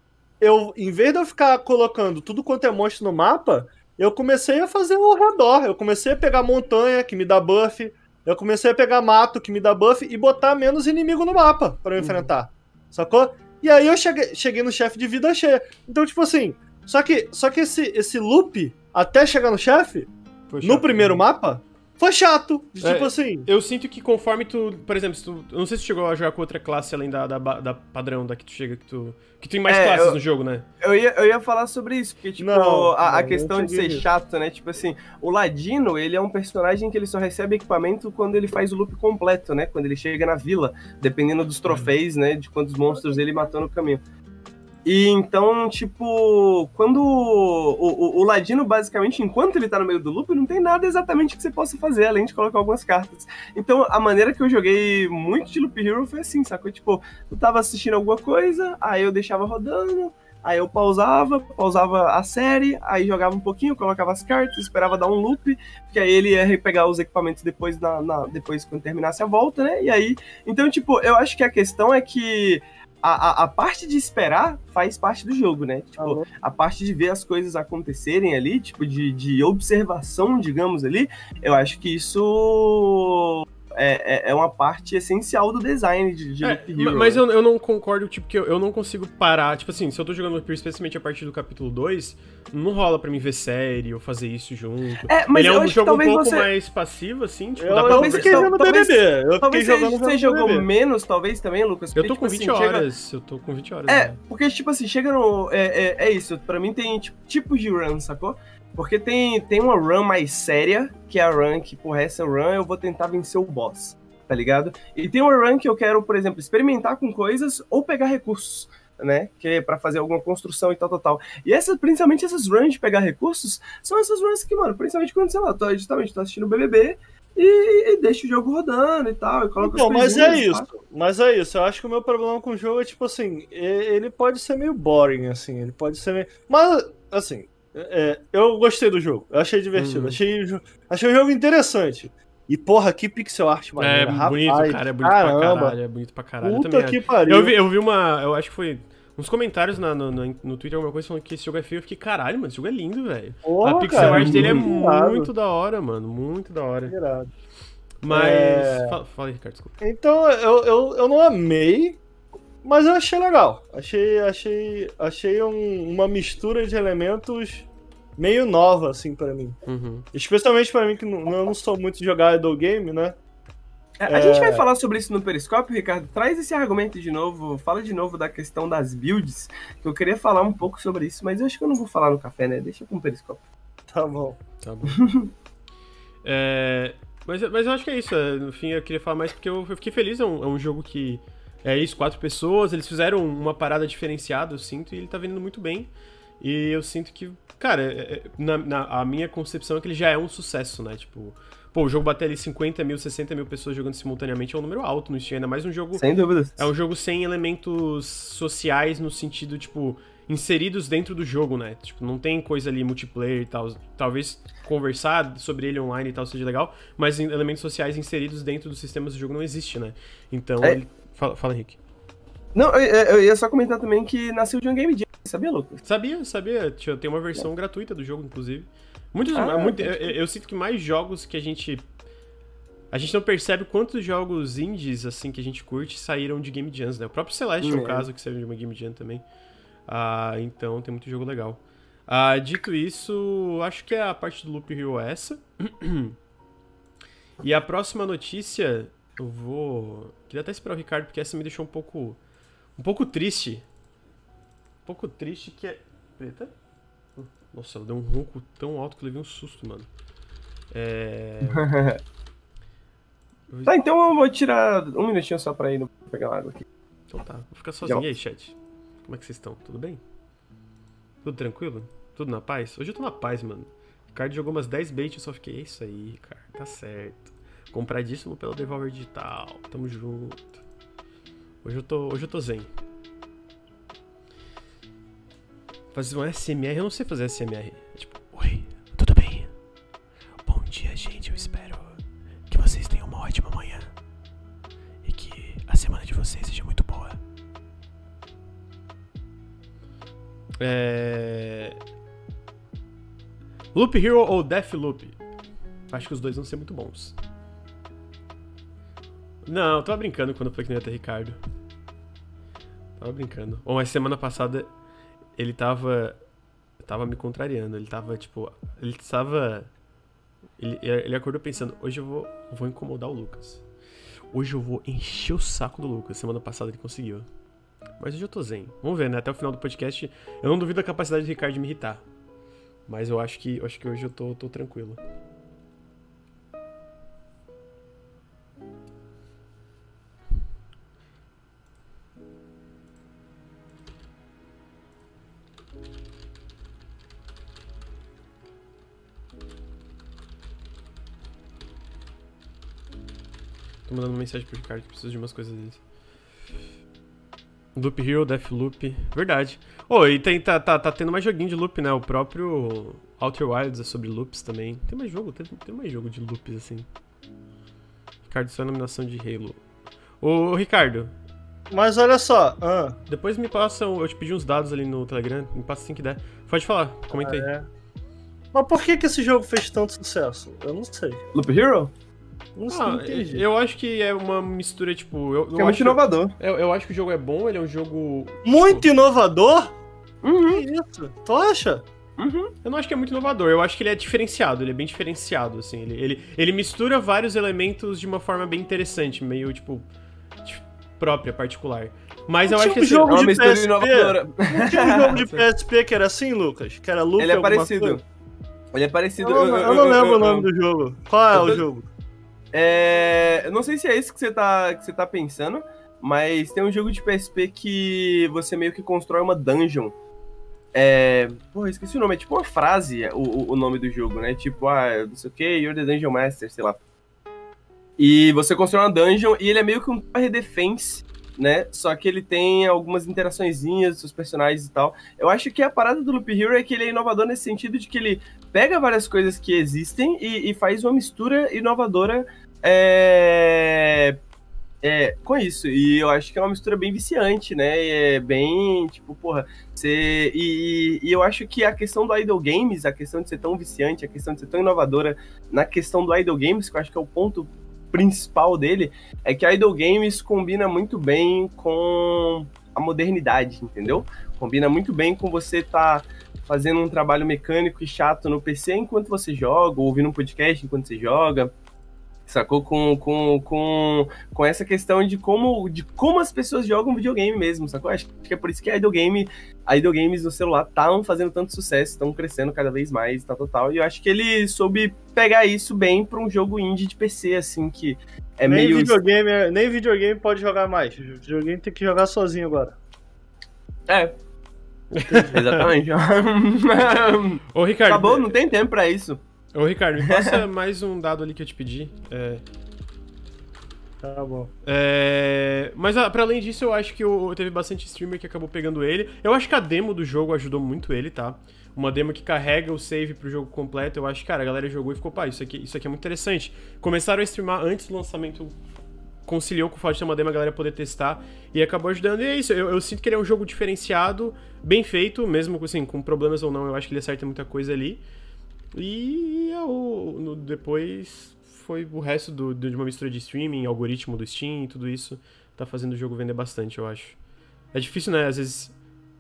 eu, em vez de eu ficar colocando tudo quanto é monstro no mapa, eu comecei a fazer ao redor. Eu comecei a pegar montanha, que me dá buff, eu comecei a pegar mato, que me dá buff, e botar menos inimigo no mapa pra eu enfrentar. Sacou? E aí eu cheguei, cheguei no chefe de vida cheia. Então, tipo assim, só que, só que esse, esse loop, até chegar no chefe, Foi no chato. primeiro mapa, foi chato. De, É, tipo assim. Eu sinto que conforme tu, por exemplo, se tu, eu não sei se tu chegou a jogar com outra classe além da, da, ba- da padrão, da que tu chega, que tu... Que tem mais É, classes eu- no jogo, né? Eu ia, eu ia falar sobre isso, porque, tipo, Não, a, a não, questão não de ser cheguei nisso. chato, né? Tipo assim, o Ladino, ele é um personagem que ele só recebe equipamento quando ele faz o loop completo, né? Quando ele chega na vila, dependendo dos troféus, né? De quantos monstros ele matou no caminho. E então, tipo, quando o, o, o Ladino, basicamente, enquanto ele tá no meio do loop, não tem nada exatamente que você possa fazer, além de colocar algumas cartas. Então, a maneira que eu joguei muito de Loop Hero foi assim, sacou? Tipo, eu tava assistindo alguma coisa, aí eu deixava rodando, aí eu pausava, pausava a série, aí jogava um pouquinho, colocava as cartas, esperava dar um loop, porque aí ele ia pegar os equipamentos depois, na, na, depois quando terminasse a volta, né? E aí, então, tipo, eu acho que a questão é que A, a, a parte de esperar faz parte do jogo, né? Tipo, Alô? a parte de ver as coisas acontecerem ali, tipo, de, de observação, digamos ali, eu acho que isso é, é, é uma parte essencial do design de, de É, Loop Hero. mas eu, eu não concordo, tipo, que eu, eu não consigo parar. Tipo assim, se eu tô jogando Loop Hero, especialmente a partir do capítulo dois, não rola pra mim ver série ou fazer isso junto. É, mas Ele é eu um acho que jogo um talvez pouco você- mais passivo, assim, tipo, Eu, dá pra eu talvez- fiquei tal- jogando talvez- B B B. Eu Talvez fiquei você, jogando você jogou B B B. menos, talvez, também, Lucas. Eu porque, tô tipo com assim, vinte chega- horas, eu tô com vinte horas. É, né? porque, tipo assim, chega no. É, é, é isso, pra mim tem tipo, tipos de run, sacou? Porque tem, tem uma run mais séria, que é a run que, porra, essa run eu vou tentar vencer o boss, tá ligado? E tem uma run que eu quero, por exemplo, experimentar com coisas ou pegar recursos, né? Que é pra fazer alguma construção e tal, tal, tal. E essas, principalmente essas runs de pegar recursos, são essas runs que, mano, principalmente quando, sei lá, tô, justamente, tô assistindo o B B B e, e deixo o jogo rodando e tal, e coloco Então, as mas coisinhas, é tá? isso. Mas é isso. Eu acho que o meu problema com o jogo é, tipo assim, e- ele pode ser meio boring, assim. Ele pode ser meio. Mas, assim, é, eu gostei do jogo. Eu achei divertido. Hum. Achei, o jo- achei o jogo interessante. E, porra, que pixel art É maneira. bonito, rapaz, cara, é bonito pra caramba. caralho, é bonito pra caralho. Eu Puta também que acho. pariu. Eu vi, eu vi uma, eu acho que foi uns comentários na, no, no, no Twitter, alguma coisa falando que esse jogo é feio. Eu fiquei, caralho, mano, esse jogo é lindo, velho. Porra, A pixel cara, art dele é muito irado. muito da hora, mano, muito da hora. Irado. Mas, É. fala, fala aí, Ricardo, desculpa. Então, eu, eu, eu não amei, mas eu achei legal. Achei, achei, achei um- uma mistura de elementos meio nova, assim, pra mim. Uhum. Especialmente pra mim, que não, eu não sou muito de jogar idle game, né? É, a É. gente vai falar sobre isso no Periscópio, Ricardo. Traz esse argumento de novo, fala de novo da questão das builds, que eu queria falar um pouco sobre isso, mas eu acho que eu não vou falar no café, né? Deixa com o Periscópio. Tá bom. Tá bom. É, mas, mas eu acho que é isso. é, No fim, eu queria falar mais porque eu, eu fiquei feliz. É um, é um jogo que é isso, quatro pessoas. Eles fizeram uma parada diferenciada, eu sinto, e ele tá vendendo muito bem. E eu sinto que, cara, é- é- na, na- a minha concepção é que ele já é um sucesso, né? Tipo, pô, o jogo bater ali cinquenta mil, sessenta mil pessoas jogando simultaneamente é um número alto no Steam, ainda mais um jogo... Sem dúvidas. É um jogo sem elementos sociais no sentido, tipo, inseridos dentro do jogo, né? Tipo, não tem coisa ali multiplayer e tal. Talvez conversar sobre ele online e tal seja legal, mas elementos sociais inseridos dentro dos sistemas do jogo não existe, né? Então, É... ele... fala, fala, Henrique. Não, eu, eu ia só comentar também que nasceu de um Game Jam, sabia, Lucas? Sabia, sabia. Tem uma versão é. gratuita do jogo, inclusive. Muitos, ah, muito, eu, eu sinto que mais jogos que a gente... A gente não percebe quantos jogos indies, assim, que a gente curte, saíram de Game Jams, né? O próprio Celeste hum, é um caso que saiu de uma Game Jam também. Ah, então tem muito jogo legal. Ah, dito isso, acho que a parte do Loop Hero é essa. E a próxima notícia, eu vou... Queria até esperar o Ricardo, porque essa me deixou um pouco... Um pouco triste. Um pouco triste que é... Preta? Nossa, ela deu um ronco tão alto que eu levei um susto, mano. É... Tá, então eu vou tirar um minutinho só pra ir no... pegar água aqui. Então tá, vou ficar sozinho. E aí, chat? Como é que vocês estão? Tudo bem? Tudo tranquilo? Tudo na paz? Hoje eu tô na paz, mano. O Ricardo jogou umas dez baits e eu só fiquei, é isso aí, Ricardo, tá certo. Compradíssimo pelo Devolver Digital, tamo junto. Hoje eu tô, hoje eu tô zen. Fazer um S M R, eu não sei fazer S M R. É tipo, oi, tudo bem? Bom dia, gente, eu espero que vocês tenham uma ótima manhã. E que a semana de vocês seja muito boa. É... Loop Hero ou Deathloop? Acho que os dois vão ser muito bons. Não, eu tava brincando quando eu falei que não ia ter Ricardo. Tava brincando. Ou mas semana passada ele tava... Tava me contrariando. Ele tava, tipo... Ele tava... Ele, ele acordou pensando, hoje eu vou, vou incomodar o Lucas. Hoje eu vou encher o saco do Lucas. Semana passada ele conseguiu. Mas hoje eu tô zen. Vamos ver, né? Até o final do podcast, eu não duvido da capacidade do Ricardo de me irritar. Mas eu acho que, eu acho que hoje eu tô, tô tranquilo. Tô mandando uma mensagem pro Ricardo que precisa de umas coisas dele. Loop Hero, Deathloop. Verdade. Oh, e tem, tá, tá, tá tendo mais joguinho de loop, né? O próprio Outer Wilds é sobre loops também. Tem mais jogo, tem, tem mais jogo de loops, assim. Ricardo, só a nominação de Halo. Ô, Ricardo. Mas olha só. Ah. Depois me passa, eu te pedi uns dados ali no Telegram. Me passa assim que der. Pode falar, comenta aí. Ah, é. Mas por que que esse jogo fez tanto sucesso? Eu não sei. Loop Hero? Não sei, ah, não entendi. Eu acho que é uma mistura, tipo... Eu, eu é muito acho, inovador. Eu, eu acho que o jogo é bom, ele é um jogo... Muito tipo... inovador? Uhum. Que isso? Tu acha? Uhum. Eu não acho que é muito inovador, eu acho que ele é diferenciado, ele é bem diferenciado, assim. Ele, ele, ele mistura vários elementos de uma forma bem interessante, meio, tipo, tipo própria, particular. Mas eu acho que... Um assim, jogo é uma de mistura P S P. inovadora. Não tinha um jogo de P S P que era assim, Lucas? Que era loop Ele é alguma parecido. coisa? Ele é parecido. Eu, eu, eu não lembro eu, eu, o nome eu, do jogo. Qual é eu, o jogo? É, eu não sei se é isso que você tá, que você tá pensando, mas tem um jogo de P S P que você meio que constrói uma dungeon. É... Porra, esqueci o nome, é tipo uma frase o, o nome do jogo, né? Tipo, ah, não sei o que, you're the Dungeon Master, sei lá. E você constrói uma dungeon e ele é meio que um tower defense, né? Só que ele tem algumas interaçõezinhas dos seus personagens e tal. Eu acho que a parada do Loop Hero é que ele é inovador nesse sentido de que ele pega várias coisas que existem e, e faz uma mistura inovadora é, é, com isso. E eu acho que é uma mistura bem viciante, né? É bem, tipo, porra, você... E, e eu acho que a questão do Idle Games, a questão de ser tão viciante, a questão de ser tão inovadora na questão do Idle Games, que eu acho que é o ponto principal dele, é que a Idle Games combina muito bem com a modernidade, entendeu? Combina muito bem com você tá fazendo um trabalho mecânico e chato no P C enquanto você joga, ou ouvindo um podcast enquanto você joga, sacou? Com, com, com, com essa questão de como, de como as pessoas jogam videogame mesmo, sacou? Acho que é por isso que a Idle Game, a Idle Games no celular estão fazendo tanto sucesso, estão crescendo cada vez mais, tal, tal, tal. E eu acho que ele soube pegar isso bem pra um jogo indie de P C, assim, que é nem meio... Videogame, nem videogame pode jogar mais. O videogame tem que jogar sozinho agora. É. Exatamente. Ô, Ricardo... Acabou, não tem tempo pra isso. Ô, Ricardo, me passa mais um dado ali que eu te pedi. É... Tá bom. É... Mas ah, pra além disso, eu acho que eu, teve bastante streamer que acabou pegando ele. Eu acho que a demo do jogo ajudou muito ele, tá? Uma demo que carrega o save pro jogo completo. Eu acho que, cara, a galera jogou e ficou, pá, isso aqui, isso aqui é muito interessante. Começaram a streamar antes do lançamento, conciliou com o fato de ter uma demo a galera poder testar e acabou ajudando. E é isso, eu, eu sinto que ele é um jogo diferenciado, bem feito, mesmo assim, com problemas ou não, eu acho que ele acerta muita coisa ali. E eu, no, depois foi o resto do, de uma mistura de streaming, algoritmo do Steam e tudo isso tá fazendo o jogo vender bastante, eu acho. É difícil, né, às vezes,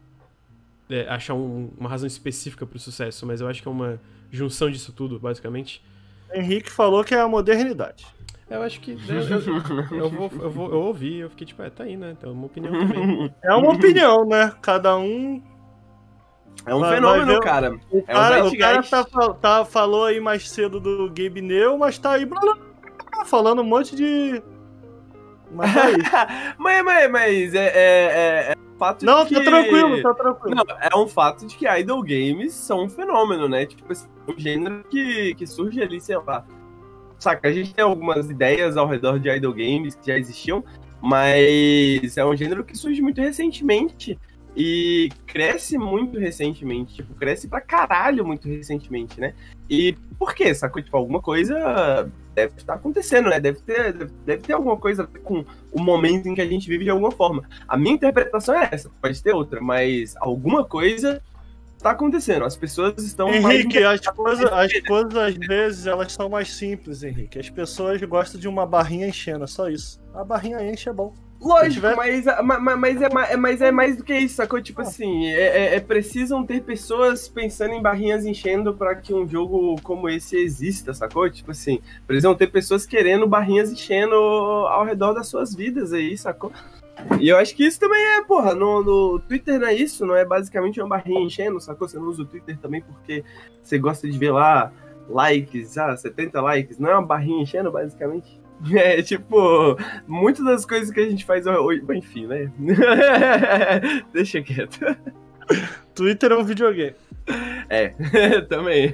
é, achar um, uma razão específica pro sucesso, mas eu acho que é uma junção disso tudo, basicamente. Henrique falou que é a modernidade. Eu acho que... Eu, eu, eu, vou, eu, vou, eu ouvi, eu fiquei tipo, é, tá aí, né? Então, uma opinião também. É uma opinião, né? Cada um... É um vai, fenômeno, vai cara. O é cara, um o cara tá, tá, falou aí mais cedo do Gabe Neu, mas tá aí falando um monte de... Mas tá aí. mas, mas, mas é, é, é um fato Não, de que... tá tranquilo, tá tranquilo. Não, é um fato de que idle games são um fenômeno, né? Tipo, um gênero que, que surge ali, sei lá. Saca, a gente tem algumas ideias ao redor de idle games que já existiam, mas é um gênero que surge muito recentemente e cresce muito recentemente, tipo, cresce pra caralho muito recentemente, né? E por quê? Sacou? Tipo, alguma coisa deve estar acontecendo, né? Deve ter, deve, deve ter alguma coisa com o momento em que a gente vive de alguma forma. A minha interpretação é essa, pode ter outra, mas alguma coisa tá acontecendo. As pessoas estão... Henrique, mais... as coisas, as coisas às vezes elas são mais simples, Henrique. As pessoas gostam de uma barrinha enchendo, é só isso. A barrinha enche é bom. Lógico, tiver... mas, mas, mas, é, mas é mais do que isso, sacou? Tipo assim, é, é, é precisam ter pessoas pensando em barrinhas enchendo pra que um jogo como esse exista, sacou? Tipo assim, precisam ter pessoas querendo barrinhas enchendo ao redor das suas vidas aí, sacou? E eu acho que isso também é, porra, no, no Twitter não é isso, não é basicamente uma barrinha enchendo, sacou? Você não usa o Twitter também porque você gosta de ver lá likes, ah, setenta likes, não é uma barrinha enchendo, basicamente? É, tipo, muitas das coisas que a gente faz hoje, enfim, né? Deixa quieto. Twitter é um videogame. É, também.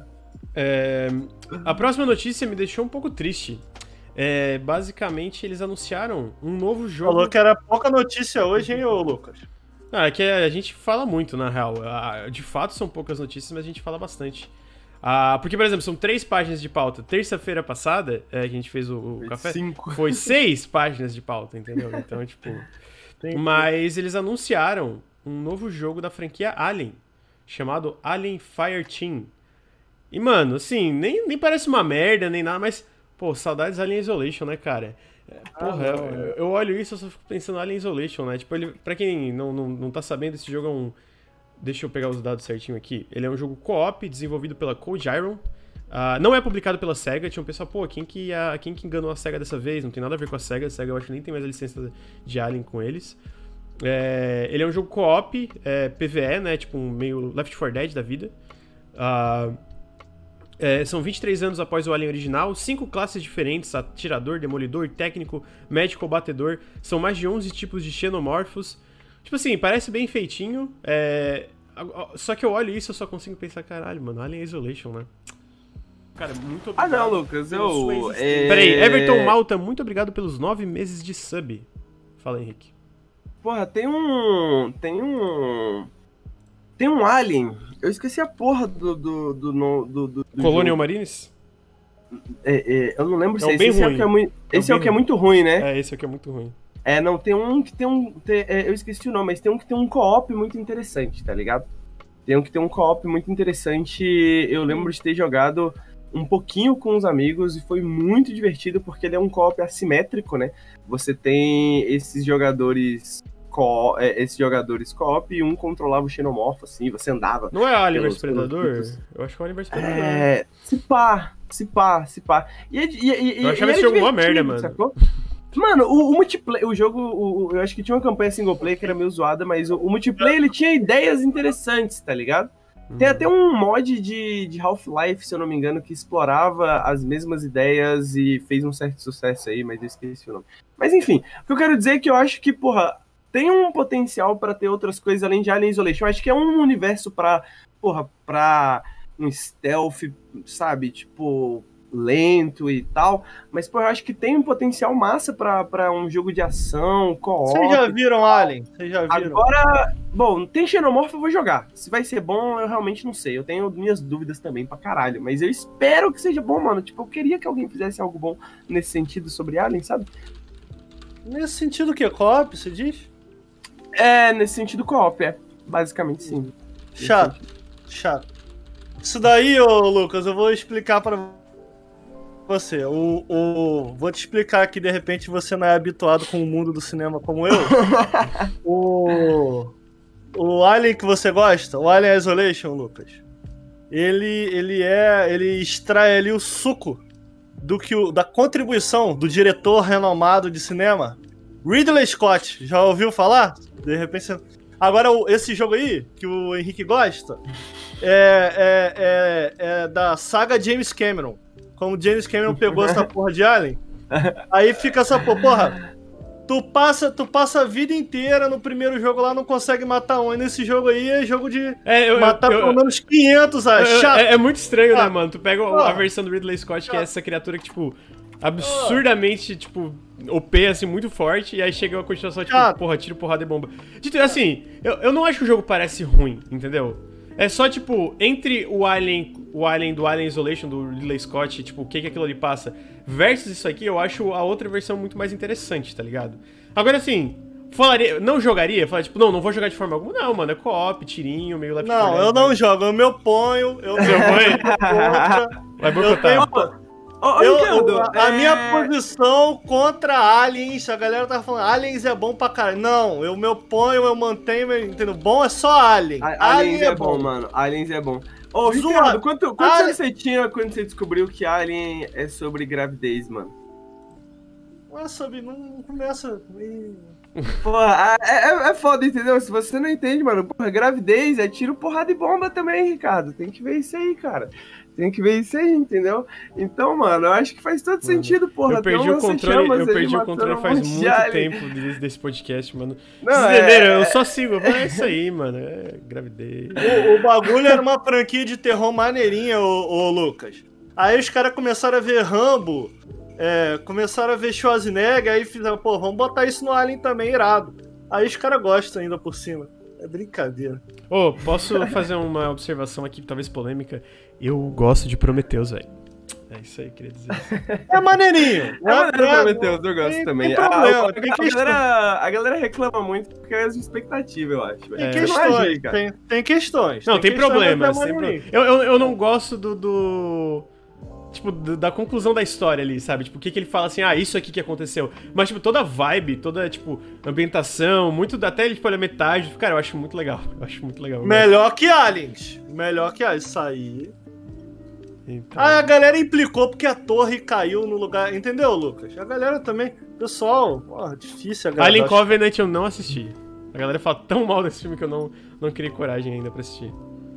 É, a próxima notícia me deixou um pouco triste. É, basicamente, eles anunciaram um novo jogo... Falou que era pouca notícia hoje, hein, ô Lucas? Ah, é que a gente fala muito, na real. De fato, são poucas notícias, mas a gente fala bastante. Ah, porque, por exemplo, são três páginas de pauta. Terça-feira passada, é, que a gente fez o, o foi café, cinco. Foi seis páginas de pauta, entendeu? Então, tipo... Mas eles anunciaram um novo jogo da franquia Alien, chamado Alien Fireteam. E, mano, assim, nem, nem parece uma merda, nem nada, mas... Pô, saudades Alien Isolation, né, cara? Porra, ah, não, eu, eu olho isso e só fico pensando Alien Isolation, né? Tipo, ele, pra quem não, não, não tá sabendo, esse jogo é um... Deixa eu pegar os dados certinho aqui. Ele é um jogo co-op, desenvolvido pela Cold Iron. Uh, não é publicado pela SEGA. Tinha um pessoal, pô, quem que, uh, quem que enganou a SEGA dessa vez? Não tem nada a ver com a SEGA. A SEGA eu acho que nem tem mais a licença de Alien com eles. É, ele é um jogo co-op, é, P V E, né? Tipo um meio Left four Dead da vida. Uh, é, são vinte e três anos após o Alien original. Cinco classes diferentes: atirador, demolidor, técnico, médico ou batedor. São mais de onze tipos de xenomorfos. Tipo assim, parece bem feitinho, é... só que eu olho isso e eu só consigo pensar, caralho, mano, Alien Isolation, né? Cara, muito obrigado. Ah, não, Lucas, eu... É... Peraí, Everton Malta, muito obrigado pelos nove meses de sub. Fala, Henrique. Porra, tem um... Tem um... Tem um Alien, eu esqueci a porra do... do, do, do, do, do Colonial Marines? É, é, eu não lembro é se um é esse. Bem Esse, ruim. é, o que é, muito, é, esse é o que é muito ruim, né? É, esse aqui é muito ruim. É, não, tem um que tem um... Tem, é, eu esqueci o nome, mas tem um que tem um co-op muito interessante, tá ligado? Tem um que tem um co-op muito interessante, eu lembro de ter jogado um pouquinho com os amigos e foi muito divertido porque ele é um co-op assimétrico, né? Você tem esses jogadores... Co é, esses jogadores co-op e um controlava o xenomorfo, assim, você andava... Não é Alien versus Predador? Eu acho que é Alien versus Predador. É... Se pá, se pá, se pá. E, e, e, eu achava esse jogo uma merda, mano. Sacou? Mano, o, o multiplayer, o jogo, o, eu acho que tinha uma campanha single player que era meio zoada, mas o, o multiplayer, ele tinha ideias interessantes, tá ligado? Hum. Tem até um mod de, de Half-Life, se eu não me engano, que explorava as mesmas ideias e fez um certo sucesso aí, mas eu esqueci o nome. Mas enfim, o que eu quero dizer é que eu acho que, porra, tem um potencial pra ter outras coisas além de Alien Isolation. Eu acho que é um universo pra, porra, pra um stealth, sabe, tipo, lento e tal, mas, pô, eu acho que tem um potencial massa pra, pra um jogo de ação, co-op. Vocês já viram Alien? Vocês já viram? Agora, bom, tem Xenomorph, eu vou jogar. Se vai ser bom, eu realmente não sei. Eu tenho minhas dúvidas também pra caralho, mas eu espero que seja bom, mano. Tipo, eu queria que alguém fizesse algo bom nesse sentido sobre Alien, sabe? Nesse sentido o quê? Co-op, você diz? É, nesse sentido co-op, é. Basicamente, sim. Chato, chato. Isso daí, ô Lucas, eu vou explicar pra você. O, o, vou te explicar que de repente você não é habituado com o mundo do cinema como eu. o, o Alien que você gosta, o Alien Isolation, Lucas, ele, ele é. Ele extrai ali o suco do que o, da contribuição do diretor renomado de cinema, Ridley Scott. Já ouviu falar? De repente você... Agora, esse jogo aí, que o Henrique gosta, é, é, é, é da saga James Cameron. Como James Cameron pegou essa porra de Alien, aí fica essa porra, tu passa, tu passa a vida inteira no primeiro jogo lá, não consegue matar um, e nesse jogo aí é jogo de é, eu, matar eu, pelo menos quinhentos, ah, eu, chato. É, é muito estranho, ah, né, mano? Tu pega ah, a versão do Ridley Scott, que ah, é essa criatura que, tipo, absurdamente, ah, tipo, O P, assim, muito forte, e aí chega uma continuação, tipo, ah, porra, tiro, porrada e bomba. Dito assim, eu, eu não acho que o jogo parece ruim, entendeu? É só, tipo, entre o Alien, o Alien do Alien Isolation, do Ridley Scott, tipo, o que que aquilo ali passa, versus isso aqui, eu acho a outra versão muito mais interessante, tá ligado? Agora, assim, falaria, não jogaria? Falaria, tipo, não, não vou jogar de forma alguma. Não, mano, é co-op, tirinho, meio left Não, eu não jogo, eu me oponho, eu me oponho. Vai boicotar. Ô, eu, Ricardo, eu, a é... minha posição contra Aliens, a galera tava falando, Aliens é bom pra caralho. Não, eu me oponho, eu mantenho, eu entendo. Bom é só Alien. A, Aliens Aliens é, é bom, bom, mano. Aliens é bom. Ô, Ricardo, quanto, quantos Alien... anos você tinha quando você descobriu que Alien é sobre gravidez, mano? Não é sobre, não começa... Porra, é, é foda, entendeu? Se você não entende, mano, porra, gravidez é tiro, porrada e bomba também, Ricardo. Tem que ver isso aí, cara. Tem que ver isso aí, entendeu? Então, mano, eu acho que faz todo sentido, porra. Eu perdi o controle, eu perdi o controle faz um muito tempo desse, desse podcast, mano. Não, Vocês entenderam? É... Eu só sigo. É isso aí, mano. É gravidez. O, o bagulho era uma franquia de terror maneirinha, ô, ô Lucas. Aí os caras começaram a ver Rambo, é, começaram a ver Schwarzenegger, aí fizeram, pô, vamos botar isso no Alien também, irado. Aí os caras gostam ainda por cima. É brincadeira. Ô, oh, posso fazer uma observação aqui, talvez polêmica? Eu gosto de Prometheus, velho. É isso aí, queria dizer. É maneirinho. É maneiro Prometheus, eu gosto tem, também. Tem problema, a, a, tem a, galera, a galera reclama muito porque é as expectativas, eu acho. Tem, é, questões, tem, tem questões. Não, tem, tem problemas. Tem pro... eu, eu, eu não gosto do... do... Tipo, da conclusão da história ali, sabe? Tipo, o que que ele fala assim, ah, isso aqui que aconteceu. Mas, tipo, toda a vibe, toda, tipo, ambientação, muito, até, tipo, a metade, cara, eu acho muito legal. Eu acho muito legal. Melhor que Aliens. Melhor que Aliens. Isso aí... Então... Ah, a galera implicou porque a torre caiu no lugar... Entendeu, Lucas? A galera também... Pessoal, porra, difícil a galera... Alien Covenant eu não assisti. A galera fala tão mal desse filme que eu não, não criei coragem ainda pra assistir.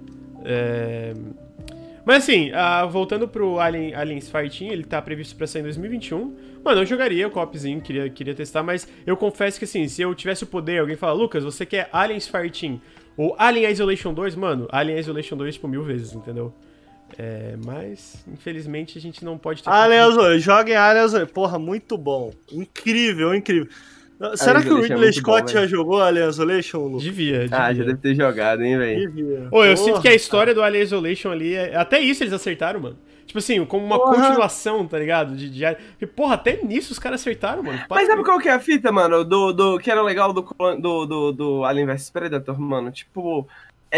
É... Mas assim, uh, voltando pro Alien, Aliens Fireteam, ele tá previsto pra sair em dois mil e vinte e um. Mano, eu jogaria o co-opzinho, queria, queria testar, mas eu confesso que assim, se eu tivesse o poder, alguém fala, Lucas, você quer Aliens Fireteam ou Alien Isolation dois? Mano, Alien Isolation dois, tipo, mil vezes, entendeu? É, mas, infelizmente, a gente não pode ter... Alien Isolation, joguem Alien Isolation. Porra, muito bom. Incrível, incrível. Será que o Ridley Scott bom, já jogou Alien Isolation, Lucas? Devia, devia. Ah, já deve ter jogado, hein, velho? Devia. Ô, eu Porra, sinto que a história do Alien Isolation ali, é... até isso eles acertaram, mano. Tipo assim, como uma Porra. continuação, tá ligado? De, de... Porque, porra, até nisso os caras acertaram, mano. Para Mas sabe qual que é a fita, mano? Do, do, que era legal do, do, do, do Alien versus Predator, mano? Tipo,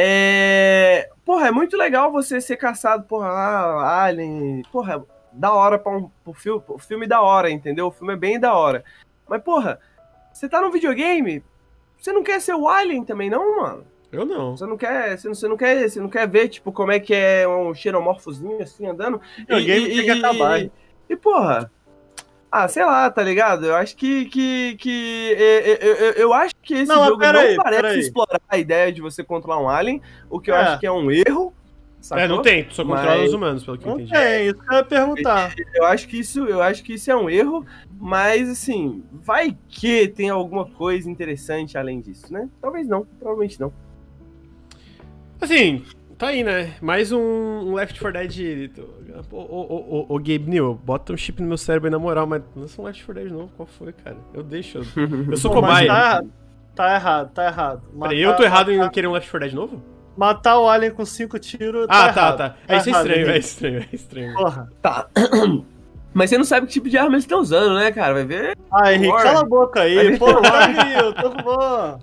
é... Porra, é muito legal você ser caçado, porra, ah, Alien... Porra, da hora pra um pro filme, o filme da hora, entendeu? O filme é bem da hora. Mas, porra... Você tá num videogame, você não quer ser o Alien também, não, mano? Eu não. Você não quer, você não, você não quer, você não quer ver, tipo, como é que é um xenomorfozinho assim, andando? O game tem que acabar. E, e, porra, ah, sei lá, tá ligado? Eu acho que, que, que eu, eu, eu acho que esse não, jogo não aí, parece explorar a ideia de você controlar um Alien, o que eu é. acho que é um erro. Sacou? É, não tem, tu só controla mas... os humanos, pelo que eu entendi. É, isso que eu ia perguntar. Eu acho que isso, eu acho que isso é um erro, mas assim, vai que tem alguma coisa interessante além disso, né? Talvez não, provavelmente não. Assim, Tá aí, né? Mais um, um Left four Dead. Ô, ô, ô, ô, Gabe New, bota um chip no meu cérebro aí na moral, mas lança um Left four Dead novo. Qual foi, cara? Eu deixo. Eu, eu sou Pô, cobaia. Tá, tá errado, tá errado. Matar, Peraí, eu tô errado matar, em querer um Left four Dead novo? Matar o alien com cinco tiros. Ah, tá, tá, errado. tá. tá é, isso é errado, estranho, hein? é estranho, é estranho. Porra. Tá. Mas você não sabe que tipo de arma eles estão usando, né, cara? Vai ver. Ah, Henrique, War. cala a boca aí. Pô, aí, eu tô com boa.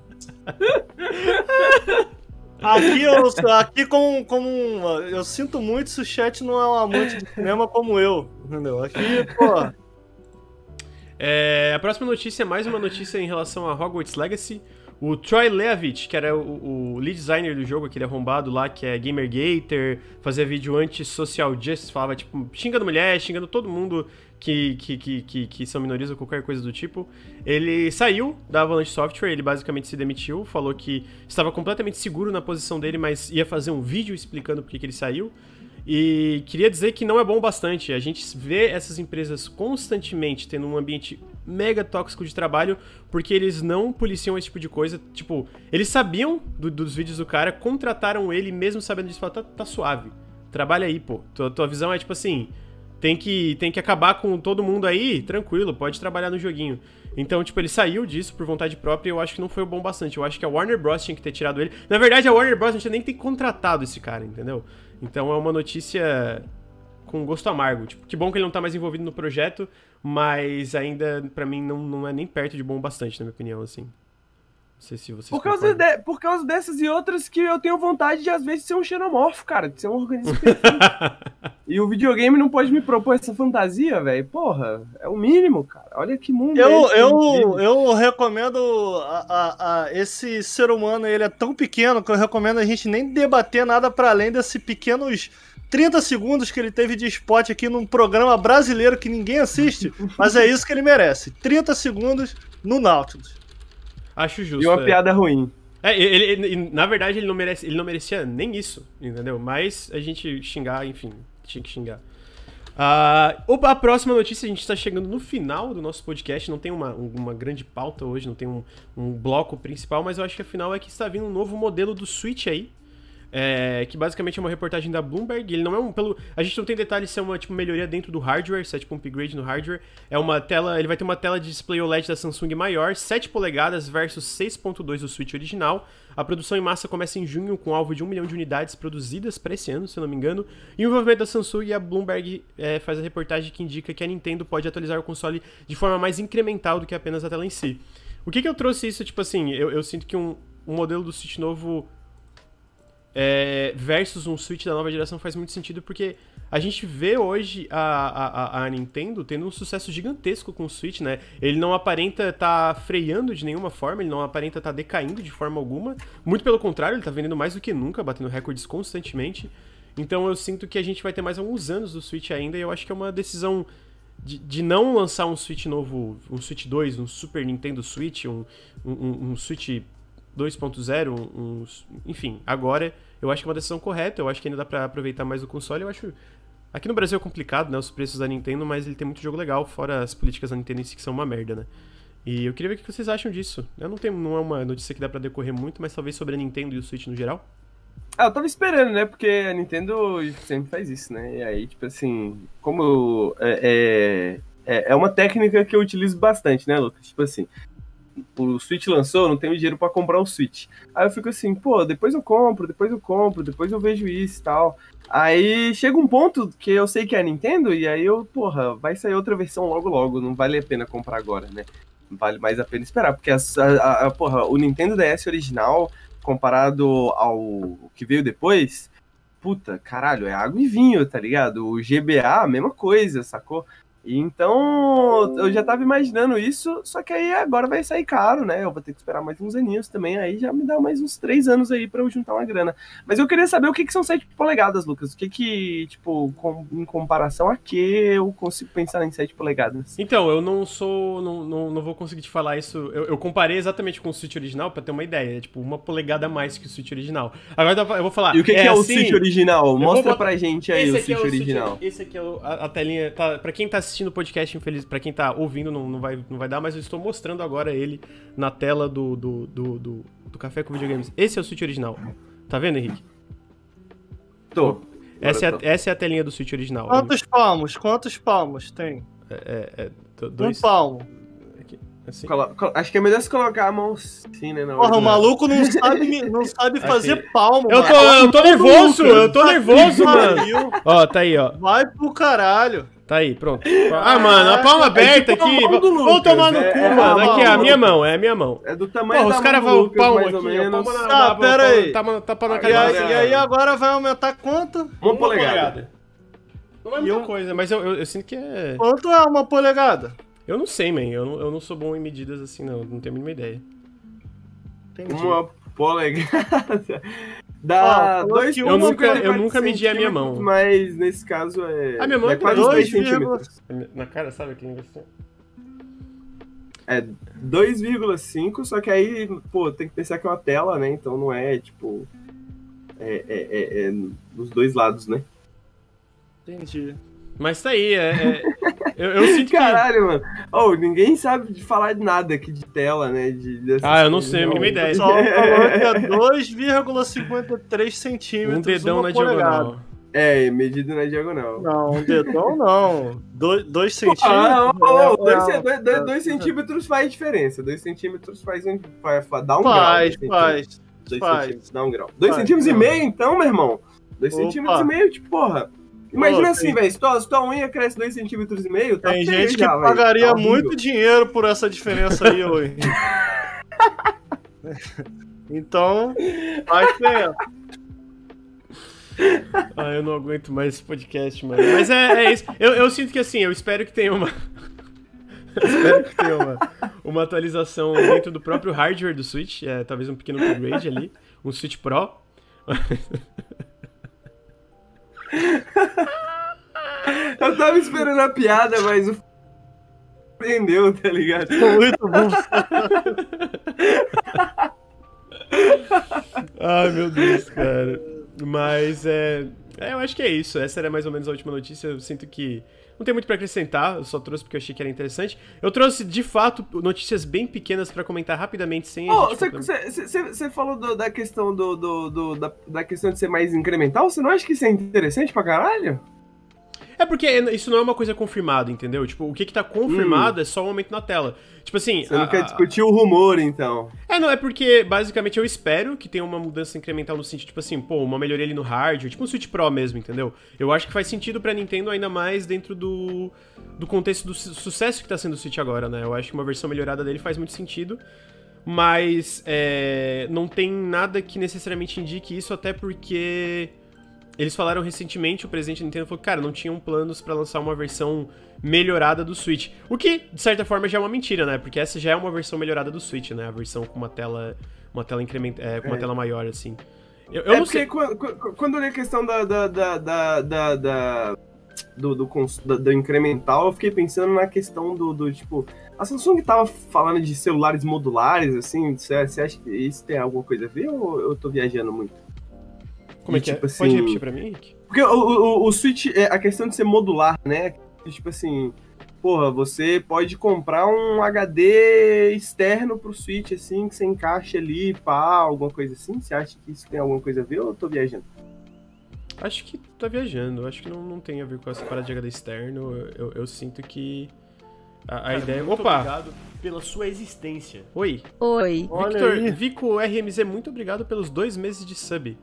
Aqui, eu, aqui como, como um, eu sinto muito se o chat não é um amante de cinema como eu, entendeu? Aqui, pô... É, a próxima notícia é mais uma notícia em relação a Hogwarts Legacy. O Troy Leavitt, que era o, o lead designer do jogo, aquele arrombado lá, que é Gamergater, fazia vídeo anti-social justice, falava, tipo, xingando mulher, xingando todo mundo que, que, que, que, que são minorias ou qualquer coisa do tipo. Ele saiu da Avalanche Software, ele basicamente se demitiu, falou que estava completamente seguro na posição dele, mas ia fazer um vídeo explicando por que que ele saiu. E queria dizer que não é bom bastante. A gente vê essas empresas constantemente tendo um ambiente mega tóxico de trabalho porque eles não policiam esse tipo de coisa. Tipo, eles sabiam do, dos vídeos do cara, contrataram ele mesmo sabendo disso. Falaram, tá, tá suave, trabalha aí, pô. Tua, tua visão é tipo assim, tem que, tem que acabar com todo mundo aí, tranquilo, pode trabalhar no joguinho. Então, tipo, ele saiu disso por vontade própria e eu acho que não foi bom bastante. Eu acho que a Warner Bros. Tinha que ter tirado ele. Na verdade, a Warner Bros. Não tinha nem que ter contratado esse cara, entendeu? Então é uma notícia com gosto amargo. Tipo, que bom que ele não tá mais envolvido no projeto, mas ainda, pra mim, não, não é nem perto de bom bastante, na minha opinião, assim. Não sei se vocês Por causa, de, por causa dessas e outras que eu tenho vontade de, às vezes, ser um xenomorfo, cara. De ser um organismo perfeito. E o videogame não pode me propor essa fantasia, velho. Porra, é o mínimo, cara. Olha que mundo Eu, é esse, eu, eu recomendo a, a, a esse ser humano, ele é tão pequeno que eu recomendo a gente nem debater nada pra além desses pequenos trinta segundos que ele teve de spot aqui num programa brasileiro que ninguém assiste, mas é isso que ele merece. trinta segundos no Nautilus. Acho justo. E uma é. piada ruim. É, ele, ele, na verdade, ele não, merece, ele não merecia nem isso, entendeu? Mas a gente xingar, enfim, tinha que xingar. Uh, a próxima notícia, a gente está chegando no final do nosso podcast, não tem uma, uma grande pauta hoje, não tem um, um bloco principal, mas eu acho que afinal é que está vindo um novo modelo do Switch aí, é, que basicamente é uma reportagem da Bloomberg. Ele não é um, pelo, a gente não tem detalhes se é uma tipo, melhoria dentro do hardware, se é tipo um upgrade no hardware. É uma tela, ele vai ter uma tela de display O L E D da Samsung maior, sete polegadas versus seis ponto dois do Switch original. A produção em massa começa em junho, com alvo de um milhão de unidades produzidas para esse ano, se eu não me engano. E o envolvimento da Samsung, e a Bloomberg é, faz a reportagem que indica que a Nintendo pode atualizar o console de forma mais incremental do que apenas a tela em si. O que que eu trouxe isso? Tipo assim, eu, eu sinto que um, um modelo do Switch novo é, versus um Switch da nova geração faz muito sentido, porque a gente vê hoje a, a, a Nintendo tendo um sucesso gigantesco com o Switch, né? Ele não aparenta estar tá freando de nenhuma forma, ele não aparenta estar tá decaindo de forma alguma. Muito pelo contrário, ele está vendendo mais do que nunca, batendo recordes constantemente. Então eu sinto que a gente vai ter mais alguns anos do Switch ainda, e eu acho que é uma decisão de, de não lançar um Switch novo, um Switch dois, um Super Nintendo Switch, um, um, um Switch dois ponto zero, um, um, enfim, agora eu acho que é uma decisão correta, eu acho que ainda dá pra aproveitar mais o console. Eu acho, aqui no Brasil é complicado, né, os preços da Nintendo, mas ele tem muito jogo legal, fora as políticas da Nintendo em si que são uma merda, né. E eu queria ver o que vocês acham disso. Eu não tenho, não é uma notícia que dá pra decorrer muito, mas talvez sobre a Nintendo e o Switch no geral. Ah, eu tava esperando, né? Porque a Nintendo sempre faz isso, né? E aí, tipo assim, como é, é, é uma técnica que eu utilizo bastante, né, Lucas? Tipo assim, o Switch lançou, eu não tenho dinheiro pra comprar o Switch. Aí eu fico assim, pô, depois eu compro, depois eu compro, depois eu vejo isso e tal. Aí chega um ponto que eu sei que é a Nintendo, e aí eu, porra, vai sair outra versão logo logo, não vale a pena comprar agora, né? Vale mais a pena esperar, porque a, a, a, porra, o Nintendo D S original, comparado ao que veio depois, puta, caralho, é água e vinho, tá ligado? O G B A, a mesma coisa, sacou? E então, eu já tava imaginando isso, só que aí agora vai sair caro, né? Eu vou ter que esperar mais uns aninhos também, aí já me dá mais uns três anos aí pra eu juntar uma grana. Mas eu queria saber o que que são sete polegadas, Lucas. O que que, tipo, com, em comparação a que eu consigo pensar em sete polegadas? Então, eu não sou, não, não, não vou conseguir te falar isso. Eu, eu comparei exatamente com o Switch original pra ter uma ideia. É tipo, uma polegada a mais que o Switch original. Agora eu vou falar. E o que, é, que é assim, o Switch original? Mostra botar... pra gente aí esse o Switch é o original. Switch, esse aqui é o, a, a telinha. Tá, pra quem tá assistindo o podcast, infeliz, pra quem tá ouvindo, não, não, vai, não vai dar, mas eu estou mostrando agora ele na tela do, do, do, do, do Café com Videogames. Esse é o Switch original. Tá vendo, Henrique? Tô. Essa é, a, tô. essa é a telinha do Switch original. Quantos palmos? Quantos palmos tem? É, é, é dois... Um palmo. Aqui, assim. Colo- colo- Acho que é melhor você colocar a mão assim, né? na Porra, o original. maluco não sabe, me- não sabe fazer Aqui. palmo, Eu tô, mano. eu tô nervoso, eu tô nervoso, mano. Pariu. Ó, tá aí, ó. Vai pro caralho. Tá aí, pronto. Ah, mano, a palma aberta tipo a aqui. mão do Vou Lucas, tomar no é- cu, é a mano. mão Aqui, do é a minha Lucas. mão, é a minha mão. É do tamanho Porra, da os caras mão do vão o Lucas, palmo mais aqui, ou ó. menos. Palma na, Tá, na- pera palma- aí. Tapa, tapa na E cara. aí, e aí agora vai aumentar quanto? Uma polegada. Não é E muita eu- coisa, mas eu, eu, eu sinto que é... Quanto é uma polegada? Eu não sei, man. Eu não, eu não sou bom em medidas assim, não. Não tenho a mínima ideia. Entendi. Uma polegada. Dá Ó, dois eu ponto nunca- cinquenta e eu quatro nunca medi a minha mão. centímetros, Mas nesse caso é. A minha mão é é quase grande. dois dois centímetros. Na cara, sabe aquele negócio? É dois vírgula cinco, só que aí, pô, tem que pensar que é uma tela, né? Então não é tipo. É, é, é, é nos dois lados, né? Entendi. Mas tá aí, é... é- eu, eu sinto que... Caralho, mano. Oh, ninguém sabe de falar de nada aqui de tela, né? De, dessas Ah, eu não coisas, sei, a mínima ideia. Só falou que é dois vírgula cinquenta e três centímetros. Um dedão uma na polegada. diagonal. É, medido na diagonal. Não, um dedão não. Dois, dois centímetros. Ah, não, é, oh, dois, é, ce- dois- dois- dois centímetros faz diferença. Dois centímetros faz um. Faz, faz- dá um grau. Faz, dois faz. centímetros. Dois faz. centímetros dá um grau. Dois Faz, centímetros e não. meio, então, meu irmão? Dois Opa. centímetros e meio, tipo, porra. Imagina Pô, assim, tem- velho. Se tua, se tua unha cresce dois centímetros e meio, tá Tem feio gente que já, velho. pagaria Tá horrível. muito dinheiro por essa diferença aí, ô Henrique. Então, faz diferença. Ah, eu não aguento mais esse podcast, mano. Mas é, é isso. Eu, eu sinto que assim, eu espero que tenha uma. eu espero que tenha uma, uma atualização dentro do próprio hardware do Switch. É, talvez um pequeno upgrade ali. Um Switch Pro. Eu tava esperando a piada, mas o. Entendeu, tá ligado? Muito bom. Ai, meu Deus, cara. Mas é, é. Eu acho que é isso. Essa era mais ou menos a última notícia. Eu sinto que não tem muito pra acrescentar. Eu só trouxe porque eu achei que era interessante. Eu trouxe, de fato, notícias bem pequenas pra comentar rapidamente sem a Ô, gente complementar. Você falou do- da questão do, do, do- da, da questão de ser mais incremental? Você não acha que isso é interessante pra caralho? É porque isso não é uma coisa confirmada, entendeu? Tipo, o que que tá confirmado é só o aumento na tela. Tipo assim... Você não a- quer a- discutir o rumor, então. É, não, é porque, basicamente, eu espero que tenha uma mudança incremental no sentido, tipo assim, pô, uma melhoria ali no hardware, tipo um Switch Pro mesmo, entendeu? Eu acho que faz sentido pra Nintendo ainda mais dentro do, do contexto do su- sucesso que tá sendo o Switch agora, né? Eu acho que uma versão melhorada dele faz muito sentido, mas é, não tem nada que necessariamente indique isso, até porque... Eles falaram recentemente, o presidente da Nintendo falou que, cara, não tinham planos pra lançar uma versão melhorada do Switch. O que, de certa forma, já é uma mentira, né? Porque essa já é uma versão melhorada do Switch, né? A versão com uma tela, uma tela, increment... é, com uma É. tela maior, assim. Eu, eu é não porque sei... quando, quando- quando eu li a questão da, da, da, da, da- da- do, do, cons- da- do incremental, eu fiquei pensando na questão do, do tipo... A Samsung tava falando de celulares modulares, assim, você acha que isso tem alguma coisa a ver ou eu tô viajando muito? Como é E, que tipo é? Pode assim, repetir pra mim, Henrique? Porque o, o, o Switch, é, a questão de ser modular, né? Tipo assim, porra, você pode comprar um H D externo pro Switch, assim, que você encaixa ali, pá, alguma coisa assim. Você acha que isso tem alguma coisa a ver ou eu tô viajando? Acho que tá viajando. Acho que não, não tem a ver com essa parada de H D externo. Eu, eu, eu sinto que a, a Cara, ideia... muito Opa! obrigado pela sua existência. Oi. Oi. Olha Victor, aí. Vico R M Z, muito obrigado pelos dois meses de sub.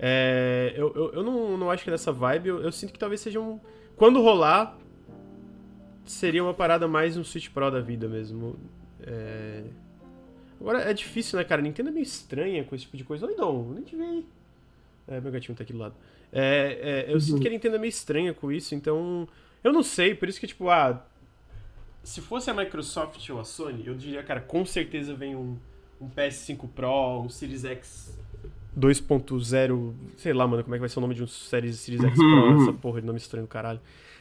É, eu eu, eu não, não acho que é dessa vibe, eu, eu sinto que talvez seja um... Quando rolar, seria uma parada mais um Switch Pro da vida mesmo. É... Agora, é difícil, né, cara? A Nintendo é meio estranha com esse tipo de coisa. Oi, Dom, nem te vi aí. É, meu gatinho tá aqui do lado. É, é, eu sinto que a Nintendo é meio estranha com isso, então... Eu não sei, por isso que, tipo, ah... Se fosse a Microsoft ou a Sony, eu diria, cara, com certeza vem um, um P S cinco Pro, um Series X dois ponto zero, sei lá, mano, como é que vai ser o nome de um Series, Series X Pro, essa porra de nome estranho do caralho.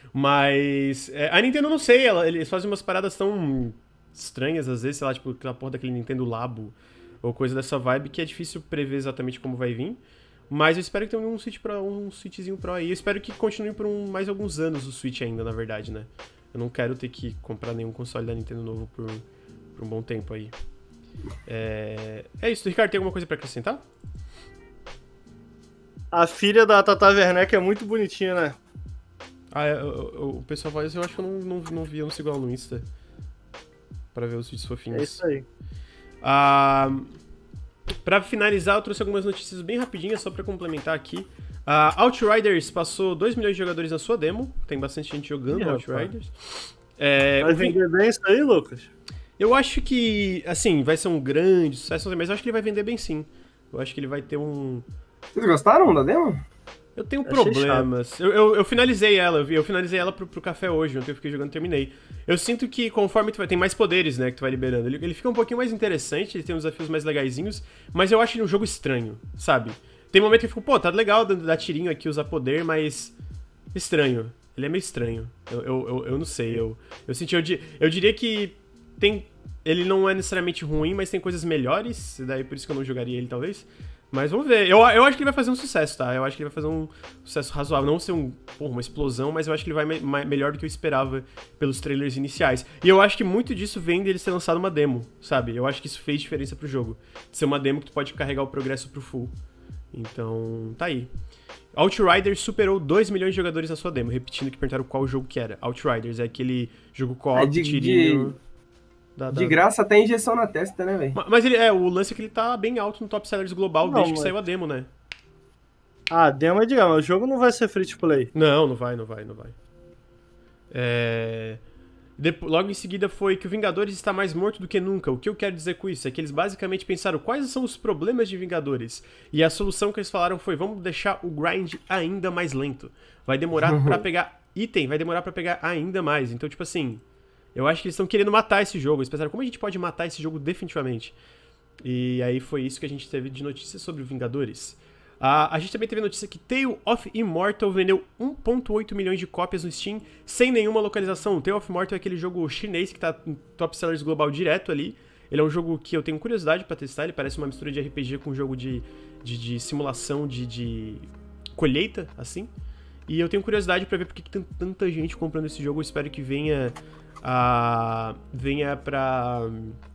Mas é, a Nintendo, eu não sei, ela, eles fazem umas paradas tão estranhas, às vezes, sei lá, tipo aquela porra daquele Nintendo Labo, ou coisa dessa vibe, que é difícil prever exatamente como vai vir. Mas eu espero que tenha um Switch Pro, um Switchzinho Pro aí. Eu espero que continue por um, mais alguns anos o Switch ainda, na verdade, né? Eu não quero ter que comprar nenhum console da Nintendo novo por, por um bom tempo aí. É, é isso. Ricardo, tem alguma coisa pra acrescentar? A filha da Tata Werneck é muito bonitinha, né? Ah, é, o, o pessoal fala isso, eu acho que eu não, não, não vi, eu não sigo ela no Insta. Pra ver os vídeos fofinhos. É isso aí. Ah, pra finalizar, eu trouxe algumas notícias bem rapidinhas, só pra complementar aqui. Uh, Outriders passou dois milhões de jogadores na sua demo. Tem bastante gente jogando Ih, Outriders. É, vai vender bem isso aí, Lucas? Eu acho que, assim, vai ser um grande sucesso, mas eu acho que ele vai vender bem sim. Eu acho que ele vai ter um... Vocês gostaram da demo? Eu tenho Achei problemas. Eu, eu, eu finalizei ela, eu, vi, eu finalizei ela pro, pro café hoje, ontem eu fiquei jogando e terminei. Eu sinto que conforme tu vai... Tem mais poderes, né, que tu vai liberando. Ele, ele fica um pouquinho mais interessante, ele tem uns desafios mais legaizinhos, mas eu acho ele um jogo estranho, sabe? Tem momento que eu fico, pô, tá legal dar tirinho aqui, usar poder, mas... Estranho. Ele é meio estranho. Eu, eu, eu, eu não sei, eu, eu senti... Eu, eu diria que tem... Ele não é necessariamente ruim, mas tem coisas melhores, daí por isso que eu não jogaria ele, talvez. Mas vamos ver. Eu, eu acho que ele vai fazer um sucesso, tá? Eu acho que ele vai fazer um sucesso razoável. Não ser um, porra, uma explosão, mas eu acho que ele vai me, me, melhor do que eu esperava pelos trailers iniciais. E eu acho que muito disso vem dele ter lançado uma demo, sabe? Eu acho que isso fez diferença pro jogo. De ser uma demo que tu pode carregar o progresso pro full. Então, tá aí. Outriders superou dois milhões de jogadores na sua demo. Repetindo que perguntaram qual jogo que era. Outriders é aquele jogo co-op, é de, tirinho... De... Da, da... De graça até injeção na testa, né, velho? Mas ele, é, o lance é que ele tá bem alto no top sellers global não, desde mas... que saiu a demo, né? Ah, a demo é de gama, o jogo não vai ser free to play. Não, não vai, não vai, não vai. É... Depo... Logo em seguida foi que o Vingadores está mais morto do que nunca. O que eu quero dizer com isso é que eles basicamente pensaram quais são os problemas de Vingadores. E a solução que eles falaram foi, vamos deixar o grind ainda mais lento. Vai demorar pra pegar item, vai demorar pra pegar ainda mais. Então, tipo assim... Eu acho que eles estão querendo matar esse jogo. Eles pensaram, como a gente pode matar esse jogo definitivamente? E aí foi isso que a gente teve de notícias sobre o Vingadores. Uh, a gente também teve notícia que Tale of Immortal vendeu um ponto oito milhões de cópias no Steam sem nenhuma localização. Tale of Immortal é aquele jogo chinês que tá em top sellers global direto ali. Ele é um jogo que eu tenho curiosidade pra testar. Ele parece uma mistura de R P G com um jogo de, de, de simulação de, de colheita, assim. E eu tenho curiosidade pra ver porque que tem tanta gente comprando esse jogo. Eu espero que venha... Uh, venha pra...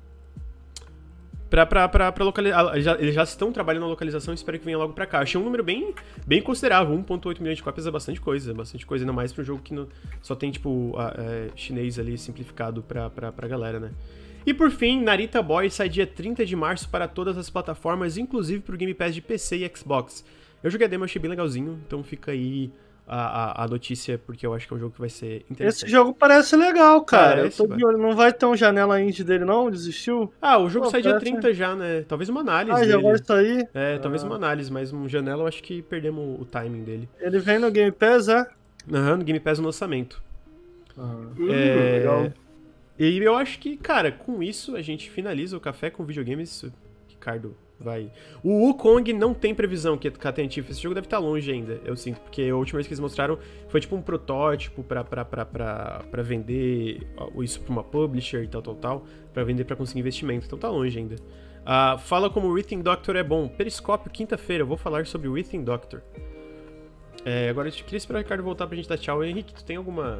Pra, pra, pra, pra localizar. Já, eles já estão trabalhando na localização, espero que venha logo pra cá. Achei um número bem, bem considerável. um ponto oito milhões de cópias é bastante coisa. Bastante coisa, ainda mais pra um jogo que no, só tem, tipo, a, é, chinês ali simplificado pra, pra, pra galera, né? E por fim, Narita Boy sai dia trinta de março para todas as plataformas, inclusive pro Game Pass de P C e Xbox. Eu joguei a demo, achei bem legalzinho, então fica aí a, a, a notícia, porque eu acho que é um jogo que vai ser interessante. Esse jogo parece legal, cara. Parece, eu tô de olho. Não vai ter um janela indie dele, não? Desistiu? Ah, o jogo Pô, sai parece... dia trinta já, né? Talvez uma análise Ah, já dele. vai sair? É, ah. talvez uma análise, mas um janela eu acho que perdemos o timing dele. Ele vem no Game Pass, é? Aham, no Game Pass no lançamento. Ah. É... legal. E eu acho que, cara, com isso a gente finaliza o Café com Videogames. Ricardo, vai. O Wukong não tem previsão que é tentativa. Esse jogo deve estar longe ainda, eu sinto. Porque a última vez que eles mostraram foi tipo um protótipo pra, pra, pra, pra, pra vender isso pra uma publisher e tal, tal, tal. Pra vender pra conseguir investimento. Então tá longe ainda. Uh, fala como o Written Doctor é bom. Periscópio, quinta-feira, eu vou falar sobre o Written Doctor. É, agora eu queria esperar o Ricardo voltar pra gente dar tchau. Henrique, tu tem alguma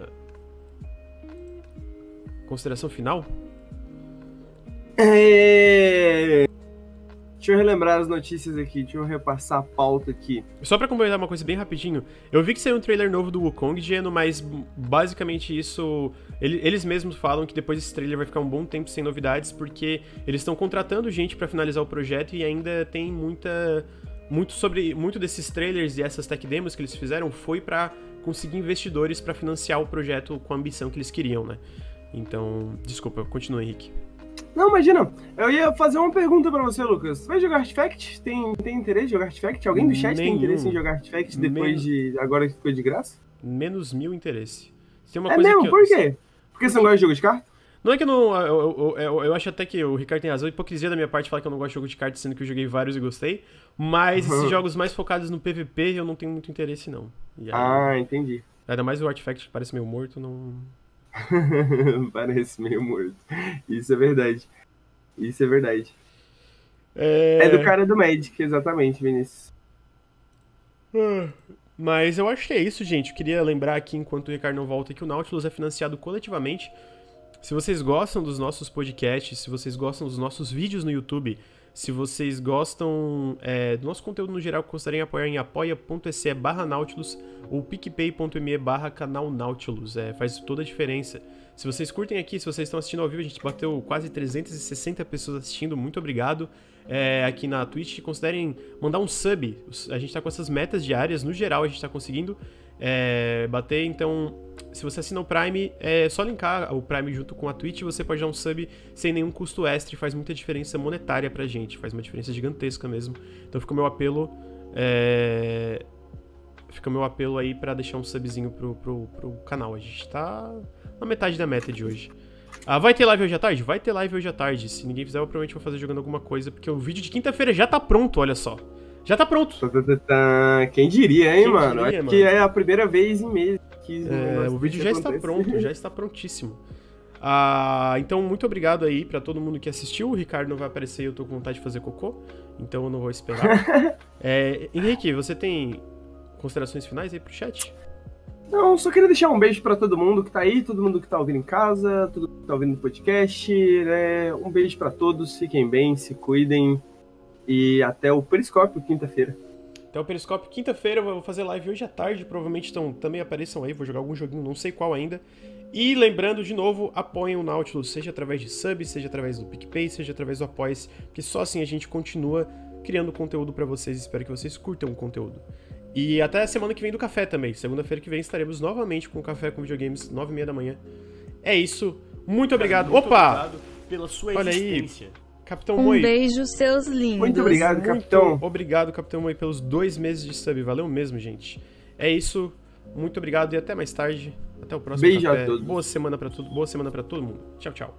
consideração final? É... Deixa eu relembrar as notícias aqui, deixa eu repassar a pauta aqui. Só pra complementar uma coisa bem rapidinho, eu vi que saiu um trailer novo do Wukong, Geno, mas basicamente isso... Eles mesmos falam que depois desse trailer vai ficar um bom tempo sem novidades, porque eles estão contratando gente pra finalizar o projeto e ainda tem muita... Muito, sobre, muito desses trailers e essas tech demos que eles fizeram foi pra conseguir investidores pra financiar o projeto com a ambição que eles queriam, né? Então, desculpa, continua, Henrique. Não, imagina, eu ia fazer uma pergunta pra você, Lucas. Você vai jogar Artifact? Tem, tem interesse em jogar Artifact? Alguém do chat Nenhum. tem interesse em jogar Artifact depois Men... de... agora que ficou de graça? Menos mil interesse. Tem uma é coisa mesmo? que eu... Por quê? Porque você não gosta de jogo de carta? Não é que eu não... Eu, eu, eu, eu acho até que o Ricardo tem razão. A hipocrisia da minha parte falar que eu não gosto de jogo de cartas, sendo que eu joguei vários e gostei. Mas Uhum. esses jogos mais focados no P V P, eu não tenho muito interesse, não. E aí, Ah, entendi. ainda mais o Artifact, que parece meio morto, não... Parece meio morto. Isso é verdade. Isso é verdade. É, É do cara do Magic, exatamente, Vinícius. Mas eu acho que é isso, gente. Eu queria lembrar aqui, enquanto o Ricardo não volta, que o Nautilus é financiado coletivamente. Se vocês gostam dos nossos podcasts, se vocês gostam dos nossos vídeos no YouTube, Se vocês gostam é, do nosso conteúdo no geral, considerem apoiar em apoia.se barra Nautilus ou picpay.me barra canal Nautilus. É, faz toda a diferença. Se vocês curtem aqui, se vocês estão assistindo ao vivo, a gente bateu quase trezentas e sessenta pessoas assistindo, muito obrigado. É, aqui na Twitch, considerem mandar um sub. A gente tá com essas metas diárias, no geral a gente tá conseguindo é, bater, então se você assina o Prime, é só linkar o Prime junto com a Twitch, você pode dar um sub sem nenhum custo extra e faz muita diferença monetária pra gente, faz uma diferença gigantesca mesmo. Então fica o meu apelo, é... fica o meu apelo aí pra deixar um subzinho pro, pro, pro canal. A gente tá na metade da meta de hoje. Ah, vai ter live hoje à tarde? Vai ter live hoje à tarde. Se ninguém fizer, eu provavelmente vou fazer jogando alguma coisa, porque o vídeo de quinta-feira já tá pronto, olha só. Já tá pronto. Quem diria, hein, Quem mano? diria, Acho mano? que é a primeira vez em meses que É, o vídeo já está pronto, já está prontíssimo. Ah, então, muito obrigado aí pra todo mundo que assistiu. O Ricardo não vai aparecer e eu tô com vontade de fazer cocô, então eu não vou esperar. é, Henrique, você tem considerações finais aí pro chat? Não, só queria deixar um beijo pra todo mundo que tá aí, todo mundo que tá ouvindo em casa, todo mundo que tá ouvindo no podcast, né? Um beijo pra todos, fiquem bem, se cuidem e até o Periscópio quinta-feira. Até o Periscópio quinta-feira, eu vou fazer live hoje à tarde, provavelmente então, também apareçam aí, vou jogar algum joguinho, não sei qual ainda. E lembrando, de novo, apoiem o Nautilus, seja através de sub, seja através do PicPay, seja através do Apoia-se, porque só assim a gente continua criando conteúdo pra vocês, espero que vocês curtam o conteúdo. E até a semana que vem do café também. Segunda-feira que vem estaremos novamente com o Café com Videogames, nove e meia da manhã. É isso. Muito obrigado. Muito Opa! obrigado pela sua Olha aí. existência. Capitão Um Moi. beijo, seus lindos. Muito obrigado, capitão. Muito obrigado, Capitão Moi, pelos dois meses de sub. Valeu mesmo, gente. É isso. Muito obrigado e até mais tarde. Até o próximo Beijo café. a todos. Boa semana pra tudo. Boa semana para todo mundo. Tchau, tchau.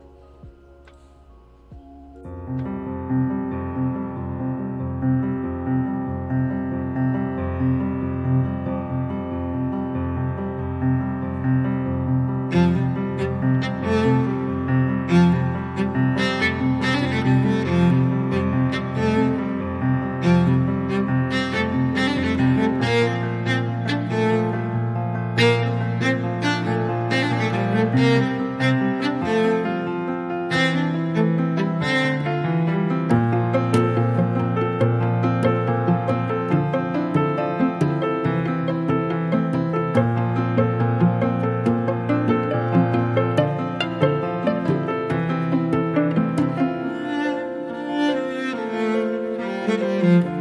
Música